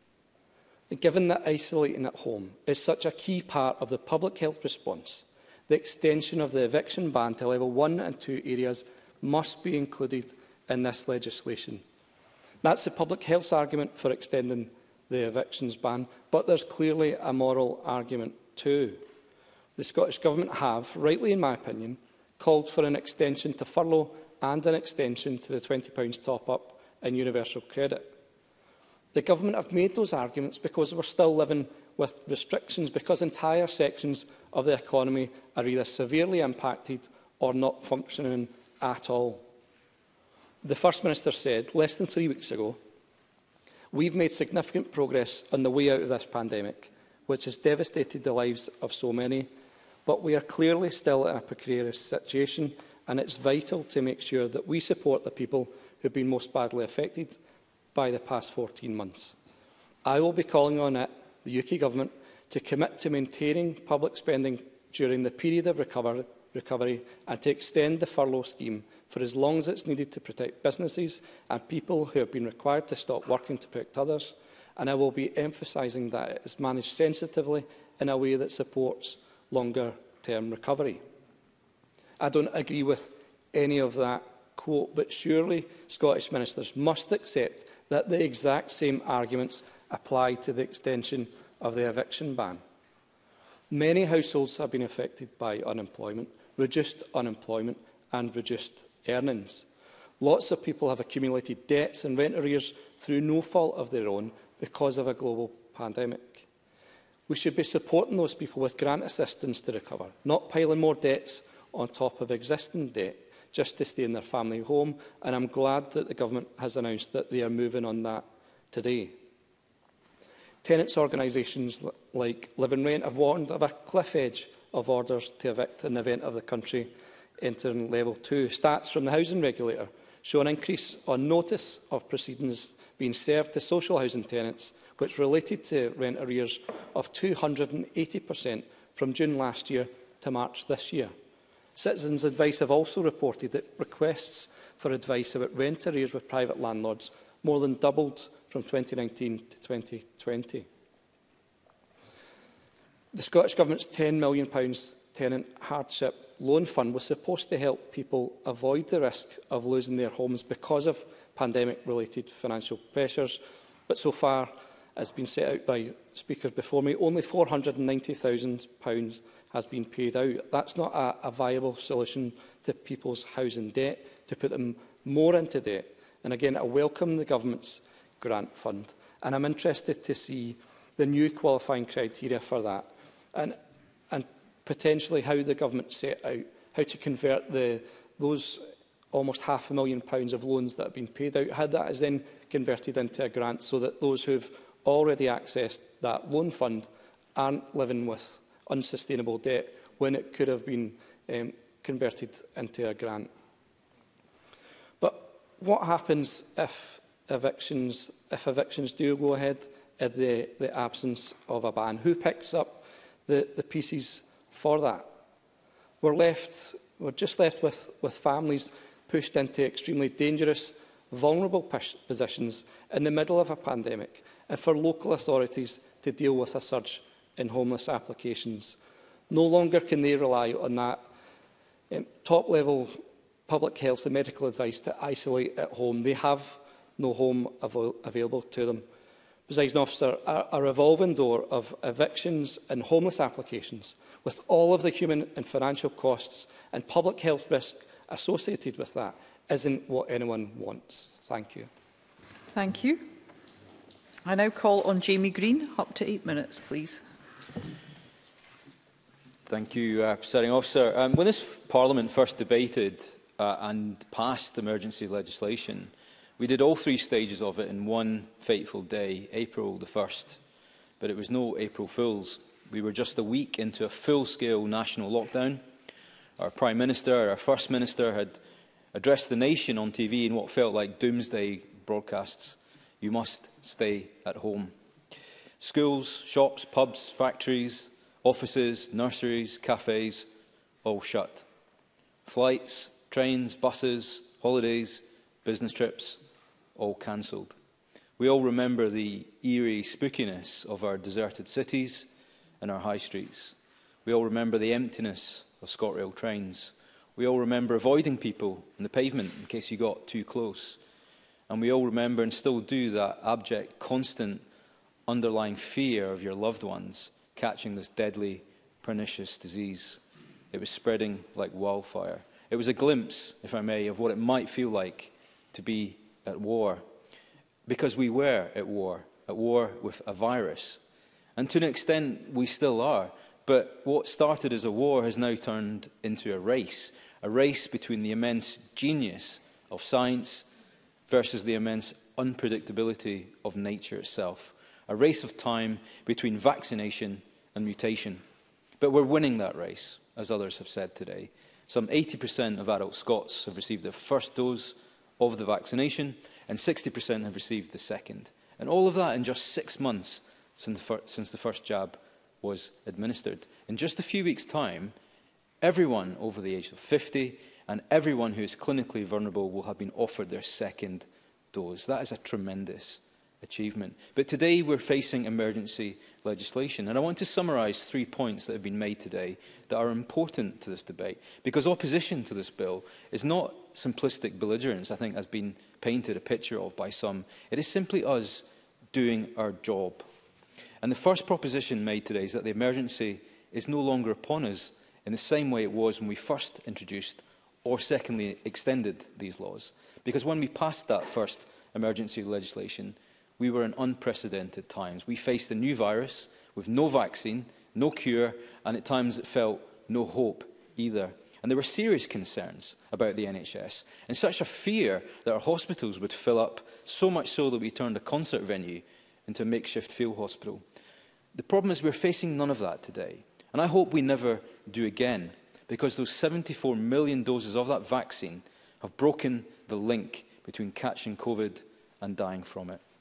Given that isolating at home is such a key part of the public health response, the extension of the eviction ban to level 1 and 2 areas must be included in this legislation. That's the public health argument for extending the evictions ban, but there's clearly a moral argument too. the Scottish Government have, rightly in my opinion, called for an extension to furlough and an extension to the £20 top-up in universal credit. The Government have made those arguments because we're still living with restrictions, because entire sections of the economy are either severely impacted or not functioning at all. The First Minister said less than 3 weeks ago, "We've made significant progress on the way out of this pandemic, which has devastated the lives of so many, but we are clearly still in a precarious situation, and it's vital to make sure that we support the people who have been most badly affected by the past 14 months. I will be calling on it, the UK Government, to commit to maintaining public spending during the period of recovery and to extend the furlough scheme for as long as it's needed to protect businesses and people who have been required to stop working to protect others. And I will be emphasising that it is managed sensitively in a way that supports longer-term recovery." I don't agree with any of that quote, but surely Scottish ministers must accept that the exact same arguments apply to the extension of the eviction ban. Many households have been affected by unemployment, reduced unemployment and reduced earnings. Lots of people have accumulated debts and rent arrears through no fault of their own because of a global pandemic. We should be supporting those people with grant assistance to recover, not piling more debts on top of existing debt just to stay in their family home, and I'm glad that the Government has announced that they are moving on that today. Tenants' organisations like Live and Rent have warned of a cliff edge of orders to evict in the event of the country entering level 2. Stats from the housing regulator show an increase on notice of proceedings being served to social housing tenants, which related to rent arrears of 280% from June last year to March this year. Citizens' Advice have also reported that requests for advice about rent arrears with private landlords more than doubled from 2019 to 2020. The Scottish Government's £10 million tenant hardship loan fund was supposed to help people avoid the risk of losing their homes because of pandemic-related financial pressures, but so far, as been set out by speakers before me, only £490,000 has been paid out. That's not a viable solution to people's housing debt, to put them more into debt. And again, I welcome the Government's grant fund, and I'm interested to see the new qualifying criteria for that, and potentially how the Government set out how to convert those almost £500,000 of loans that have been paid out, how that is then converted into a grant so that those who have already accessed that loan fund aren't living with unsustainable debt when it could have been converted into a grant. But what happens if evictions do go ahead in the absence of a ban? Who picks up the pieces for that? We're just left with families pushed into extremely dangerous, vulnerable positions in the middle of a pandemic, and for local authorities to deal with a surge in homeless applications. No longer can they rely on that top-level public health and medical advice to isolate at home. They have no home available to them. Presiding Officer, a revolving door of evictions and homeless applications, with all of the human and financial costs and public health risk associated with that, isn't what anyone wants. Thank you. Thank you. I now call on Jamie Green. Up to 8 minutes, please. Thank you, Presiding Officer. When this Parliament first debated and passed emergency legislation, we did all 3 stages of it in one fateful day, April the 1st. But it was no April Fools. We were just a week into a full-scale national lockdown. Our Prime Minister, our First Minister, had addressed the nation on TV in what felt like doomsday broadcasts. You must stay at home. Schools, shops, pubs, factories, offices, nurseries, cafes, all shut. Flights, trains, buses, holidays, business trips, all cancelled. We all remember the eerie spookiness of our deserted cities and our high streets. We all remember the emptiness of ScotRail trains. We all remember avoiding people on the pavement in case you got too close. And we all remember and still do that abject, constant, underlying fear of your loved ones catching this deadly pernicious disease. It was spreading like wildfire. It was a glimpse, if I may, of what it might feel like to be at war. Because we were at war with a virus. And to an extent, we still are. But what started as a war has now turned into a race between the immense genius of science versus the immense unpredictability of nature itself. A race of time between vaccination and mutation. But we're winning that race, as others have said today. Some 80% of adult Scots have received their first dose of the vaccination, and 60% have received the second. And all of that in just 6 months since the first jab was administered. In just a few weeks' time, everyone over the age of 50 and everyone who is clinically vulnerable will have been offered their second dose. That is a tremendous achievement. But today we're facing emergency legislation. And I want to summarise 3 points that have been made today that are important to this debate. Because opposition to this bill is not simplistic belligerence, I think has been painted a picture of by some. It is simply us doing our job. And the first proposition made today is that the emergency is no longer upon us in the same way it was when we first introduced or secondly extended these laws. Because when we passed that first emergency legislation, we were in unprecedented times. We faced a new virus with no vaccine, no cure, and at times it felt no hope either. And there were serious concerns about the NHS, and such a fear that our hospitals would fill up, so much so that we turned a concert venue into a makeshift field hospital. The problem is we're facing none of that today, and I hope we never do again, because those 74 million doses of that vaccine have broken the link between catching COVID and dying from it.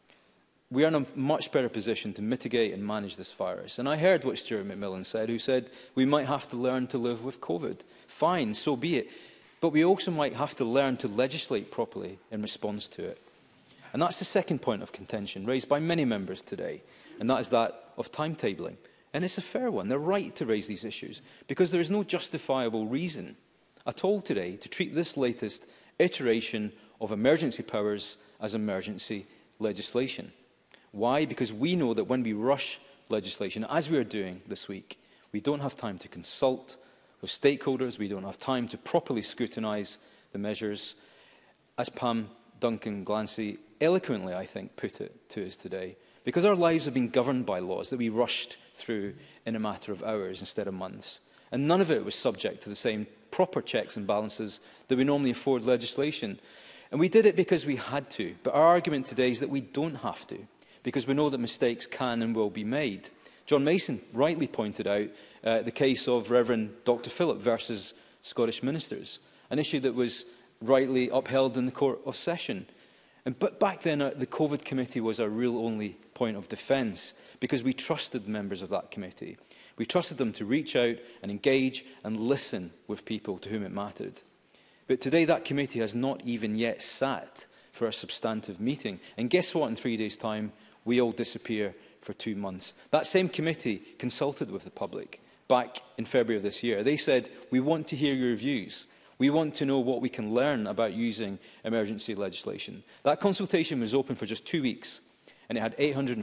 We are in a much better position to mitigate and manage this virus. And I heard what Stuart McMillan said, who said we might have to learn to live with COVID. Fine, so be it. But we also might have to learn to legislate properly in response to it. And that's the second point of contention raised by many members today, and that is that of timetabling. And it's a fair one. They're right to raise these issues, because there is no justifiable reason at all today to treat this latest iteration of emergency powers as emergency legislation. Why? Because we know that when we rush legislation, as we are doing this week, we don't have time to consult with stakeholders, we don't have time to properly scrutinise the measures. As Pam Duncan-Glancy eloquently, I think, put it to us today, because our lives have been governed by laws that we rushed through in a matter of hours instead of months. And none of it was subject to the same proper checks and balances that we normally afford legislation. And we did it because we had to. But our argument today is that we don't have to, because we know that mistakes can and will be made. John Mason rightly pointed out the case of Reverend Dr Philip versus Scottish ministers, an issue that was rightly upheld in the Court of Session. But back then, the COVID committee was our real only point of defence, because we trusted the members of that committee. We trusted them to reach out and engage and listen with people to whom it mattered. But today, that committee has not even yet sat for a substantive meeting. And guess what? In 3 days' time, we all disappear for 2 months. That same committee consulted with the public back in February of this year. They said, we want to hear your views. We want to know what we can learn about using emergency legislation. That consultation was open for just 2 weeks, and it had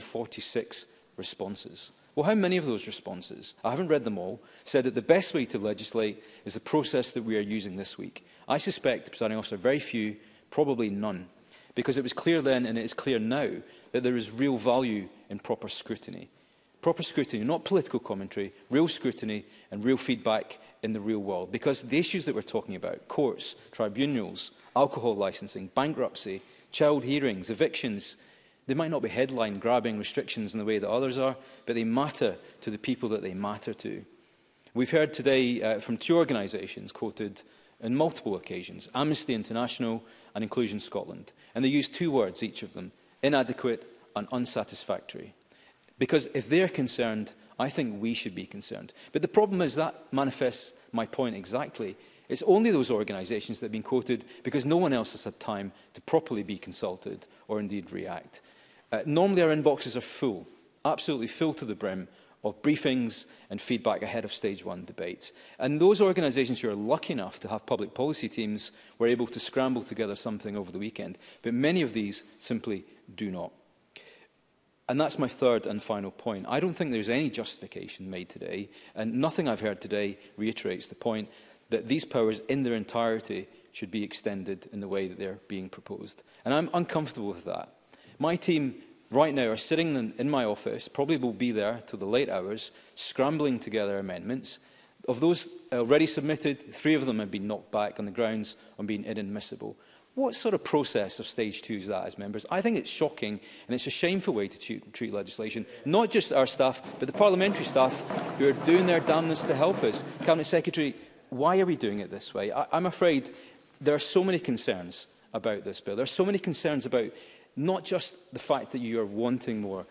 846 responses. Well, how many of those responses, I haven't read them all, said that the best way to legislate is the process that we are using this week? I suspect, Presiding Officer, very few, probably none, because it was clear then and it is clear now that there is real value in proper scrutiny. Proper scrutiny, not political commentary, real scrutiny and real feedback in the real world. Because the issues that we're talking about, courts, tribunals, alcohol licensing, bankruptcy, child hearings, evictions, they might not be headline-grabbing restrictions in the way that others are, but they matter to the people that they matter to. We've heard today from 2 organisations quoted on multiple occasions, Amnesty International and Inclusion Scotland, and they use 2 words, each of them, inadequate and unsatisfactory. Because if they're concerned, I think we should be concerned. But the problem is that manifests my point exactly. It's only those organisations that have been quoted because no one else has had time to properly be consulted or indeed react. Normally our inboxes are full, absolutely full to the brim, of briefings and feedback ahead of stage 1 debates. And those organisations who are lucky enough to have public policy teams were able to scramble together something over the weekend. But many of these simply do not. And that's my third and final point. I don't think there's any justification made today, and nothing I've heard today reiterates the point that these powers in their entirety should be extended in the way that they're being proposed. And I'm uncomfortable with that. My team right now are sitting in my office, probably will be there till the late hours, scrambling together amendments. Of those already submitted, 3 of them have been knocked back on the grounds of being inadmissible. What sort of process of stage 2 is that, as members? I think it's shocking and it's a shameful way to treat legislation. Not just our staff, but the parliamentary staff who are doing their damnedest to help us. Cabinet Secretary, why are we doing it this way? I'm afraid there are so many concerns about this bill. There are so many concerns about not just the fact that you are wanting more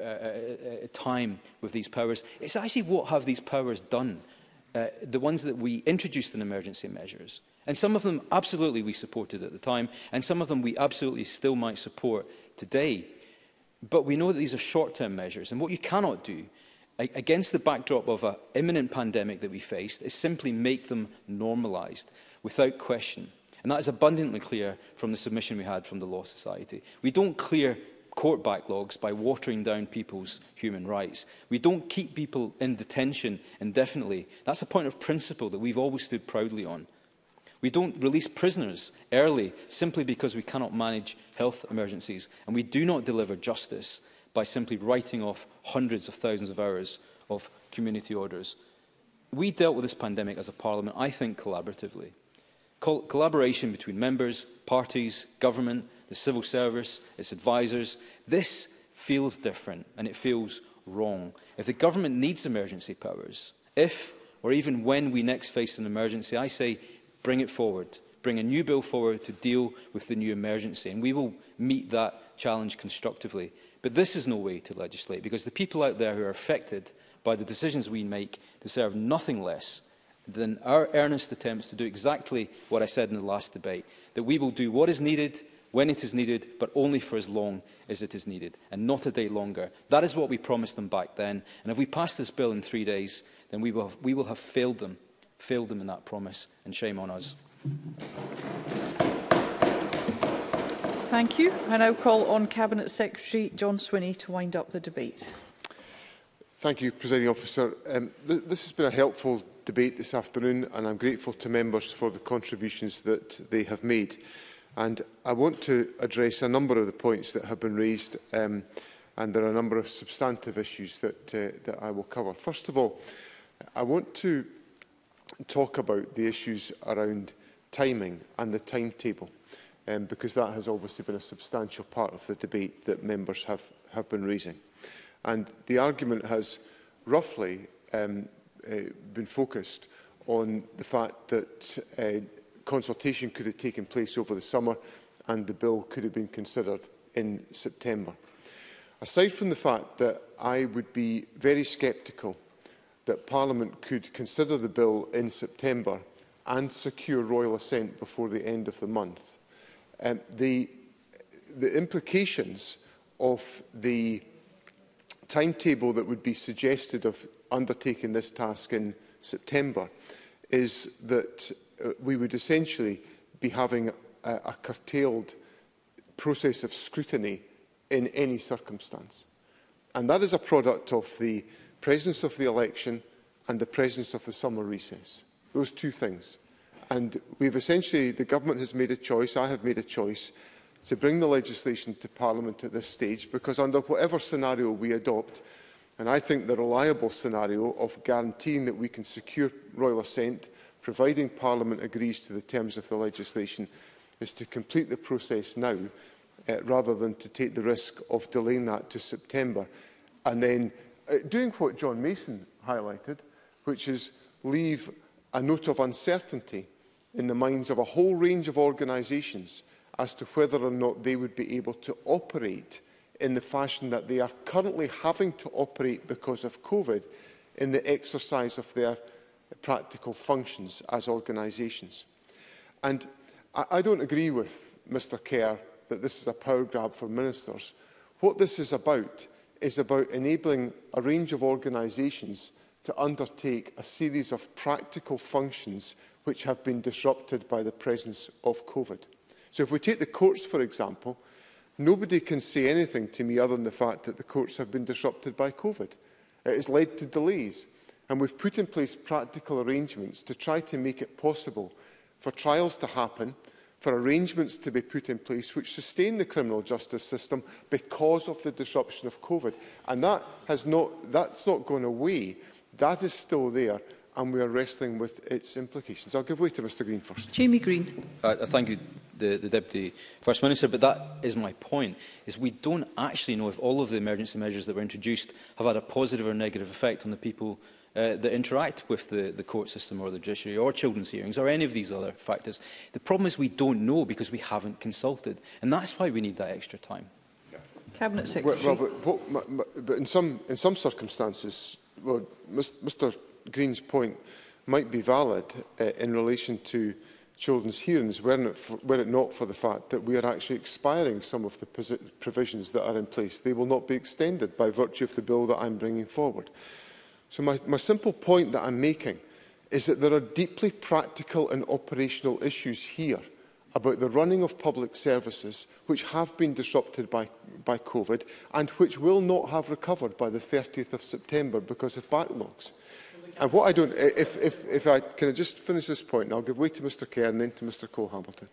time with these powers. It's actually what have these powers done. The ones that we introduced in emergency measures. And some of them, absolutely, we supported at the time, and some of them we absolutely still might support today. But we know that these are short-term measures, and what you cannot do, against the backdrop of an imminent pandemic that we faced, is simply make them normalised, without question. And that is abundantly clear from the submission we had from the Law Society. We don't clear court backlogs by watering down people's human rights. We don't keep people in detention indefinitely. That's a point of principle that we've always stood proudly on. We don't release prisoners early simply because we cannot manage health emergencies. And we do not deliver justice by simply writing off hundreds of thousands of hours of community orders. We dealt with this pandemic as a parliament, I think, collaboratively. Collaboration between members, parties, government, the civil service, its advisers. This feels different and it feels wrong. If the government needs emergency powers, if or even when we next face an emergency, I say bring it forward. Bring a new bill forward to deal with the new emergency, and we will meet that challenge constructively. But this is no way to legislate, because the people out there who are affected by the decisions we make deserve nothing less than our earnest attempts to do exactly what I said in the last debate, that we will do what is needed, when it is needed, but only for as long as it is needed, and not a day longer. That is what we promised them back then, and if we pass this bill in 3 days, then we will have failed them in that promise, and shame on us. Thank you. I now call on Cabinet Secretary John Swinney to wind up the debate. Thank you, Presiding Officer. This has been a helpful debate this afternoon, and I'm grateful to members for the contributions that they have made. And I want to address a number of the points that have been raised, and there are a number of substantive issues that I will cover. First of all, I want to talk about the issues around timing and the timetable, because that has obviously been a substantial part of the debate that members have been raising. And the argument has roughly been focused on the fact that consultation could have taken place over the summer and the bill could have been considered in September. Aside from the fact that I would be very sceptical that Parliament could consider the bill in September and secure royal assent before the end of the month, the implications of the timetable that would be suggested of undertaking this task in September is that we would essentially be having a curtailed process of scrutiny in any circumstance. And that is a product of the presence of the election and the presence of the summer recess. Those two things. And we've essentially, the government has made a choice, I have made a choice, to bring the legislation to Parliament at this stage, because under whatever scenario we adopt, and I think the reliable scenario of guaranteeing that we can secure royal assent, providing Parliament agrees to the terms of the legislation, is to complete the process now, rather than to take the risk of delaying that to September. And then doing what John Mason highlighted, which is leave a note of uncertainty in the minds of a whole range of organisations as to whether or not they would be able to operate in the fashion that they are currently having to operate because of COVID in the exercise of their practical functions as organisations. And I don't agree with Mr Kerr that this is a power grab for ministers. What this is about enabling a range of organisations to undertake a series of practical functions which have been disrupted by the presence of COVID. So if we take the courts, for example, Nobody can say anything to me other than the fact that the courts have been disrupted by COVID. It has led to delays, and we've put in place practical arrangements to try to make it possible for trials to happen, for arrangements to be put in place which sustain the criminal justice system because of the disruption of COVID. And that's not gone away. That is still there, and we are wrestling with its implications. I'll give way to Mr Green first. Jamie Green. Thank you, the Deputy First Minister, but that is my point, is we don't actually know if all of the emergency measures that were introduced have had a positive or negative effect on the people that interact with the court system or the judiciary or children's hearings or any of these other factors. The problem is we don't know because we haven't consulted, and that's why we need that extra time. Cabinet Secretary. But in some circumstances, well, Mr Green's point might be valid in relation to children's hearings, were it not for the fact that we are actually expiring some of the provisions that are in place. They will not be extended by virtue of the bill that I'm bringing forward. So my simple point that I'm making is that there are deeply practical and operational issues here about the running of public services which have been disrupted by COVID and which will not have recovered by the 30th of September because of backlogs. And what I don't, if I can I just finish this point, and I'll give way to Mr Kerr and then to Mr Cole-Hamilton.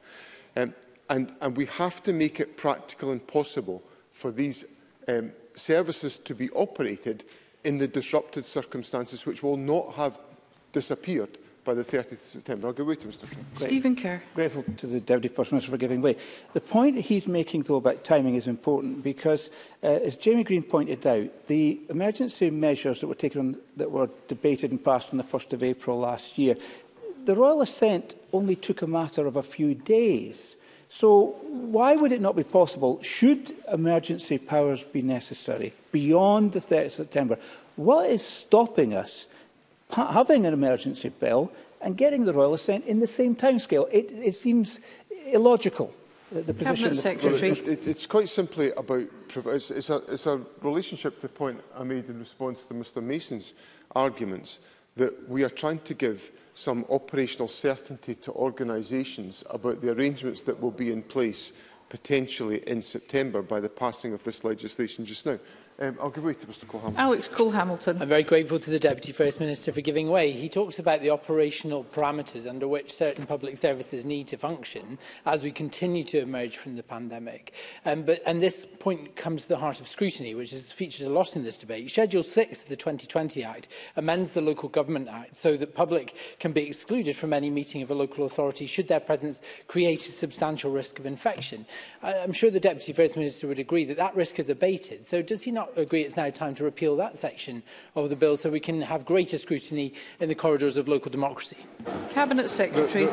And we have to make it practical and possible for these services to be operated in the disrupted circumstances which will not have disappeared by the 30th of September. I'll give way to Mr Kerr. Stephen Kerr. Grateful to the Deputy First Minister for giving way. The point he's making, though, about timing is important because, as Jamie Green pointed out, the emergency measures that were taken on, that were debated and passed on the 1st of April last year, the royal assent only took a matter of a few days. So why would it not be possible, should emergency powers be necessary, beyond the 30th of September, what is stopping us having an emergency bill and getting the royal assent in the same timescale? It seems illogical, the position. Secretary. It's quite simply about, it's a relationship to the point I made in response to Mr Mason's arguments, that we are trying to give some operational certainty to organisations about the arrangements that will be in place potentially in September by the passing of this legislation just now. I'll give way to Mr Cole-Hamilton. Alex Cole-Hamilton. I'm very grateful to the Deputy First Minister for giving way. He talks about the operational parameters under which certain public services need to function as we continue to emerge from the pandemic. And this point comes to the heart of scrutiny, which has featured a lot in this debate. Schedule 6 of the 2020 Act amends the Local Government Act so that public can be excluded from any meeting of a local authority should their presence create a substantial risk of infection. I'm sure the Deputy First Minister would agree that that risk is abated. So does he not agree it's now time to repeal that section of the bill so we can have greater scrutiny in the corridors of local democracy? Cabinet Secretary.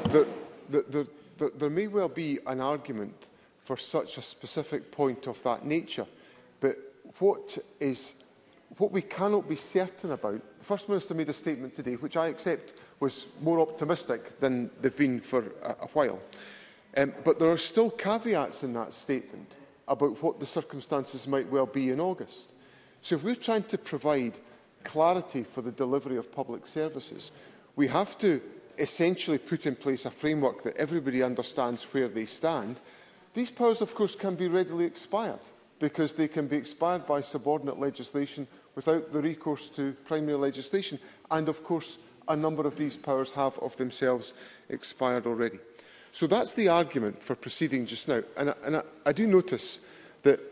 There may well be an argument for such a specific point of that nature, but what we cannot be certain about, the First Minister made a statement today which I accept was more optimistic than they've been for a while, but there are still caveats in that statement about what the circumstances might well be in August. So if we're trying to provide clarity for the delivery of public services, we have to essentially put in place a framework that everybody understands where they stand. These powers, of course, can be readily expired because they can be expired by subordinate legislation without the recourse to primary legislation. And, of course, a number of these powers have of themselves expired already. So that's the argument for proceeding just now. And I do notice that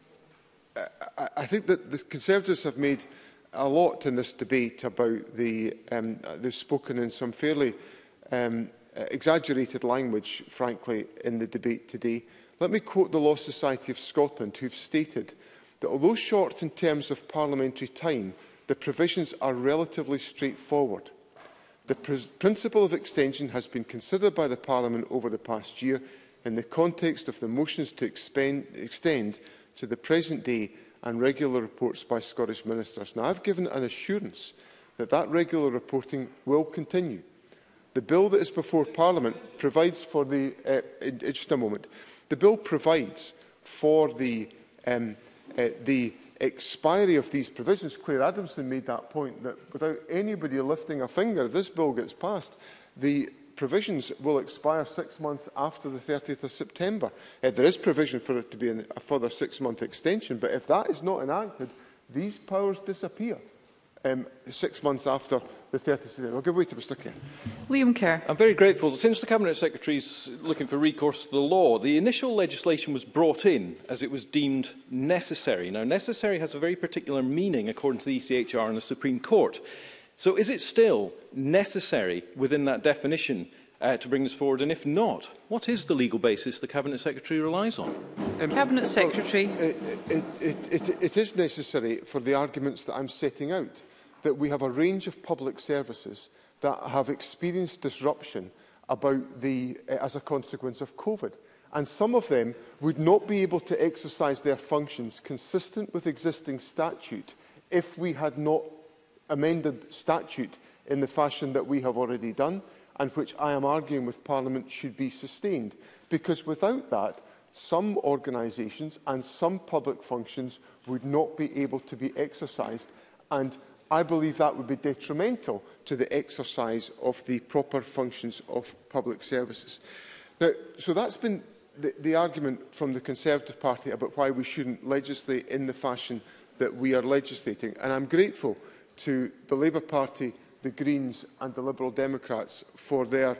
I think that the Conservatives have made a lot in this debate about they've spoken in some fairly exaggerated language, frankly, in the debate today. Let me quote the Law Society of Scotland, who have stated that although short in terms of parliamentary time, the provisions are relatively straightforward. The principle of extension has been considered by the Parliament over the past year in the context of the motions to extend to the present day and regular reports by Scottish ministers. Now, I've given an assurance that that regular reporting will continue. The bill that is before Parliament provides for the... just a moment. The bill provides for the expiry of these provisions. Claire Adamson made that point, that without anybody lifting a finger, if this bill gets passed, the provisions will expire 6 months after the 30th of September. There is provision for it to be a further 6-month extension, but if that is not enacted, these powers disappear 6 months after the 30th of September. I'll give way to Mr Kerr. Liam Kerr. I'm very grateful. Since the Cabinet Secretary is looking for recourse to the law, the initial legislation was brought in as it was deemed necessary. Now, necessary has a very particular meaning according to the ECHR and the Supreme Court. So is it still necessary within that definition to bring this forward? And if not, what is the legal basis the Cabinet Secretary relies on? Cabinet Secretary. It is necessary for the arguments that I'm setting out, that we have a range of public services that have experienced disruption as a consequence of COVID. And some of them would not be able to exercise their functions consistent with existing statute if we had not amended statute in the fashion that we have already done, and which I am arguing with Parliament should be sustained. Because without that, some organisations and some public functions would not be able to be exercised, and I believe that would be detrimental to the exercise of the proper functions of public services. Now, so that's been the argument from the Conservative Party about why we shouldn't legislate in the fashion that we are legislating, and I'm grateful to the Labour Party, the Greens and the Liberal Democrats for their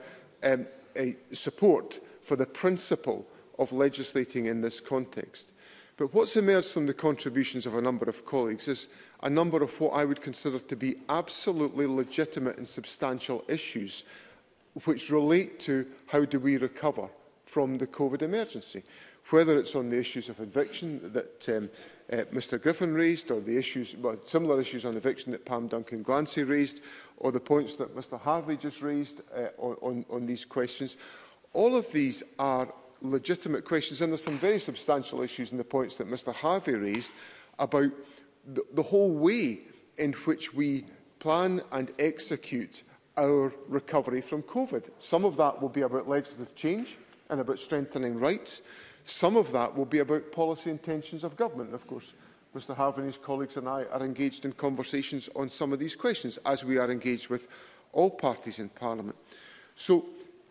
support for the principle of legislating in this context. But what's emerged from the contributions of a number of colleagues is a number of what I would consider to be absolutely legitimate and substantial issues which relate to how do we recover from the COVID emergency, whether it's on the issues of eviction that Mr Griffin raised, or the issues, similar issues on eviction that Pam Duncan-Glancy raised, or the points that Mr Harvey just raised on these questions. All of these are legitimate questions, and there are some very substantial issues in the points that Mr Harvey raised about the whole way in which we plan and execute our recovery from COVID. Some of that will be about legislative change and about strengthening rights. Some of that will be about policy intentions of government. And of course, Mr Harvey and his colleagues and I are engaged in conversations on some of these questions, as we are engaged with all parties in Parliament. So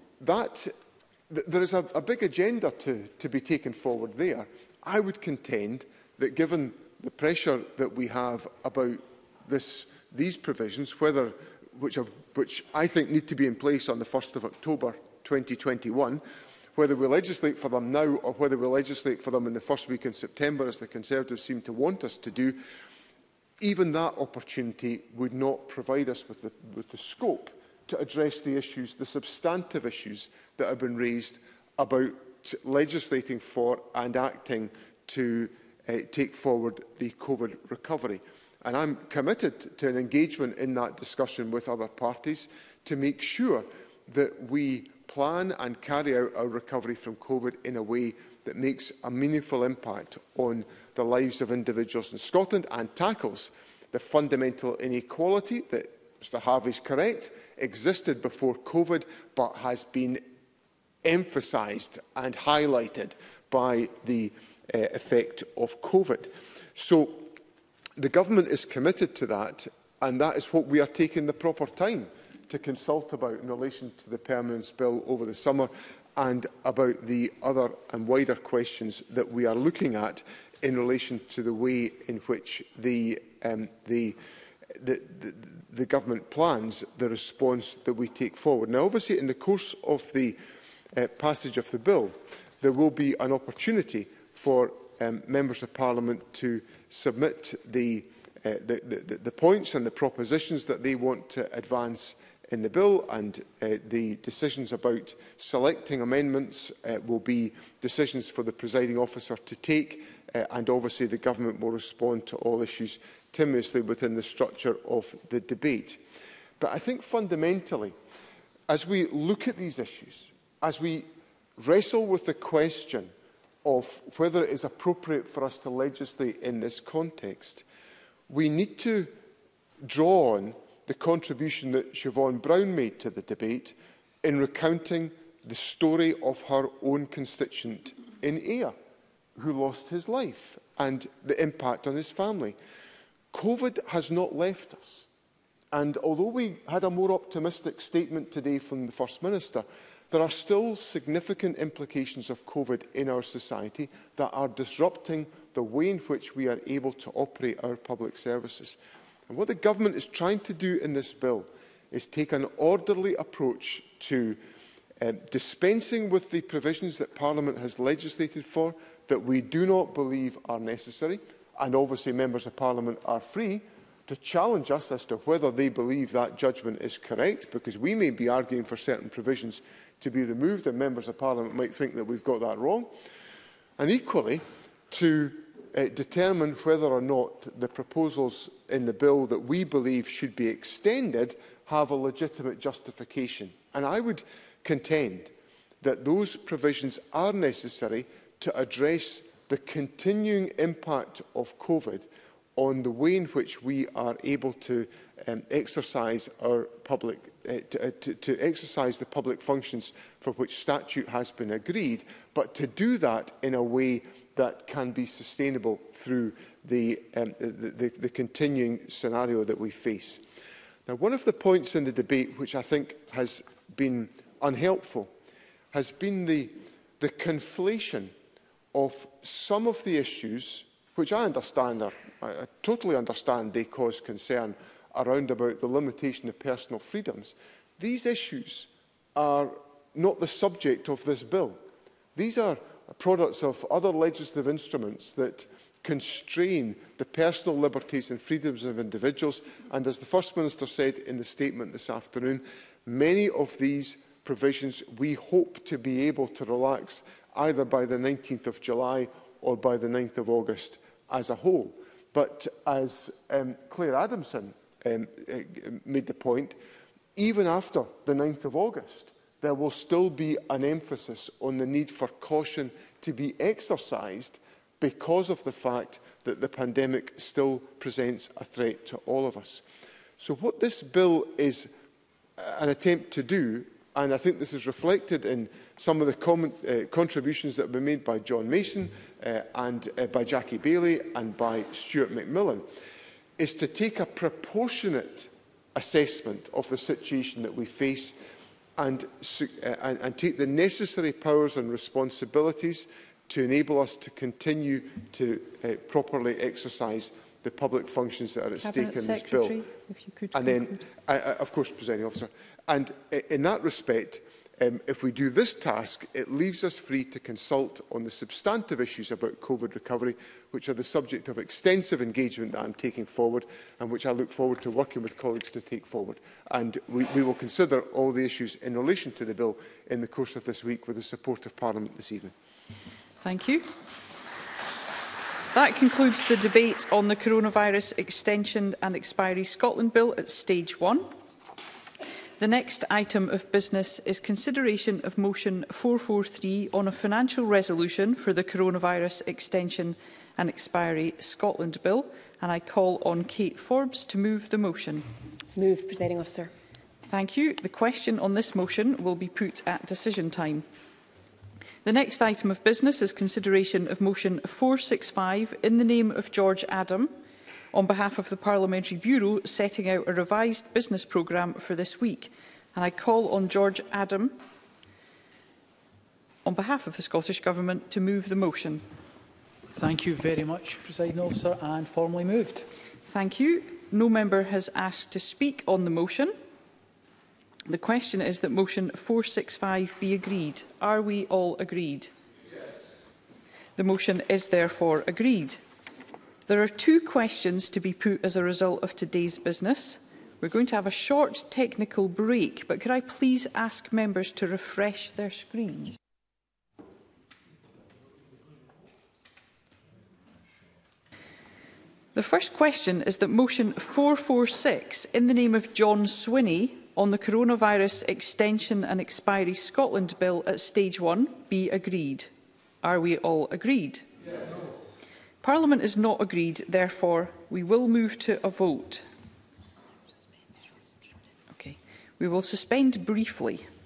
there is a big agenda to be taken forward there. I would contend that given the pressure that we have about these provisions, which I think need to be in place on the 1st of October 2021, whether we legislate for them now or whether we legislate for them in the first week in September, as the Conservatives seem to want us to do, even that opportunity would not provide us with the scope to address the issues, the substantive issues that have been raised about legislating for and acting to take forward the COVID recovery. And I'm committed to an engagement in that discussion with other parties to make sure that we plan and carry out our recovery from COVID in a way that makes a meaningful impact on the lives of individuals in Scotland and tackles the fundamental inequality that, Mr Harvey is correct, existed before COVID but has been emphasised and highlighted by the effect of COVID. So the Government is committed to that, and that is what we are taking the proper time to consult about in relation to the Permanence Bill over the summer and about the other and wider questions that we are looking at in relation to the way in which the Government plans the response that we take forward. Now, obviously, in the course of the passage of the bill, there will be an opportunity for members of Parliament to submit the points and the propositions that they want to advance in the bill, and the decisions about selecting amendments will be decisions for the presiding officer to take, and obviously the Government will respond to all issues timorously within the structure of the debate. But I think fundamentally, as we look at these issues, as we wrestle with the question of whether it is appropriate for us to legislate in this context, we need to draw on the contribution that Siobhan Brown made to the debate in recounting the story of her own constituent in Ayr, who lost his life, and the impact on his family. COVID has not left us. And although we had a more optimistic statement today from the First Minister, there are still significant implications of COVID in our society that are disrupting the way in which we are able to operate our public services. And what the Government is trying to do in this bill is take an orderly approach to dispensing with the provisions that Parliament has legislated for, that we do not believe are necessary, and obviously members of Parliament are free to challenge us as to whether they believe that judgment is correct, because we may be arguing for certain provisions to be removed and members of Parliament might think that we've got that wrong, and equally to determine whether or not the proposals in the bill that we believe should be extended have a legitimate justification. And I would contend that those provisions are necessary to address the continuing impact of COVID on the way in which we are able to exercise our public to exercise the public functions for which statute has been agreed, but to do that in a way that can be sustainable through the continuing scenario that we face. Now, one of the points in the debate which I think has been unhelpful has been the conflation of some of the issues which I understand I totally understand they cause concern around about the limitation of personal freedoms. These issues are not the subject of this bill. These are products of other legislative instruments that constrain the personal liberties and freedoms of individuals, and as the First Minister said in the statement this afternoon, many of these provisions we hope to be able to relax either by the 19th of July or by the 9th of August as a whole. But as Claire Adamson made the point, even after the 9th of August, there will still be an emphasis on the need for caution to be exercised because of the fact that the pandemic still presents a threat to all of us. So what this bill is an attempt to do, and I think this is reflected in some of the contributions that have been made by John Mason and by Jackie Bailey and by Stuart McMillan, is to take a proportionate assessment of the situation that we face and take the necessary powers and responsibilities to enable us to continue to properly exercise the public functions that are at stake in this bill. If you could and then, of course, Presiding Officer, and in that respect, if we do this task, it leaves us free to consult on the substantive issues about COVID recovery, which are the subject of extensive engagement that I am taking forward and which I look forward to working with colleagues to take forward. And we will consider all the issues in relation to the bill in the course of this week with the support of Parliament this evening. Thank you. That concludes the debate on the Coronavirus Extension and Expiry Scotland Bill at Stage 1. The next item of business is consideration of motion 443 on a financial resolution for the Coronavirus Extension and Expiry Scotland Bill, and I call on Kate Forbes to move the motion. Move, Presiding Officer. Thank you. The question on this motion will be put at decision time. The next item of business is consideration of motion 465 in the name of George Adam, on behalf of the Parliamentary Bureau, setting out a revised business programme for this week. And I call on George Adam, on behalf of the Scottish Government, to move the motion. Thank you very much, Presiding Officer, and formally moved. Thank you. No member has asked to speak on the motion. The question is that motion 465 be agreed. Are we all agreed? Yes. The motion is therefore agreed. There are two questions to be put as a result of today's business. We're going to have a short technical break, but could I please ask members to refresh their screens? The first question is that motion 446, in the name of John Swinney, on the Coronavirus Extension and Expiry Scotland Bill at Stage 1, be agreed. Are we all agreed? Yes. Parliament is not agreed, therefore we will move to a vote. Okay. We will suspend briefly.